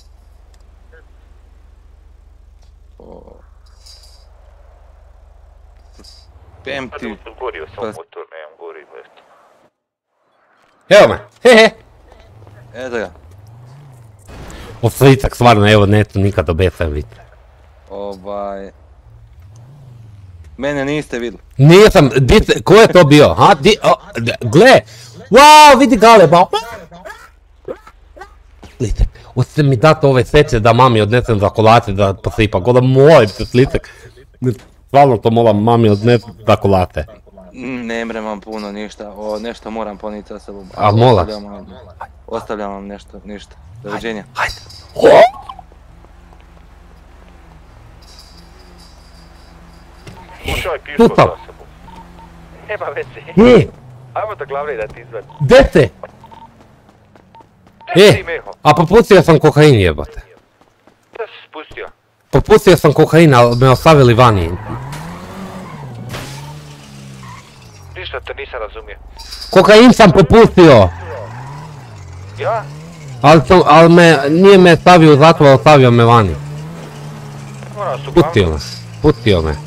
Pemti. Gorio sam motor, nemam gorivo, eto. Evo me, hehe. Eto ga. O Slitek, stvarno, evo neću nikad obećam vidjeti. Mene niste vidjeli. Nisam, ko je to bio? Gle! Wow, vidi galeba! Slitek, hoćete mi dati ove sveće da mami odnesem za kolate da posipa, goda molim se Slitek. Stvarno to moram mami odnesem za kolate. Ne mrem vam puno ništa, nešto moram poniti sa sobom. A mola? Ostavljam vam nešto, ništa. Doviđenja. Hajde. Tupav! Nema veze. Ajmo do glavne da ti izvadi. Dete! A popustio sam kokain jebate. Gdje si spustio? Popustio sam kokain, ali me ostavili vani. Ništa te nisam razumio. Kokain sam popustio! Ja? Ali nije me stavio u zatvor, ostavio me vani. Pustio me.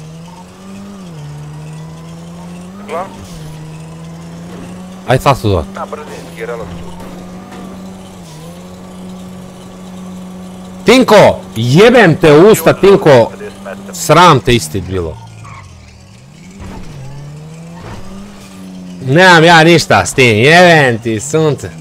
Glavno? Aj sad su doći. Na brzinski, relativno. Tinko, jebem te u usta, Tinko, sram te isti bilo. Nemam ja ništa s tim, jebem ti sunce.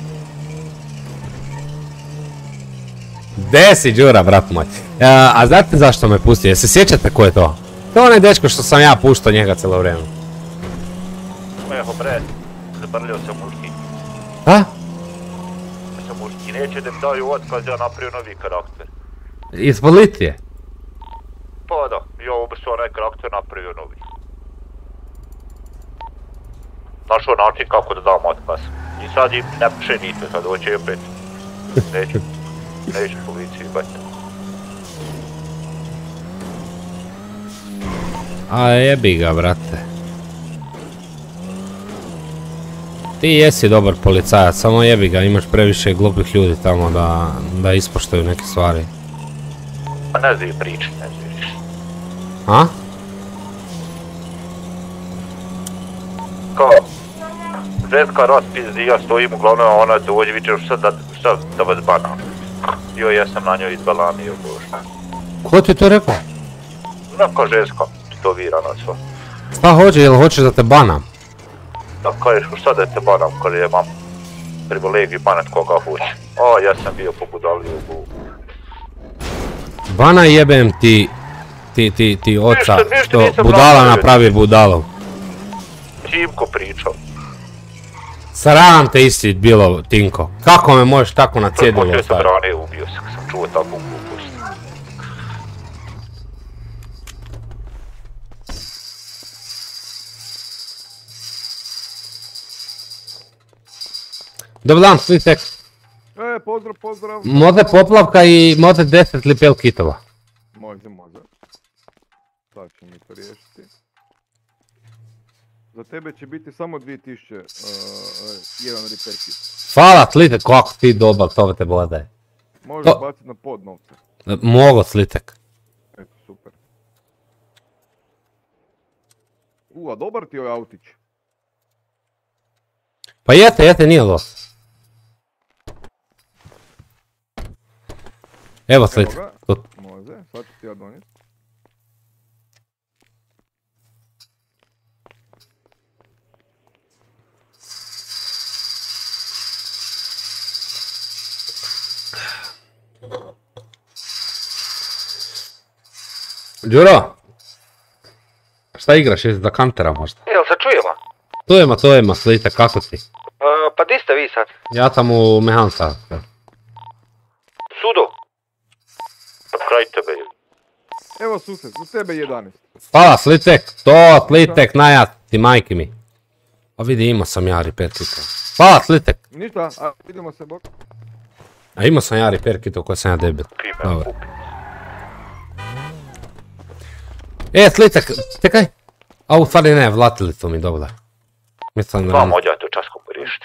Gdje si Đura, brat moj? A znate zašto me pustio? Se sjećate ko je to? To je onaj dečko što sam ja puštao njega cijelo vrijeme. Evo bre, zabrljao sam muški. A? I neće da mi daju otkaz, ja napravio novi karakter. Iz policije? Pa da, ja ubrzo onaj karakter napravio novi. Našao način kako da dam otkaz. I sad im ne piše ništa, sad hoće i opet. Neću policiju bati. A jebi ga, brate. Ti jesi dobar policajac, samo jebi ga, imaš previše glupih ljudi tamo da ispoštaju neke stvari. Pa ne znam pričati, ne znam više. A? Kao, Željka raspizdi, ja stojim uglavnom, a ona dođe, viče šta da vas banam. Jo, ja sam na njoj izbalamio, bože. Ko ti to rekao? Znam kao Željka, titovirana sva. Šta hoće, jel hoćeš da te banam? Da kažeš, šta da te banam, kad je imam privilegiju banat koga hoće. O, ja sam bio pobudalio u... Bana jebem ti oca, što budala napravi budalom. Timko pričao. Sram te isti bilo, Tinko. Kako me možeš tako na cjedilu ostaviti? Počeo sam ranije ubio se, kad sam čuo tako glupost. Dobar dan, Slitek. Pozdrav. Može poplavka i može 10 lipel kitova. Može. Sad ću mi to riješiti. Za tebe će biti samo 2000 jedan repair kit. Hvala, Slitek, kako ti dobar, to te bladaje. Možeš baciti na pod novce. Mogu, Slitek. Eto, super. A dobar ti je ovaj autić. Pa jete, nije loš. Evo Slitek. Može, sad ću ti ja donijeti. Đuro, šta igraš, jesi za kantera možda? Jel se čujemo? Čujemo, Slitek, kako si? Pa di ste vi sad? Ja sam u Mehansa. Sudo? Pa kraj tebe je. Evo sused, za tebe 11. Hvala, Slitek, Slitek, najat ti majke mi. A vidi, imao sam ja repair kitova. Hvala, Slitek. Ništa, a vidimo se, bok. A imao sam ja repair kitova koji sam ja debil. Dobro. Slitek, čekaj. A u stvari ne, vlatilicu mi dobila. Mislim da... Dva mođa to časko poriješiti.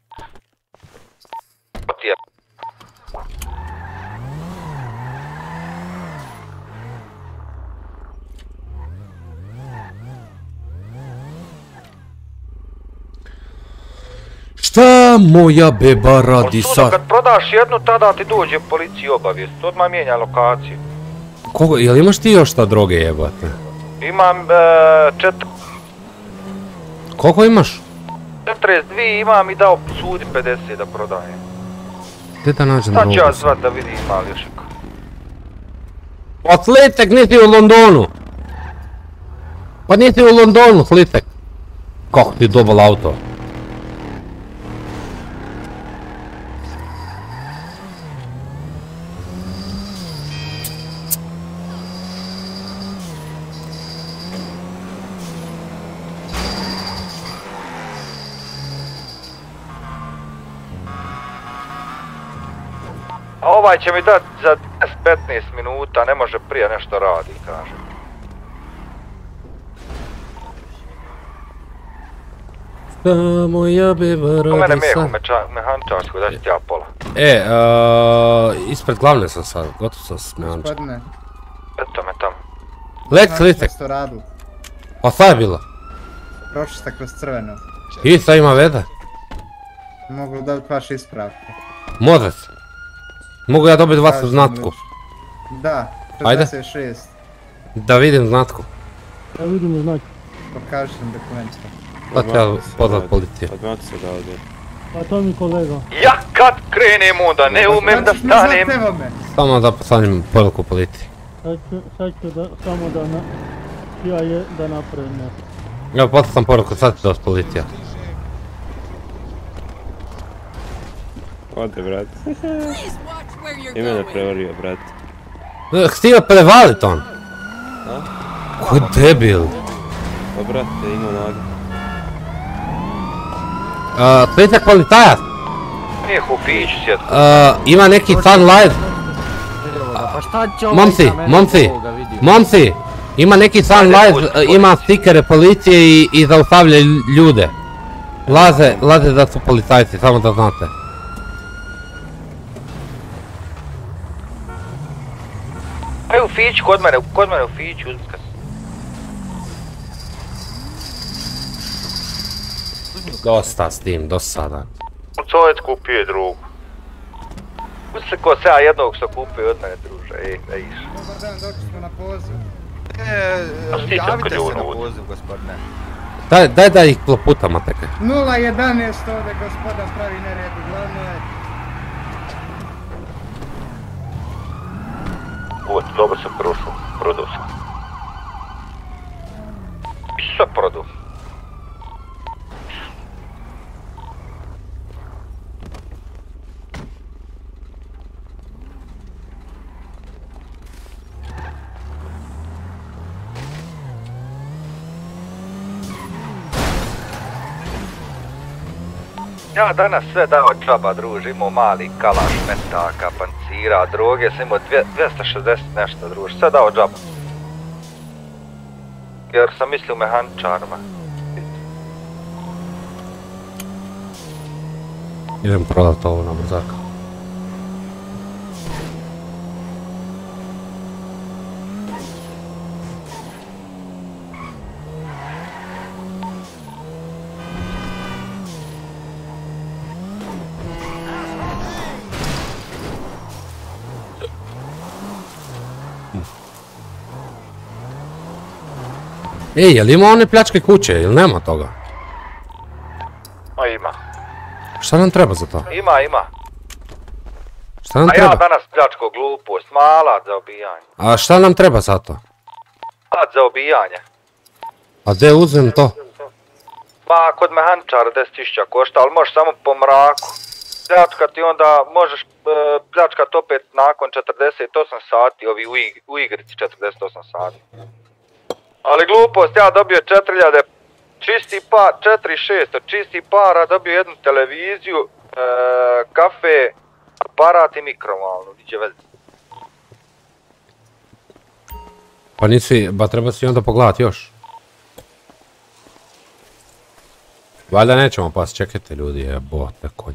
Šta moja beba radi sad? Kad prodaš jednu, tada ti dođe policiji obavijest, odmah mijenja lokaciju. Koliko, jel imaš ti još šta droge jebate? Imam 4... Koliko imaš? 42 imam i dao sudi 50 da prodajem. Gdje da nađem drogu? Sad ću ja zvat da vidim ima li još iko. Pa Slitek, nisi u Londonu! Pa nisi u Londonu, Slitek! Kako ti dobar auto? Ovaj će mi dati za 10-15 minuta, ne može prije nešto radi, kaže. Moja beba radi sad... U mene mehu mehančarsko, da ću ti ja pola. Ispred glavne sam sad, gotov sam s mehančarsko. Gospodine. Eto me tamo. Lek, Slitek. Što radu? Pa šta je bilo? Prošli ste kroz crveno. I šta ima veze? Mogu dobiti vaše ispravke. Može se. Mogu ja dobiti vašu znatku? Da, 66. Ajde. Da vidim znatku. Da vidim znatku. Pokaži nam dokumentima. Pa ću ja pozvat policiju. Odmah se da ovdje. Pa to mi kolega. Ja kad krenem onda, ne umem da stanem. Samo da poslanim poruku policiji. Sad ću samo da napravim nešto. Ja poslao sam poruku, sad ću doći policija. Ode, brat. I mene prevario, brat. Htio prevalit on. A? Ko debil. Pa brate, ima noge. Slitek policajac. Nije hupić sjed. Ima neki fan live. Momci, ima neki fan live, ima stikere policije i zaustavlja ljude. Laze da su policajci, samo da znate. Aj u Fiću, kod mene u Fiću, uzkas. Dosta s tim, dosadan. Policajac kupio drugu. Uzli ko se ja jednog što kupio od mene, druže, ej, iš. Dobar dan, došli smo na poziv. Javite se na poziv, gospodine. Daj da ih ploputamo teke. 011 ovdje gospoda pravi nered, uglavnom je... Ovo, dobro sam prošao, prodao sam. Što prodao? Ja danas sve dao džaba, druže, imao mali kalaš, metaka, pancira, droge, sam imao 260 nešto, druže, sve dao džaba. Jer sam mislio mehaničarima. Idem prodat ovo na brzaka. Ej, jel ima one pljačke kuće, ili nema toga? Ma ima. Šta nam treba za to? Ima. Šta nam A treba? ja danas pljačko glupost, mala za obijanje. A šta nam treba za to? Alat za obijanje. A gdje uzem to? Ma, kod mehaničara 10.000 košta, ali možeš samo po mraku. Pljačkati onda možeš pljačkat opet nakon 48 sati, ovi u igrici 48 sati. Ali glupost, ja dobio 4.000 čisti par, 4.600 čisti para, dobio jednu televiziju, kafe, aparat i mikrovalnu, niđe veze. Pa nisi, ba treba si onda pogledat još. Valjda nećemo pas, čekajte ljudi, jebote konj.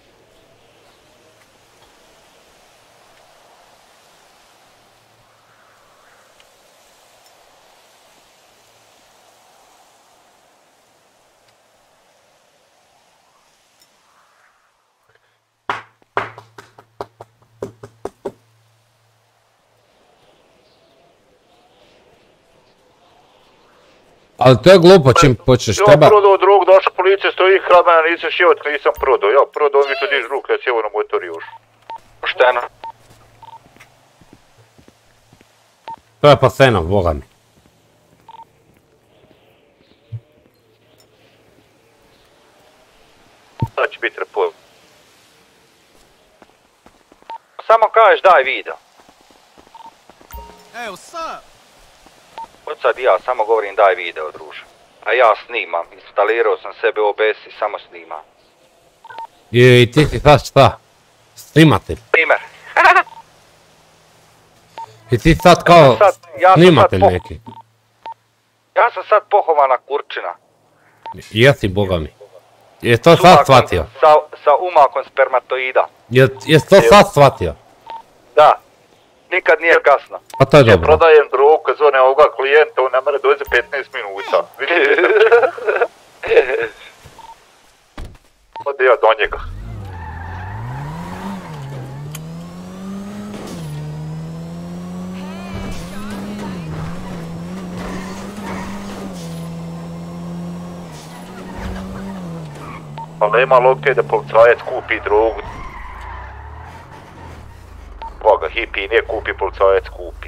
Ali to je glupo čim počneš, treba... Ja prodao drug, došla policija, stoji hrabana, nisam život, nisam prodao. Ja prodao, mi što diš drug, kad sjevo na motor još. Pošteno. To je paseno, boga mi. Sad će biti report. Samo kažeš daj video. Hey, what's up? Od sad ja samo govorim daj video, druže. A ja snimam, instalirao sam sebe OBS i samo snimam. I ti si sad šta? Snimatelj. Primer. I ti sad kao snimatelj neki. Ja sam sad pohovana kurčina. Jesi, boga mi. Je to sad shvatio? Sa umakom spermatoida. Je to sad shvatio? Da. Nikad nije kasno. Pa to je dobro. Prodajem drogu, kad zove ovoga klijenta, on ne mora dođe 15 minuta. Vidite sam ode ja do njega. Ali nema logike da policajac kupi drogu. Boga, hipi nije kupi, policajac kupi.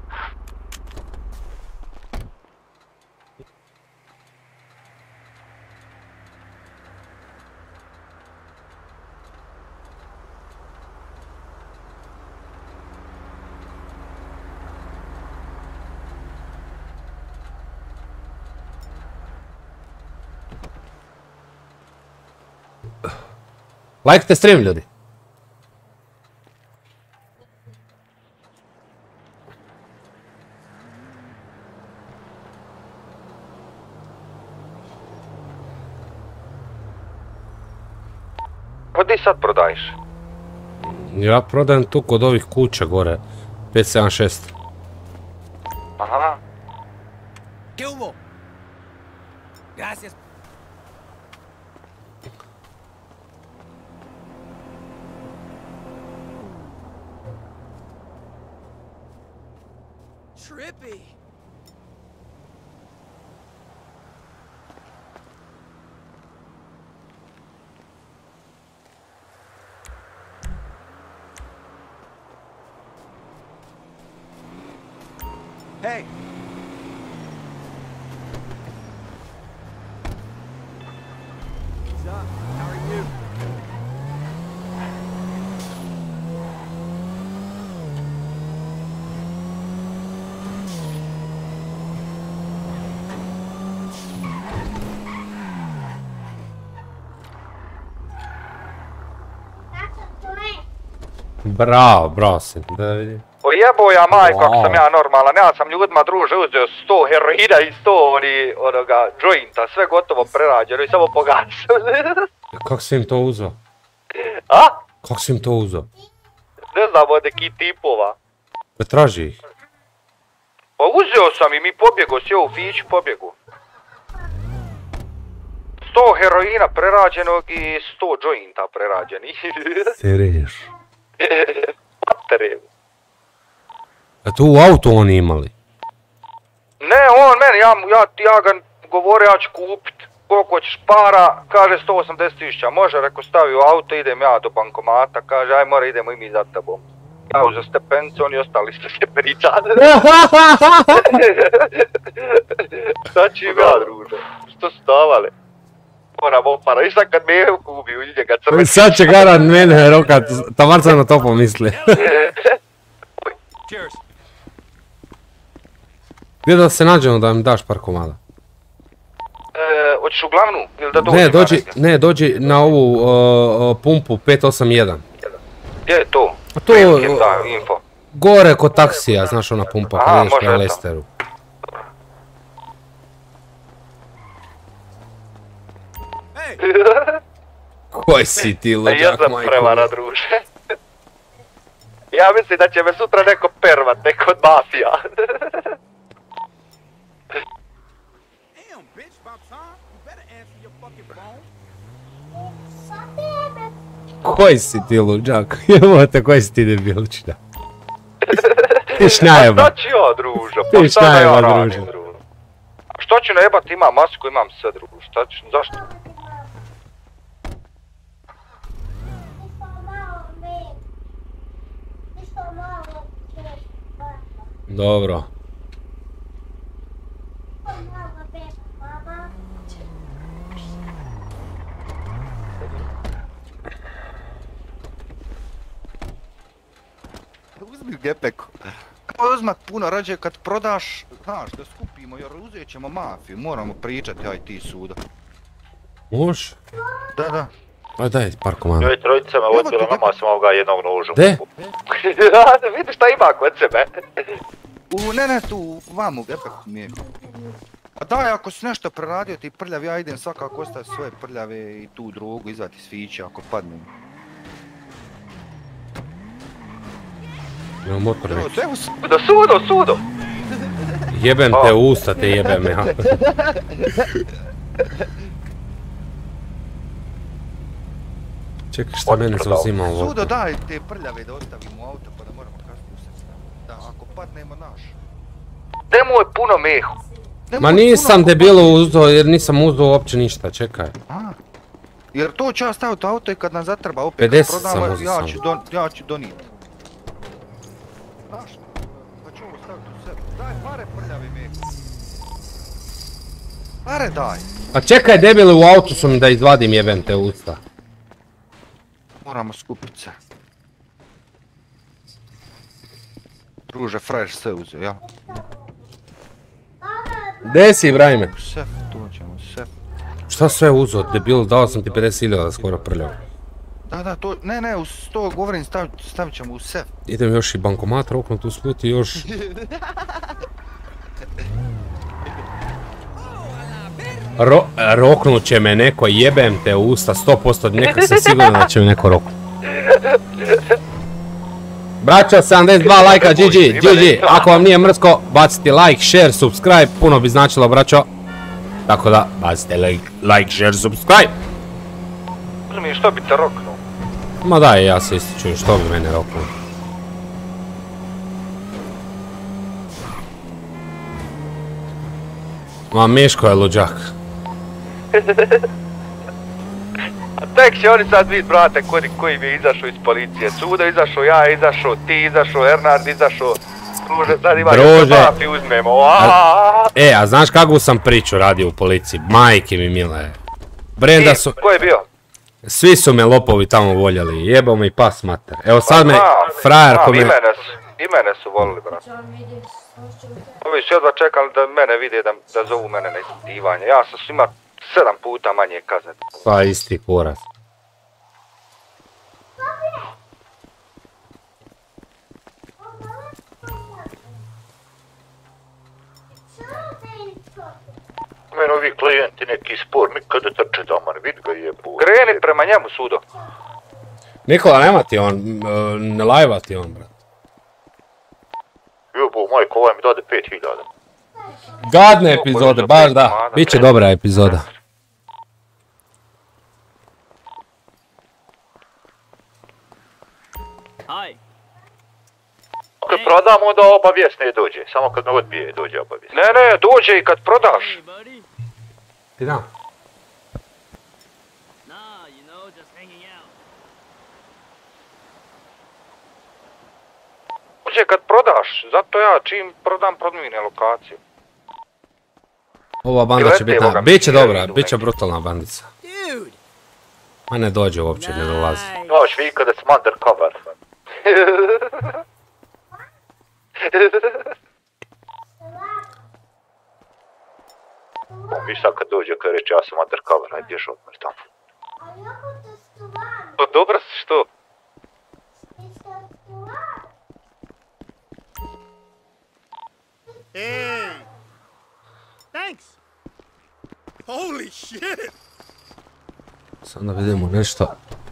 Lajkite stream, ljudi. di sad prodaješ? Ja prodajem tu kod ovih kuća gore. 576. Aha. ¿Qué hubo? Gracias. Trippy. Hey. What's up? How are you? Bravo, bravo si. Da vidim. O jebo ja majko, ako sam ja normalan, ja sam ljudima druže uzeo 100 heroina i 100 onoga jointa, sve gotovo prerađeno i samo pogasio. Kako si im to uzeo? A? Kako si im to uzeo? Ne znam od nekih tipova. Da traži ih. Pa uzeo sam im i pobjego, sjeo u fiću pobjegu. 100 heroina prerađenog i 100 jointa prerađenih. Sereš. Materevu. A tu u auto oni imali? Ne, on meni, ja ga govore ja ću kupit. Koliko hoćeš para, kaže 180.000, može, reko stavi u auto, idem ja do bankomata, kaže aj mora idemo i mi za tebom. Ja uzeo stepenice, oni ostali ste stepenicane. Šta ću im ja, druže? Što su davale? Moram opara, i sad kad me ubiju njega crveni. Sad će garant mene rokat, tamar sam na to pomisli. Gdje da se nađemo da mi daš par komada? Hoćeš u glavnu ili da dođi? Ne, dođi na ovu pumpu 581. Gdje je to? To da, info. Gore kod taksija, znaš ona pumpa kad ideš prema Lesteru. Koji si ti luđak, majko? Ja sam prevara, druže. Ja mislim da će me sutra neko pervat, neko od mafija. Koji si ti luđak? Jebote, koji si ti debilčina? Ti šnajeba. Šta ću ja, druže? Ti šnajeba, druže. Što ću najebat, imam masku, imam sve, druže. Šta ću, zašto? Dobro. Uzmi gepeku. Uzmak puno rađe kad prodaš, znaš, da skupimo jer uzet ćemo mafiju, moramo pričati aj ti suda. Može? Da. Aj daj par komada. Joj, trojica me odbila, nama sam ovoga jednog nožu. De? Vidiš šta ima kod sebe. Ne, tu, vamo gepeku mi je. A daj, ako si nešto preradio ti prljav, ja idem svakako ostaviti svoje prljave i tu drogu izvati s fića ako padnem. Evo motor neki. Sudo! Jebem te usta, te jebem ja. Čekaj, šta mene zauzima ovo? Sudo, daj te prljave da ostavimo u auto pa da moramo kasnije usjeti. Da, ako padnemo naš. Nemoj puno mehu. Ma nisam debilo uzeo jer nisam uzeo uopće ništa, čekaj. Jer to ću ja staviti u auto i kad nam zatreba opet 50 kad prodamo, sam ja ću donijeti. Znaš, pa ću ovo staviti u sebe. Daj pare prljavi mehu. Pare daj. A čekaj debile, u autu su mi da izvadim jebem te usta. Moramo skupiti se. Druže, frajer sve uzeo, ja? Gdje si, Ibrahime? U sef, tu ćemo, u sef. Šta sve uzeo, debil, dao sam ti 50.000 skoro prljao. Da, to, ne, uz to govorim stavit ćemo u sef. Idem još i bankomat roknut u sput i još... roknut će me neko, jebem te u usta, 100%, neka se sigurno da će me neko roknut. Braćo, 72 lajka, GG, ako vam nije mrsko, bacite like, share, subscribe, puno bi značilo, braćo. Tako da, bacite like, share, subscribe. Uzmi, što bi te roknuo? Ma daj, ja se isto čujem, što bi mene roknuo. Ma, Miško je luđak. A tek će oni sad vidjeti, brate, koji mi je izašao iz policije. Cudo izašao, ja izašao, ti izašao, Ernard izašao. Druže, sad ima fotografi, uzmemo. A znaš kakvu sam priču radio u policiji? Majke mi mile. Brenda su... Ko je bio? Svi su me lopovi tamo voljeli, jebao me i pas mater. Evo sad me frajer ko me... I mene su volili, brate. Ovi su jedva čekali da mene vide, da zovu mene na ispitivanje. Ja sam svima 7 puta manje kazne. Pa isti poraz. Meni ovi klijenti neki spor, nikad da trče doma, ne vidi ga jebu. Kreni prema njemu, Sudo. Nikola, nema ti on, ne lajva ti on, brat. Jebu, majko, ovaj mi dade 5000. Gadne epizode, baš da. Biće dobra epizoda. Kad prodam, onda obavijest ne dođe. Samo kad me odbije, dođe obavijest. Ne, dođe i kad prodaš. Ti da. Dođe kad prodaš, zato ja čim prodam promijene lokaciju. Ova banda će biti, biće dobra, biće brutalna bandica. Ma ne dođe uopće, ne dolazi. Znaš vi kada sam undercover. Vi sad kad dođe kad reći ja sam undercover, ajde bježi odmah tamo. Pa dobro si što? Hey! Thanks! Holy shit! Sad da vidimo nešto.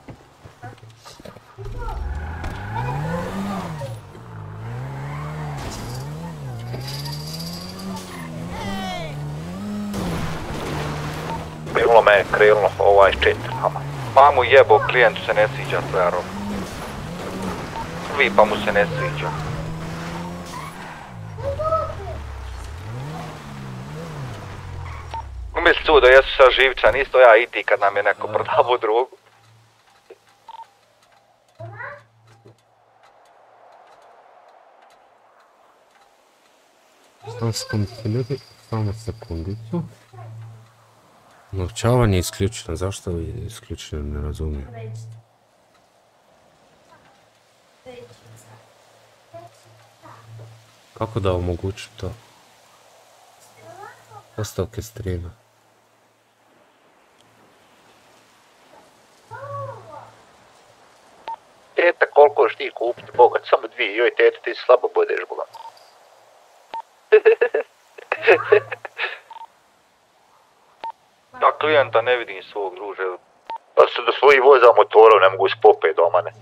Krenulo me, krenulo, ovaj 4, ama. Mamu jebo, klijentu se ne sviđa tvoja roba. Vi pa mu se ne sviđa. Misli Sudo, jesu sa Živčan, isto ja i ti kad nam je neko prodavao drogu. Samo sekundicu. Novčavanje je isključeno, zašto je isključeno, ne razumijem. Kako da omogućim to? Postavke streama. Teta, koliko još ti kupiti, bogat, samo 2, joj teta, ti slabo budeš, bogat. Ja klijenta ne vidim svog, druže. Pa se do svojih voza motora ne mogu spope doma, ne.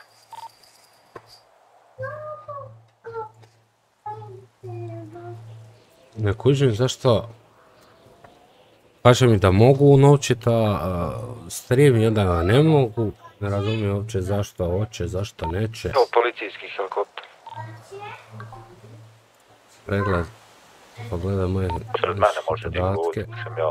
Ne kužim zašto... Kaže mi da mogu unovčiti stream i onda ne mogu. Ne razumijem uopće zašto hoće, zašto neće. To policijski helikopter. Pregled. Pogledaj moje podatke.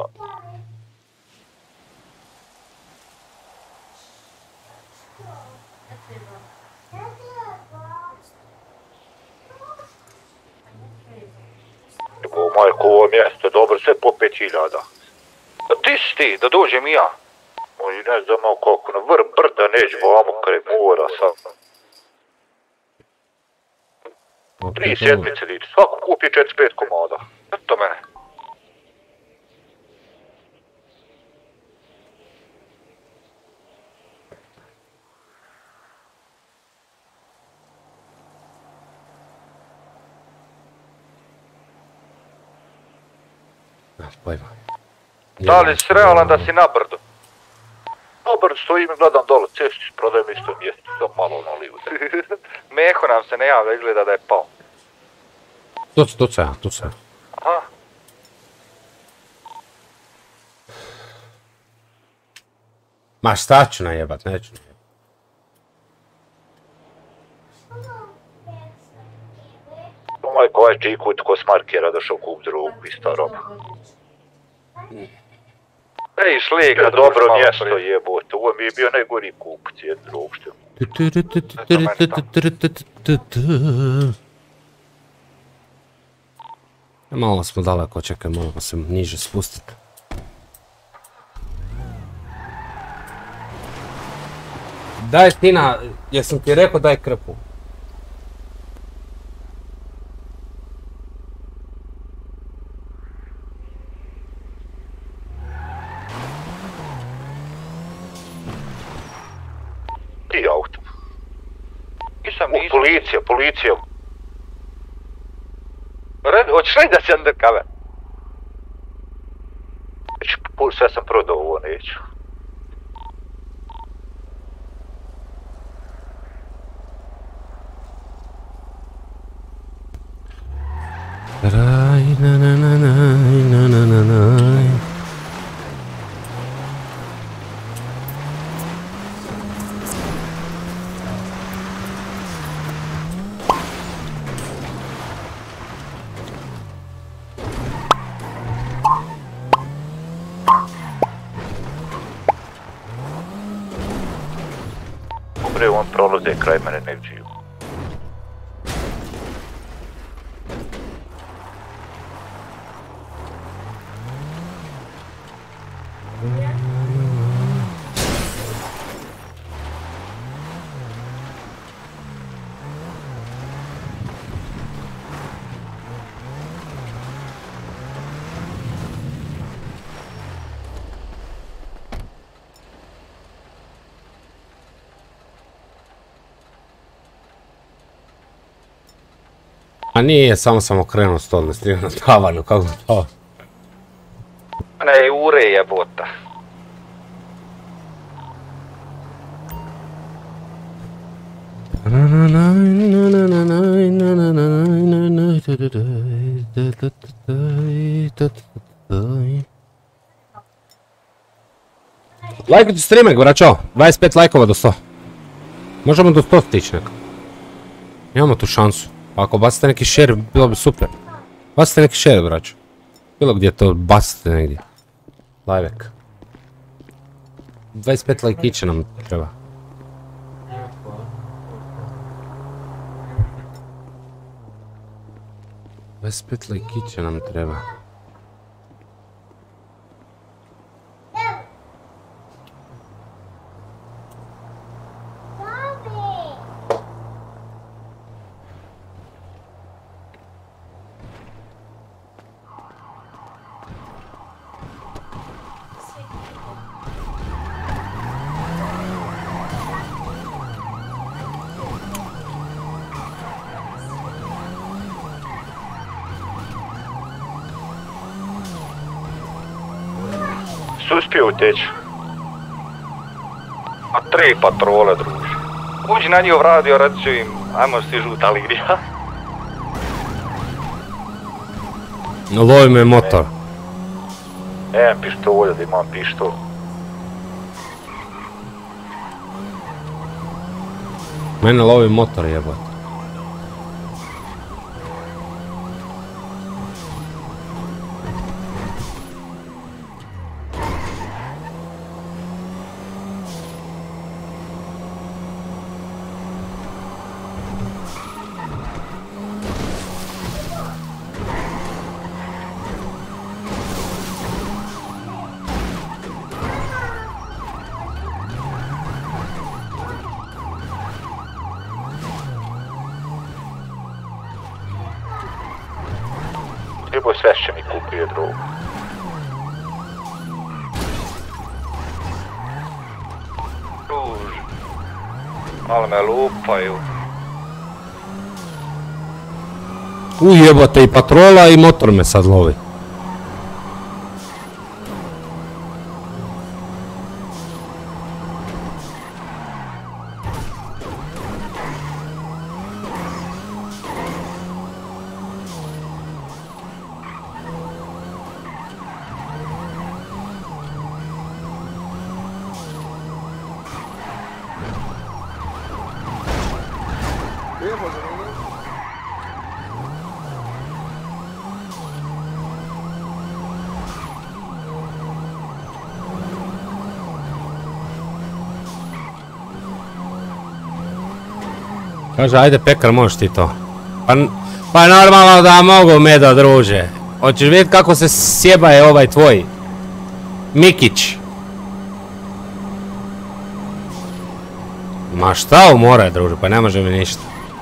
Majko, ovo mjesto je dobro, sve po 5000. Da ti si ti, da dođem i ja. Moji ne znam kako, na vrh brda neđe vamo kraj mora sad. 3 sedmice dići, svako kupi 45 komada. Eto mene. Pojma. Da li si realan da si na brdu? Na brdu stojim i gledam dole cestu, prodajem isto mjesto, sam malo na livu. Meho nam se ne javlja, izgleda da je pao. Tu se. Aha. Ma šta ću najebat, neću najebat. Majko, ovaj G-kut ko s markera došao kup drogu i staroba. Ej, šliga, dobro mjesto jebote, ovo mi je bio najgori kupac je drog što je. Malo smo daleko, čekaj, moramo se niže spustiti. Daj Tina, jesam ti rekao daj krpu. Ti auto. Policija. Hoćeš li da si undercover? Sve sam prodao, ovo neću. On prolaze kraj mene ne živu. A nije, samo sam okrenuo stol, ne stigao na tavanu, kako to? Ne, ure jebota. Lajkajte streamek, braćo, 25 lajkova do 100. Možemo do 100 stići nekako. Imamo tu šansu. Ako bacite neki share, bilo bi super. Bacite neki share, braću. Bilo gdje to bacite negdje. Lajvek. 25 lajkića nam treba. Dvadeset lajkića nam treba. Uspio uteći. A 3 patrole, druže. Uđi na njihov radio, reci im, ajmo si žuta linija. Lovi me motor. Nemam pištolja, da imam pištol. Mene lovi motor, jebate. Jeboj, Svešće mi kupio drogu. Druže. Malo me lupaju. Jebote, i patrola i motor me sad lovi. jebo za njega. Kaže, ajde Pekar, možeš ti to. Pa normalno da mogu, Medo, druže. Hoćeš vidjeti kako se sjebaje ovaj tvoj Mikić. Ma šta umore, druže, pa ne može mi ništa.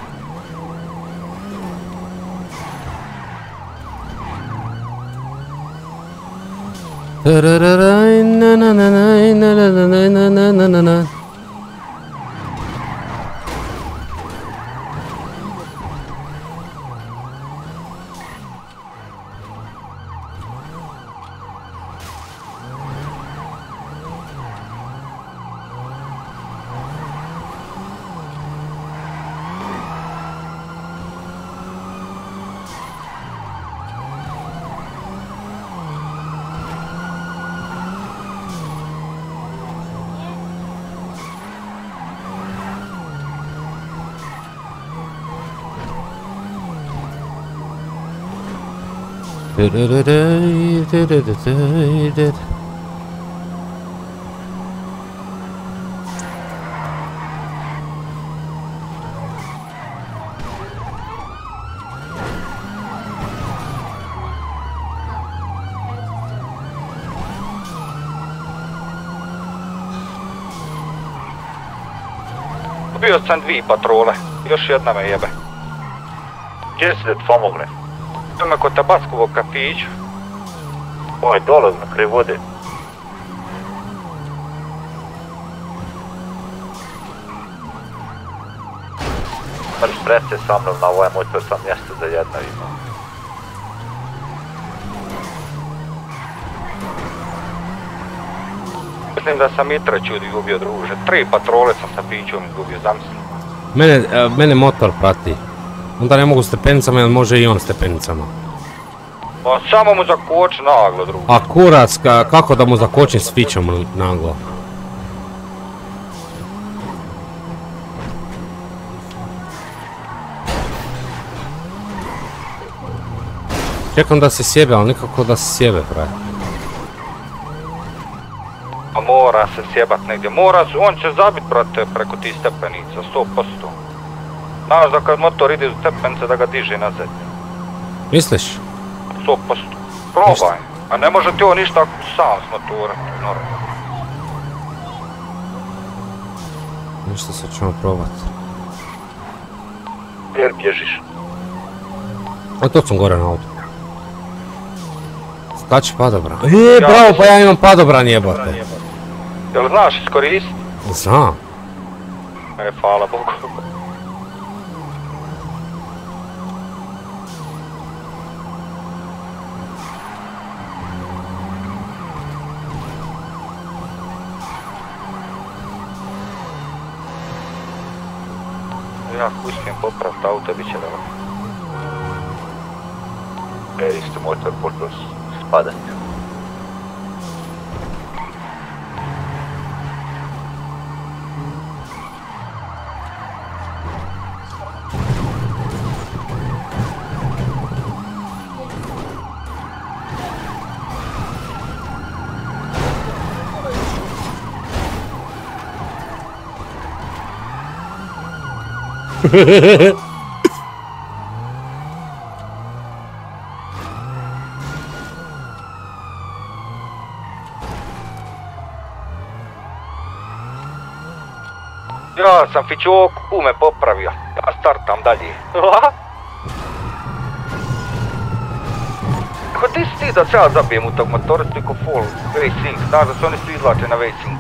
Bio sam 2 patrole, još jedna me jebe. Gdje si da ti pomogne? To me kod Tabaskovog kafiću. Oj, dolaz na kraj vode. Mrš prese sa mnom na ovaj motor, sam mjesto za jedna ima. Mislim da sam i treću izgubio, druže. 3 patrole sam sa pićom izgubio, zamislim. Mene motor prati. Onda ne mogu stepenicama, jer može i on stepenicama. Pa samo mu zakoči naglo, druže. A kurac, kako da mu zakočim s fićom naglo? Čekam da se sjebe, ali nikako da se sjebe, pravi. A mora se sjebat negdje, on će zabit, brate, preko tih stepenica, 100%. Znaš da kad motor ide u stepenice da ga diže nazad. Misliš? 100%. Probaj. A ne može ti on ništa sam s motora, normalno. Ništa sad ćemo probat. Jer bježiš. O, to sam gore na auto. Skači padobran. Bravo, pa ja imam padobran, jebote. Jel znaš iskoristiti? Znam. Hvala Bogu. Ja uspijem popraviti auto, bit će dobro. Isto motor počeo spadati. Ja sam fićok, me popravio. Ja startam dalje. Ko ti si ti da se ja zabijem u tog motora, sliko full V-Sync, znaš da se oni svi izlače na V-Sync.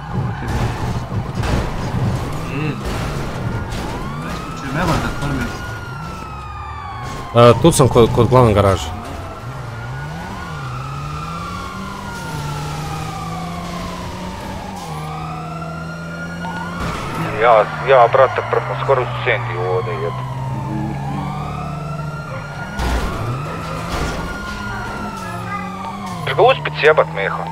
Tu sam kod glavne garaže. Ja, brate, skoro su sendi ovdje, jedu. Ćeš ga uspit sjebat, Meha?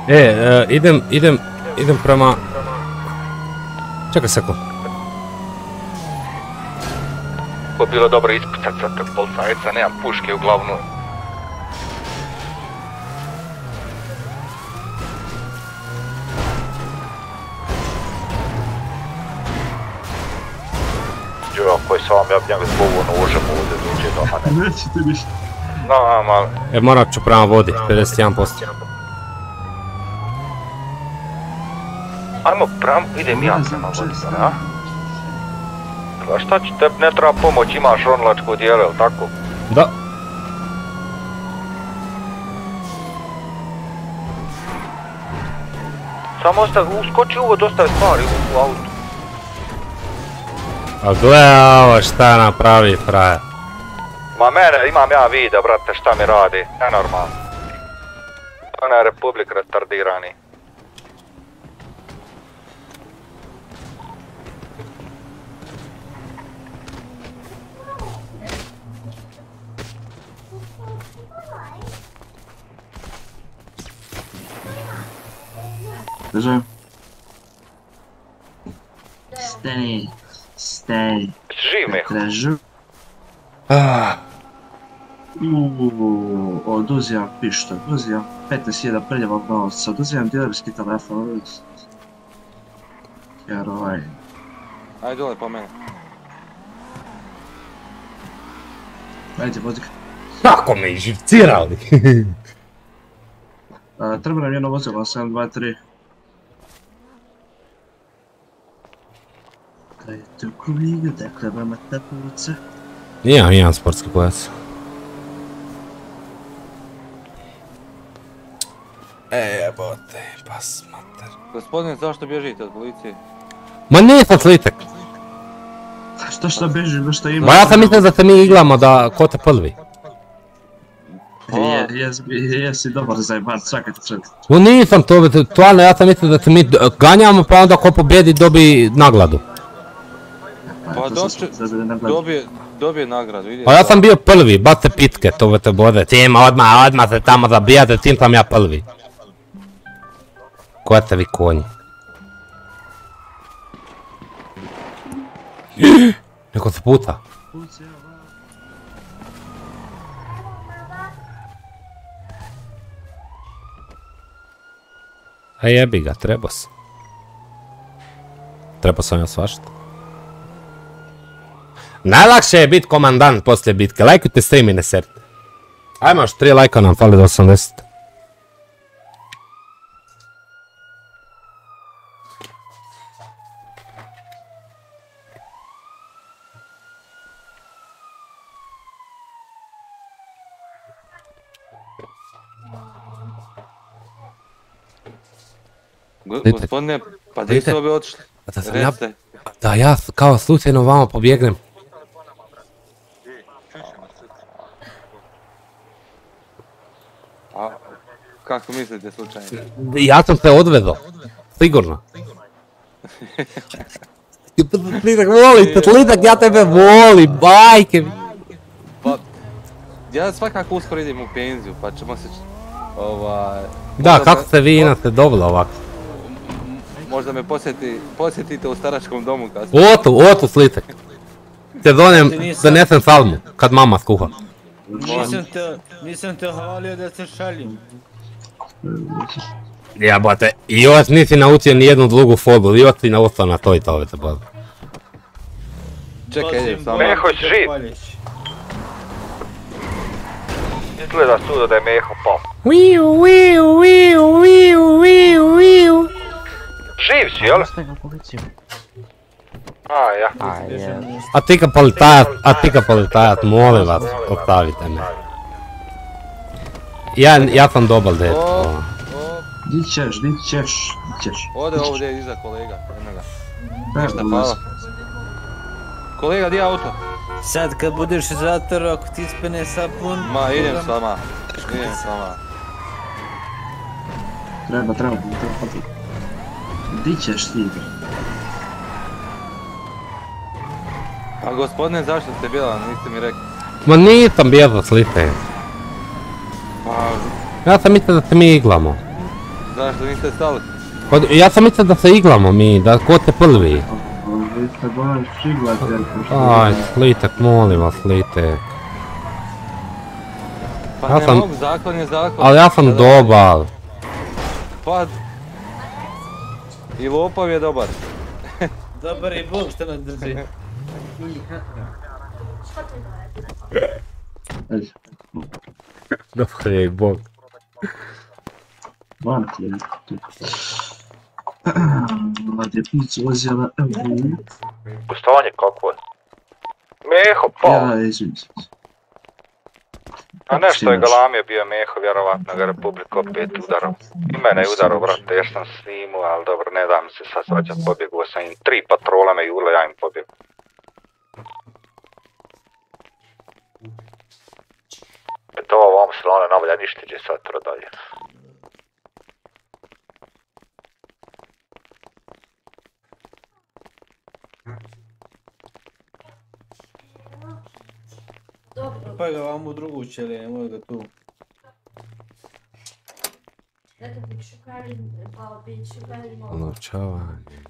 Idem prema... Čekaj sekund. Ko je bilo dobro ispucat sa tog policajca, nemam puške u glavnu. Jo, koji sam vam, ja bi njega zbogu nožem ovdje dođe do mene. Nećete ništa. Znam, ali... Morat ću prema vodi, 51%. Ajmo prema, idem ja prema vodi, a? A šta će tebi, ne treba pomoć, imaš ronilačko dijelo, jel tako? Da. Samo uskoči uvod, ostavi stvari u autu. A gle ovo šta napravi frajer. Ma mene, imam ja video, brate, šta mi radi, nenormalno. Ona je Republik retardirani. Držajem. Stani. Živ, Meho? Tražu. Oduzimam pištolj, oduzimam 15.000 prljavog novca, oduzimam dilerski telefon, jer ovaj... Ajde dole po mene. Ajde, vodi ga. Kako me izživcirali? Treba nam jedno vozilo, 723. Dajte u kolega, dakle vama tapulice. Nijem sportski pojas. Jebote, pas mater. Gospodine, zašto bježite od policije? Ma nisam slitek. Šta beži, da šta ima? Ma ja sam mislio da se mi iglamo da ko te prvi. Jesi dobar zajeban, čakajte čekaj. No nisam to, stvarno ja sam mislio da se mi ganjamo pa onda ko pobjedi dobi nagradu. Pa dobije nagradu, ide. Pa ja sam bio prvi, bace pitke, to te bode. Tima, odmah se tamo zabijate, tim sam ja prvi. Koja ste vi konji? Neko se puta. A jebi ga, trebao sam. Trebao sam ja svašta. Najlakše je biti komandant poslije bitke, lajkujte stream i ne serite. Ajmo još 3 lajka nam fali do 80. Gospodine, pa gdje ste obi otišli? Da ja kao slučajno vama pobjegnem. A kako mislite slučajno? Ja sam se odvezo. Sigurno. Slitak, volite, Slitak, ja tebe volim, bajke mi. Pa, ja svakako uskoro idem u penziju, pa ćemo se... Da, kako ste vi inate dobili ovako? Možda me posjetite u staračkom domu kasnije. Otu Slitak. Te donesem salmu, kad mama skuha. Nisam te hvalio da se šalim. Jebote, i još nisi naučio nijednu drugu fobu, još si naustao na to i to te bodu. Čekaj, idem samo. Meho, si živ? Izgleda suda da je Meho pao. Živ si, jel? A ti ka politajac, molim vas, ostavite me. Ja sam dobar dete. Di ćeš. Ode ovdje iza kolega, jednoga. Ništa, hvala. Kolega, di je auto? Sad kad budeš u zatvoru, ako ti ispane sapun... Ma, idem s vama. Treba. Di ćeš ti? A gospodine, zašto ste bila, niste mi rekli? Ma nisam bježao Slite. Ja sam mislio da se mi iglamo. Zašto niste stali? Ja sam mislio da se iglamo mi, da ko te prvi. Aj, Slitek, molim vas, Slitek. Pa ne mogu, zakon je zakon. Ali ja sam dobar. Pa... I lopov je dobar. Dobar je Bog što nas drži. Dobar je Bog. Gostovanje kakvo je? Meho, pa. A nešto je galamio bio Meho, vjerovatno ga Republika opet udarao. I mene je udarao, brate, jer sam snimu, ali dobro, ne da mi se sad svađat, pobjeguo sam im 3 patrola me jule, ja im pobjegu. Eto ovo vam slane navolja ništa će sad dalje. Pa ga vam u drugu ćelije, nemoj ga tu. Novčavanje.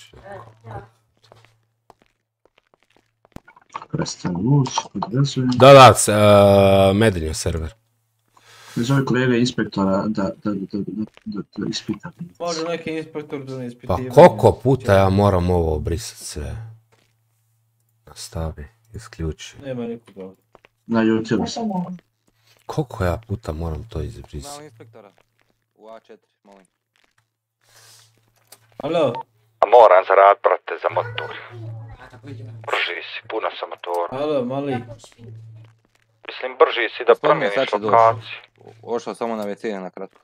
Da, Medinjo server. Zove kolega inspektora da ispita. Može neki inspektor da ne ispitiva. Pa koliko puta ja moram ovo obrisati sve? Nastavi, isključi. Nema nikoga ovdje. Na YouTube sam. Koliko ja puta moram to izbrisati? Malo inspektora. U A4, molim. Alo? A moram zaradit, brate, za motor. Brži si, puno sam motora. Alo, mali. Mislim, brži si da promijeniš lokaciju. Ošao samo na WC na kratko.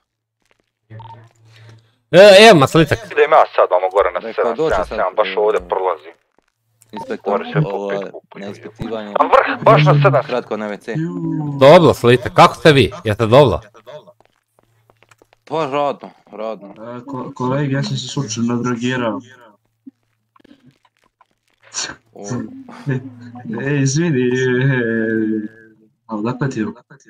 Evo Maslitak. Idem ja sad vamo gore na 777, baš ovdje prolazim. Inspektor, na ispitivanje. A vrh, baš na 7. Kratko na WC. Dobro, Slitak, kako ste vi? Jeste dobro? Pa radno. Kolegi, ja sam se slučajno drogirao. Izvini, ali dakle ti je?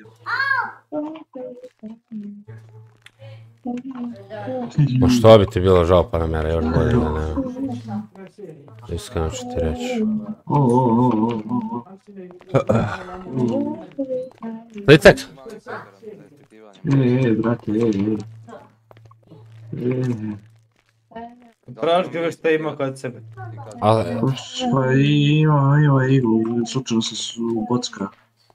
Ma što bi ti bilo žao pa nam još bolje da nema. Iskreno ću ti reći. Slitak! Brate, Praviš ga šta ima kod sebe. Pa ima iglu, slučajno se su bocka.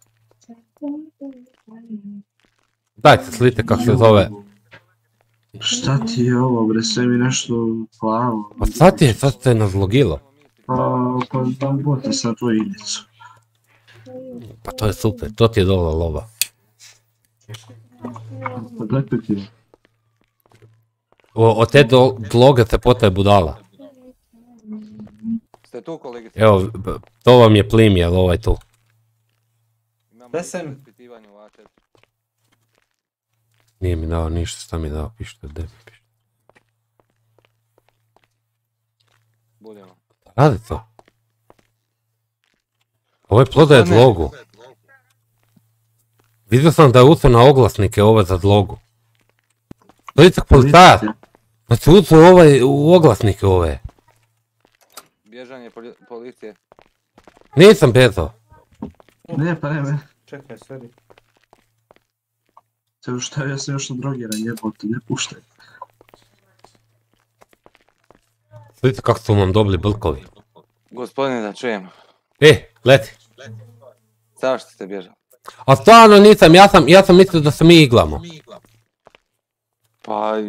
Dajte slite kako se zove. Šta ti je ovo bre, sve mi nešto plavo. Pa sad te nazlogilo. Pa dam bota sad tvoju igricu. Pa to je super, to ti je dobra lova. Pa dakle ti je. Od te dloge te potaje budala. Ste tu kolegice? Evo, to vam je Plimijel, ovaj tu. Da sam... Nije mi dao ništa, šta mi dao pištolj, gdje mi pištolj? Budemo. Radi to. Ovo je plodaje dlogu. Vidio sam da je ucao na oglasnike ove za dlogu. To je tak policajac. Znači ucao u oglasnike ove. Bježanje policije. Nisam bjezao. Ne, pa ne. Čekaj, sorry. Sve šta ja sam još drogiran, jebote, ne puštaj. Vidite kako su vam dobili blkovi. Gospodine, da čujem. Leti. Zašto ste bježali? A stvarno nisam, ja sam mislio da se mi iglamo. Pa...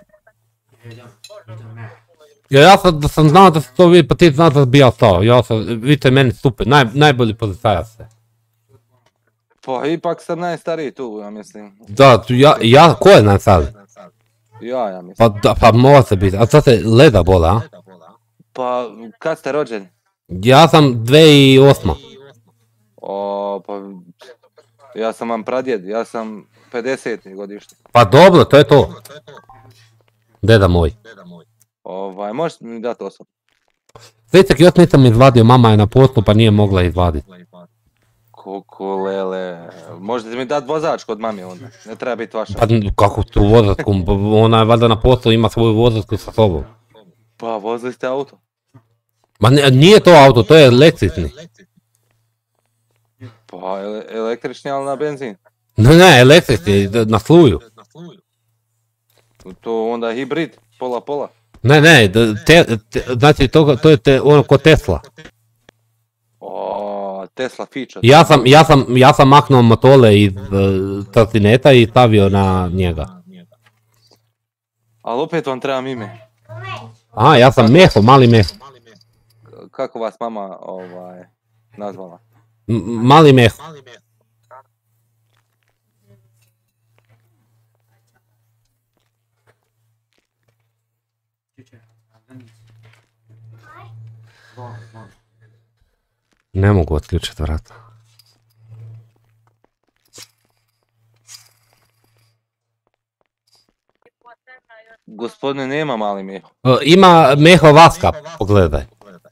Ja sam znao da se to vidi, pa ti znaš da bi ja stao. Vidite meni super, najbolji policajac ste. Pa ipak sam najstariji tu, ja mislim. Da, ko je najstariji? Ja mislim. Pa mora se biti, a to se leda bola, a? Pa, kad ste rođeni? Ja sam 2008. Pa... Ja sam vam pradjed, ja sam 50. godište. Pa dobro, to je to. Deda moj. Možete mi dati osobu? Slitak, još nisam izvadio, mama je na poslu pa nije mogla izvaditi. Kukulele, možete mi dati vozačku od mami onda, ne treba biti vaša. Pa kako tu vozačku, ona je valjda na poslu, ima svoju vozačku sa sobom. Pa vozili ste auto? Ma nije to auto, to je električni. Pa električni, ali na benzin. Ne, električni, na struju. To onda hibrid, pola. Ne, znači to je ono ko Tesla. Tesla feature. Ja sam maknuo motole iz trotineta i stavio na njega. Ali opet vam trebam ime. Aha, ja sam Meho, mali Meho. Kako vas mama nazvala? Mali Meho. Ne mogu otključiti vrata. Gospodine, nema mali Meho. Ima Meho Vaska, pogledaj.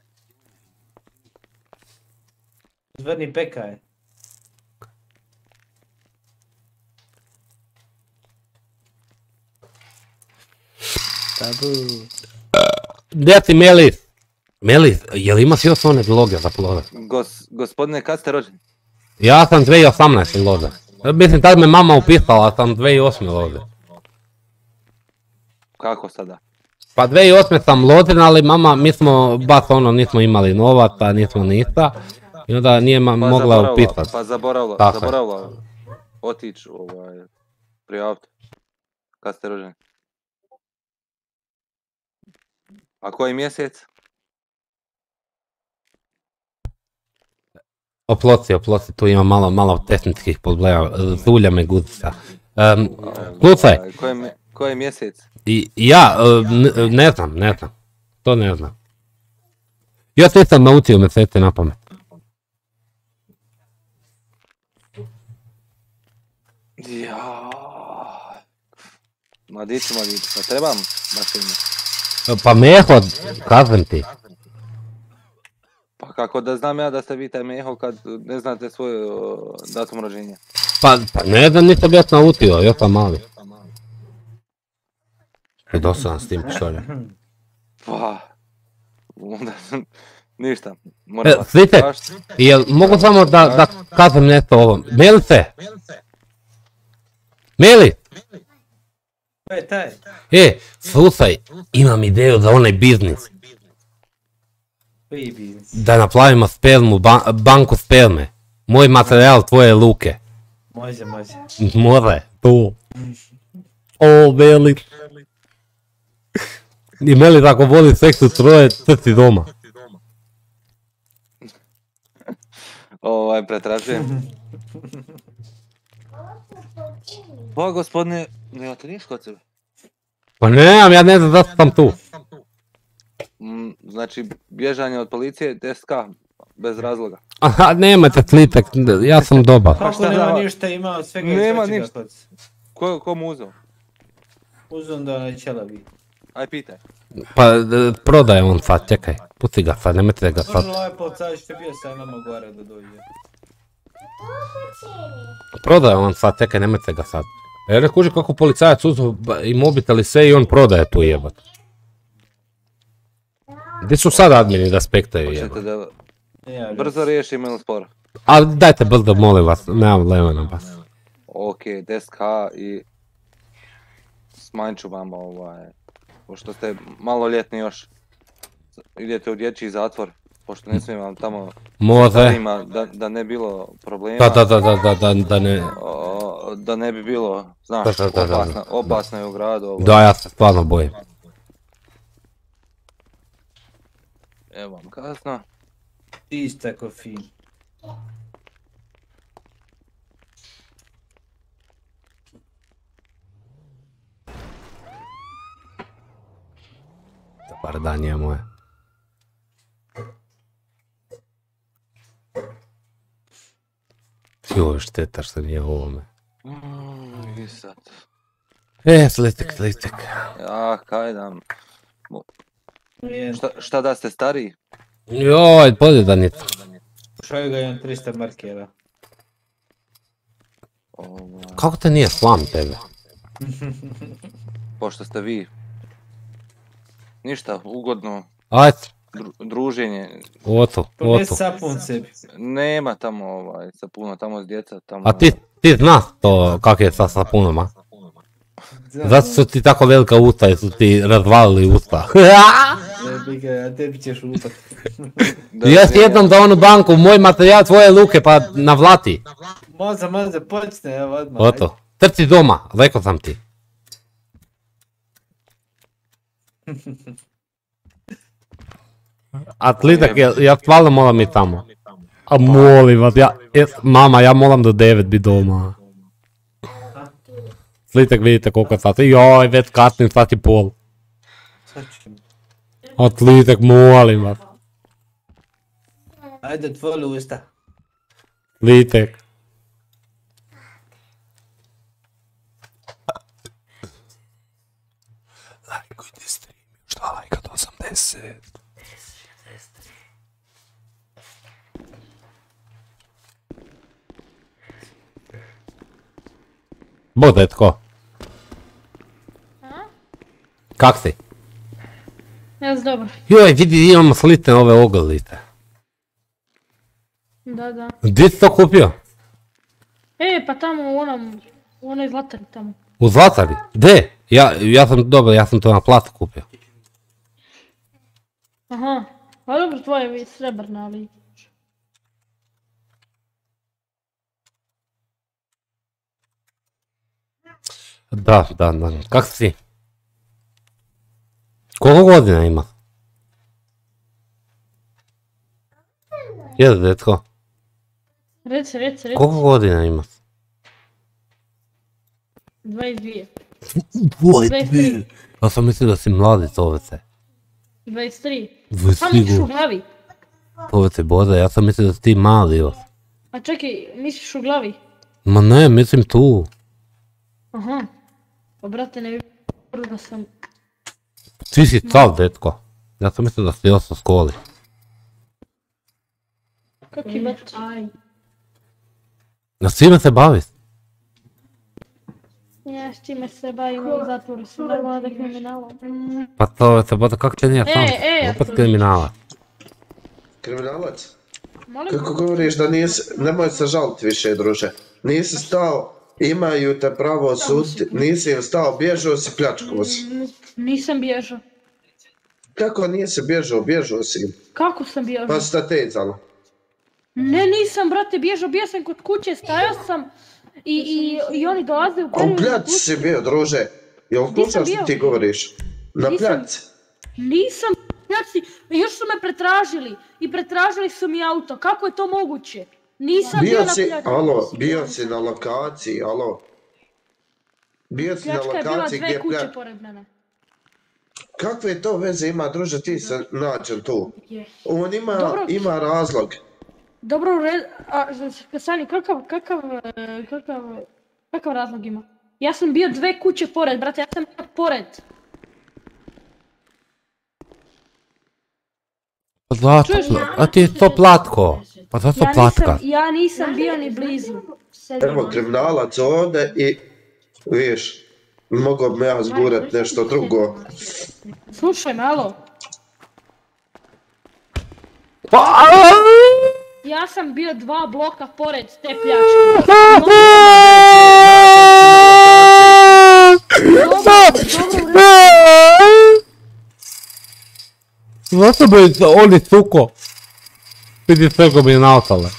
Zvrni pekaj. Tabu. Gdje ti Melis? Melis, jel imaš još one vloge za plode? Gospodine, kad ste rođeni? Ja sam 2018. lode. Mislim, tad me mama upisala, sam 2008. lode. Kako sada? Pa 2008. sam loden, ali mama, mi smo baš nismo imali novaca, nismo ništa. I onda nije mogla upisati. Pa zaboravila otići prije auto. Kad ste rođeni? A koji mjesec? Oploci, tu ima malo tehničkih problema, zulja me guzica. Slušaj. Koji mjesec? Ja, ne znam, to ne znam. Ja sve sam naučio mjesece na pamet. Mladiću, pa trebam baš ime. Pa Meho, kažem ti. Pa kako da znam ja da ste vi taj Meho kad ne znate svoj datum rođenja? Pa ne znam, nisam ja naučio, još sam mali. I dosadan s tim pištoljem. Pa, onda ništa. Slite, jel mogu samo da kažem nešto ovo? Melice! Meli! Slušaj, imam ideju za onaj biznis. Da napravimo spermu, banku sperme. Moj materijal, tvoje luke. Može. More, to. O, Meli. I Meli tako voli seks u troje, crci doma. Pretražujem. Pa gospodine, nemate niš kod sebe? Pa nemam, ja ne znam zašto sam tu. Znači, bježanje od policije, 10k, bez razloga. Aha, nemate slitek, ja sam dobar. Kako nema ništa, ima svega i nema svačega ništa. kod se. Ko mu uzeo? Uzem da onaj čelavi. Aj pitaj. Pa prodaje on sad, čekaj, pusti ga sad, nemojte ga sad. Možda ovaj policaj što je bio sa nama gore da dođe. Prodaje on sad, čekaj, nemojte ga sad. Jer ne kuži kako policajac uzeo i mobitel i sve i on prodaje tu jebat. Gdje su sad admini da spektaju jebat? Brzo riješim ili sporo? A dajte brzo, molim vas, nemam levena baš. Ok, 10k i smanjit ću vam pošto ste maloljetni još, idete u dječji zatvor, pošto ne smijem vam tamo da ne bilo problema. Da ne bi bilo, znaš, opasno je u gradu. Da, ja se stvarno bojim. Evo vam kazna. Čista kofin. Dobar dan je moje. Joj, šteta što nije u ovome. I sad. Slitek. Ja, kaj dam. Šta da ste stariji? Joj, bolje da nije. Šaju ga imam 300 markera. Kako te nije slam tebe? Pošto ste vi. Ništa, ugodno. Ajde. druženje. Oto. Ponesi sapun sebi. Nema tamo sapuna, tamo s djeca, tamo... A ti znaš to kak je sa sapunom, a? Zato su ti tako velika usta jer su ti razvalili usta. A tebi ćeš lupat. Ja sjedam za onu banku, moj materijal, tvoje luke, pa navlati. Može, počne, evo odmah. Oto. Trci doma, rekao sam ti. A Tlitak, ja stvarno moram i tamo. A molim vas, mama, ja moram do 9 biti doma. Tlitak, vidite koliko je sati. Joj, već kasnim, sat i pol. A Tlitak, molim vas. Ajde, otvori usta. Tlitak. Lajkujte stream, šta lajka do 80. Bog detko. Kak si? Ja sam dobro. Joj, vidi, imamo slitne ove ogrlice. Da. Gdje si to kupio? Pa tamo u onoj Zlatari tamo. U Zlatari? Gdje? Ja sam to na platu kupio. Aha, pa dobro, tvoje je srebrna, ali... Da. Kak si? Koliko godina ima? Jel, detko? Reci. Koliko godina ima? 22. 22? Ja sam mislio da si mladi, Tovece. 23. 23. Samo misliš u glavi. Tovece, Boda, ja sam mislio da si ti mali još. A čekaj, misliš u glavi? Ma ne, mislim tu. Aha. Pa brate, ne bi da sam... Ti si cal, detko. Ja sam mislio da si još u školi. Kak je bet? A s čime se baviš? Ja, s čime se bavim u zatvoru, sam normalno da kriminalom. Pa Tovece, Boda, kako će nije sam? Opet kriminalac. Kriminalac? Molim? Kako govoriš da nemoj se žaliti više, druže. Nisi stao, imaju te pravo suditi, nisi im stao, bježao si, pljačkao si. Nisam bježao. Kako nisi bježao, bježao si im? Kako sam bježao? Pa si te tezala. Ne, nisam, brate, bježao, bio sam kod kuće, stajao sam i oni dolaze u periodu... A u pljaci si bio, druže. Jel slušaš što ti govoriš? Na pljaci. Nisam pljaci, još su me pretražili i pretražili su mi auto, kako je to moguće? Nisam bio na pljaci. Alo, bio si na lokaciji, alo. Bio si na lokaciji gdje je pljačka. Pljačka je bila 2 kuće pored mene. Kakve to veze ima, druže, ti se nađem tu? On ima razlog. Dobro, u redu, Sani, kakav razlog ima? Ja sam bio 2 kuće pored, brate, ja sam bio pored. Pa zato, a ti je to platko. Pa zato platka. Ja nisam bio ni blizu. Evo kriminalac ovdje i, vidiš, mogo bi ja zgurat nešto drugo. Slušaj, malo. Ja sam bio 2 bloka pored te pljačke. Zašto bi oni suko? Vidi sve ko bi naotale.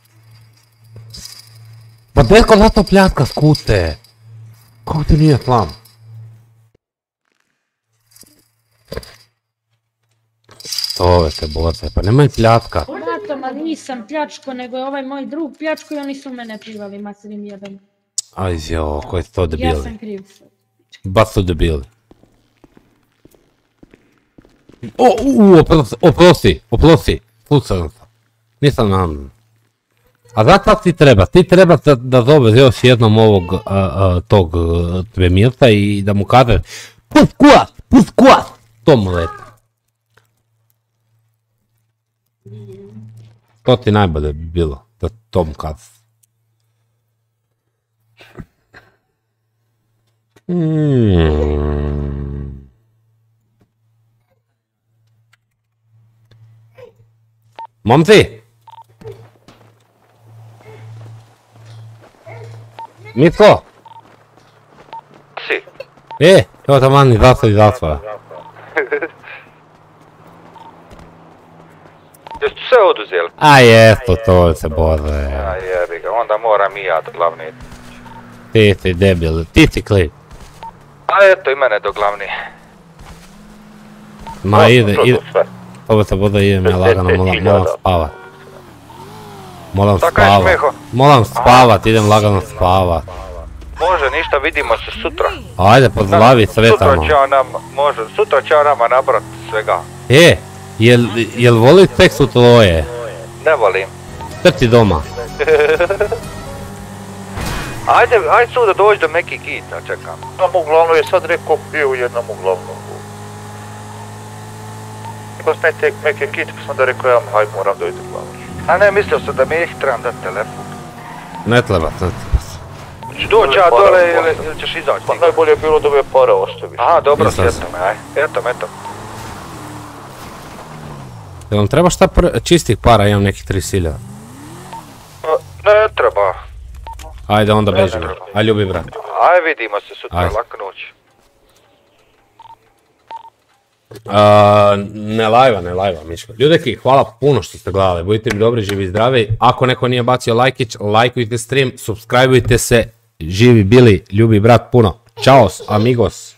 Pa deko zato pljatka skute. Kako ti nije slam? Ove se boce, pa nemoj pljatka. Ma nisam pljačko, nego je ovaj moj drug pljačko i oni su mene privali, macerim jedan. Aj jo, koji su to debili. Ja sam kriv. Baš su debili. Oprosti, slučajno sam. Nisam nam. A znaš šta ti treba? Ti treba da zoveš još jednom ovog tog premijerca i da mu kaže pus kuas, to mu leti. To ti najbolje bi bilo, da to mu kaže. Momci! Mitko? Si. Evo taman izašao iz zatvora. Jeste sve oduzeli? A jesu, to se boze. A jebi ga, onda moram i ja do glavni. Ti si debil, ti si klip. A eto i mene do glavni. Ma ide. Ovo se bude idem ja lagano, moram spavat. Moram spavat, idem lagano spavat. Može, ništa, vidimo se sutra. Ajde, pozdravi sve tamo. Sutra će on nama nabrat svega. Jel voli seks u tvoje? Ne volim. Trči doma. Ajde suda dođi do Meki Kita, čekam. Nam uglavnom je sad rekao bio u jednom uglavnom. Ako sme tek Meki Kita, pa sam da rekao ja moram dojti uglavnom. A ne, mislio sam da mi ih trebam dati telefon. Ne treba. Ću doći ja dole ili ćeš izaći? Pa najbolje je bilo da ove pare ostaviš. Aha, dobro, sjeto me, aj. Eto. Jel vam treba šta čistih para, imam nekih 3000. Ne treba. Ajde, onda bežimo. Aj, ljubi brat. Aj, vidimo se sutra, laka noć. Ne lajva, Miško. Ljudeki, hvala puno što ste gledali. Budite mi dobri, živi, zdravi. Ako neko nije bacio lajkić, lajkujte stream, subscribeujte se. Živi bili, ljubi brat puno. Ćao, amigos.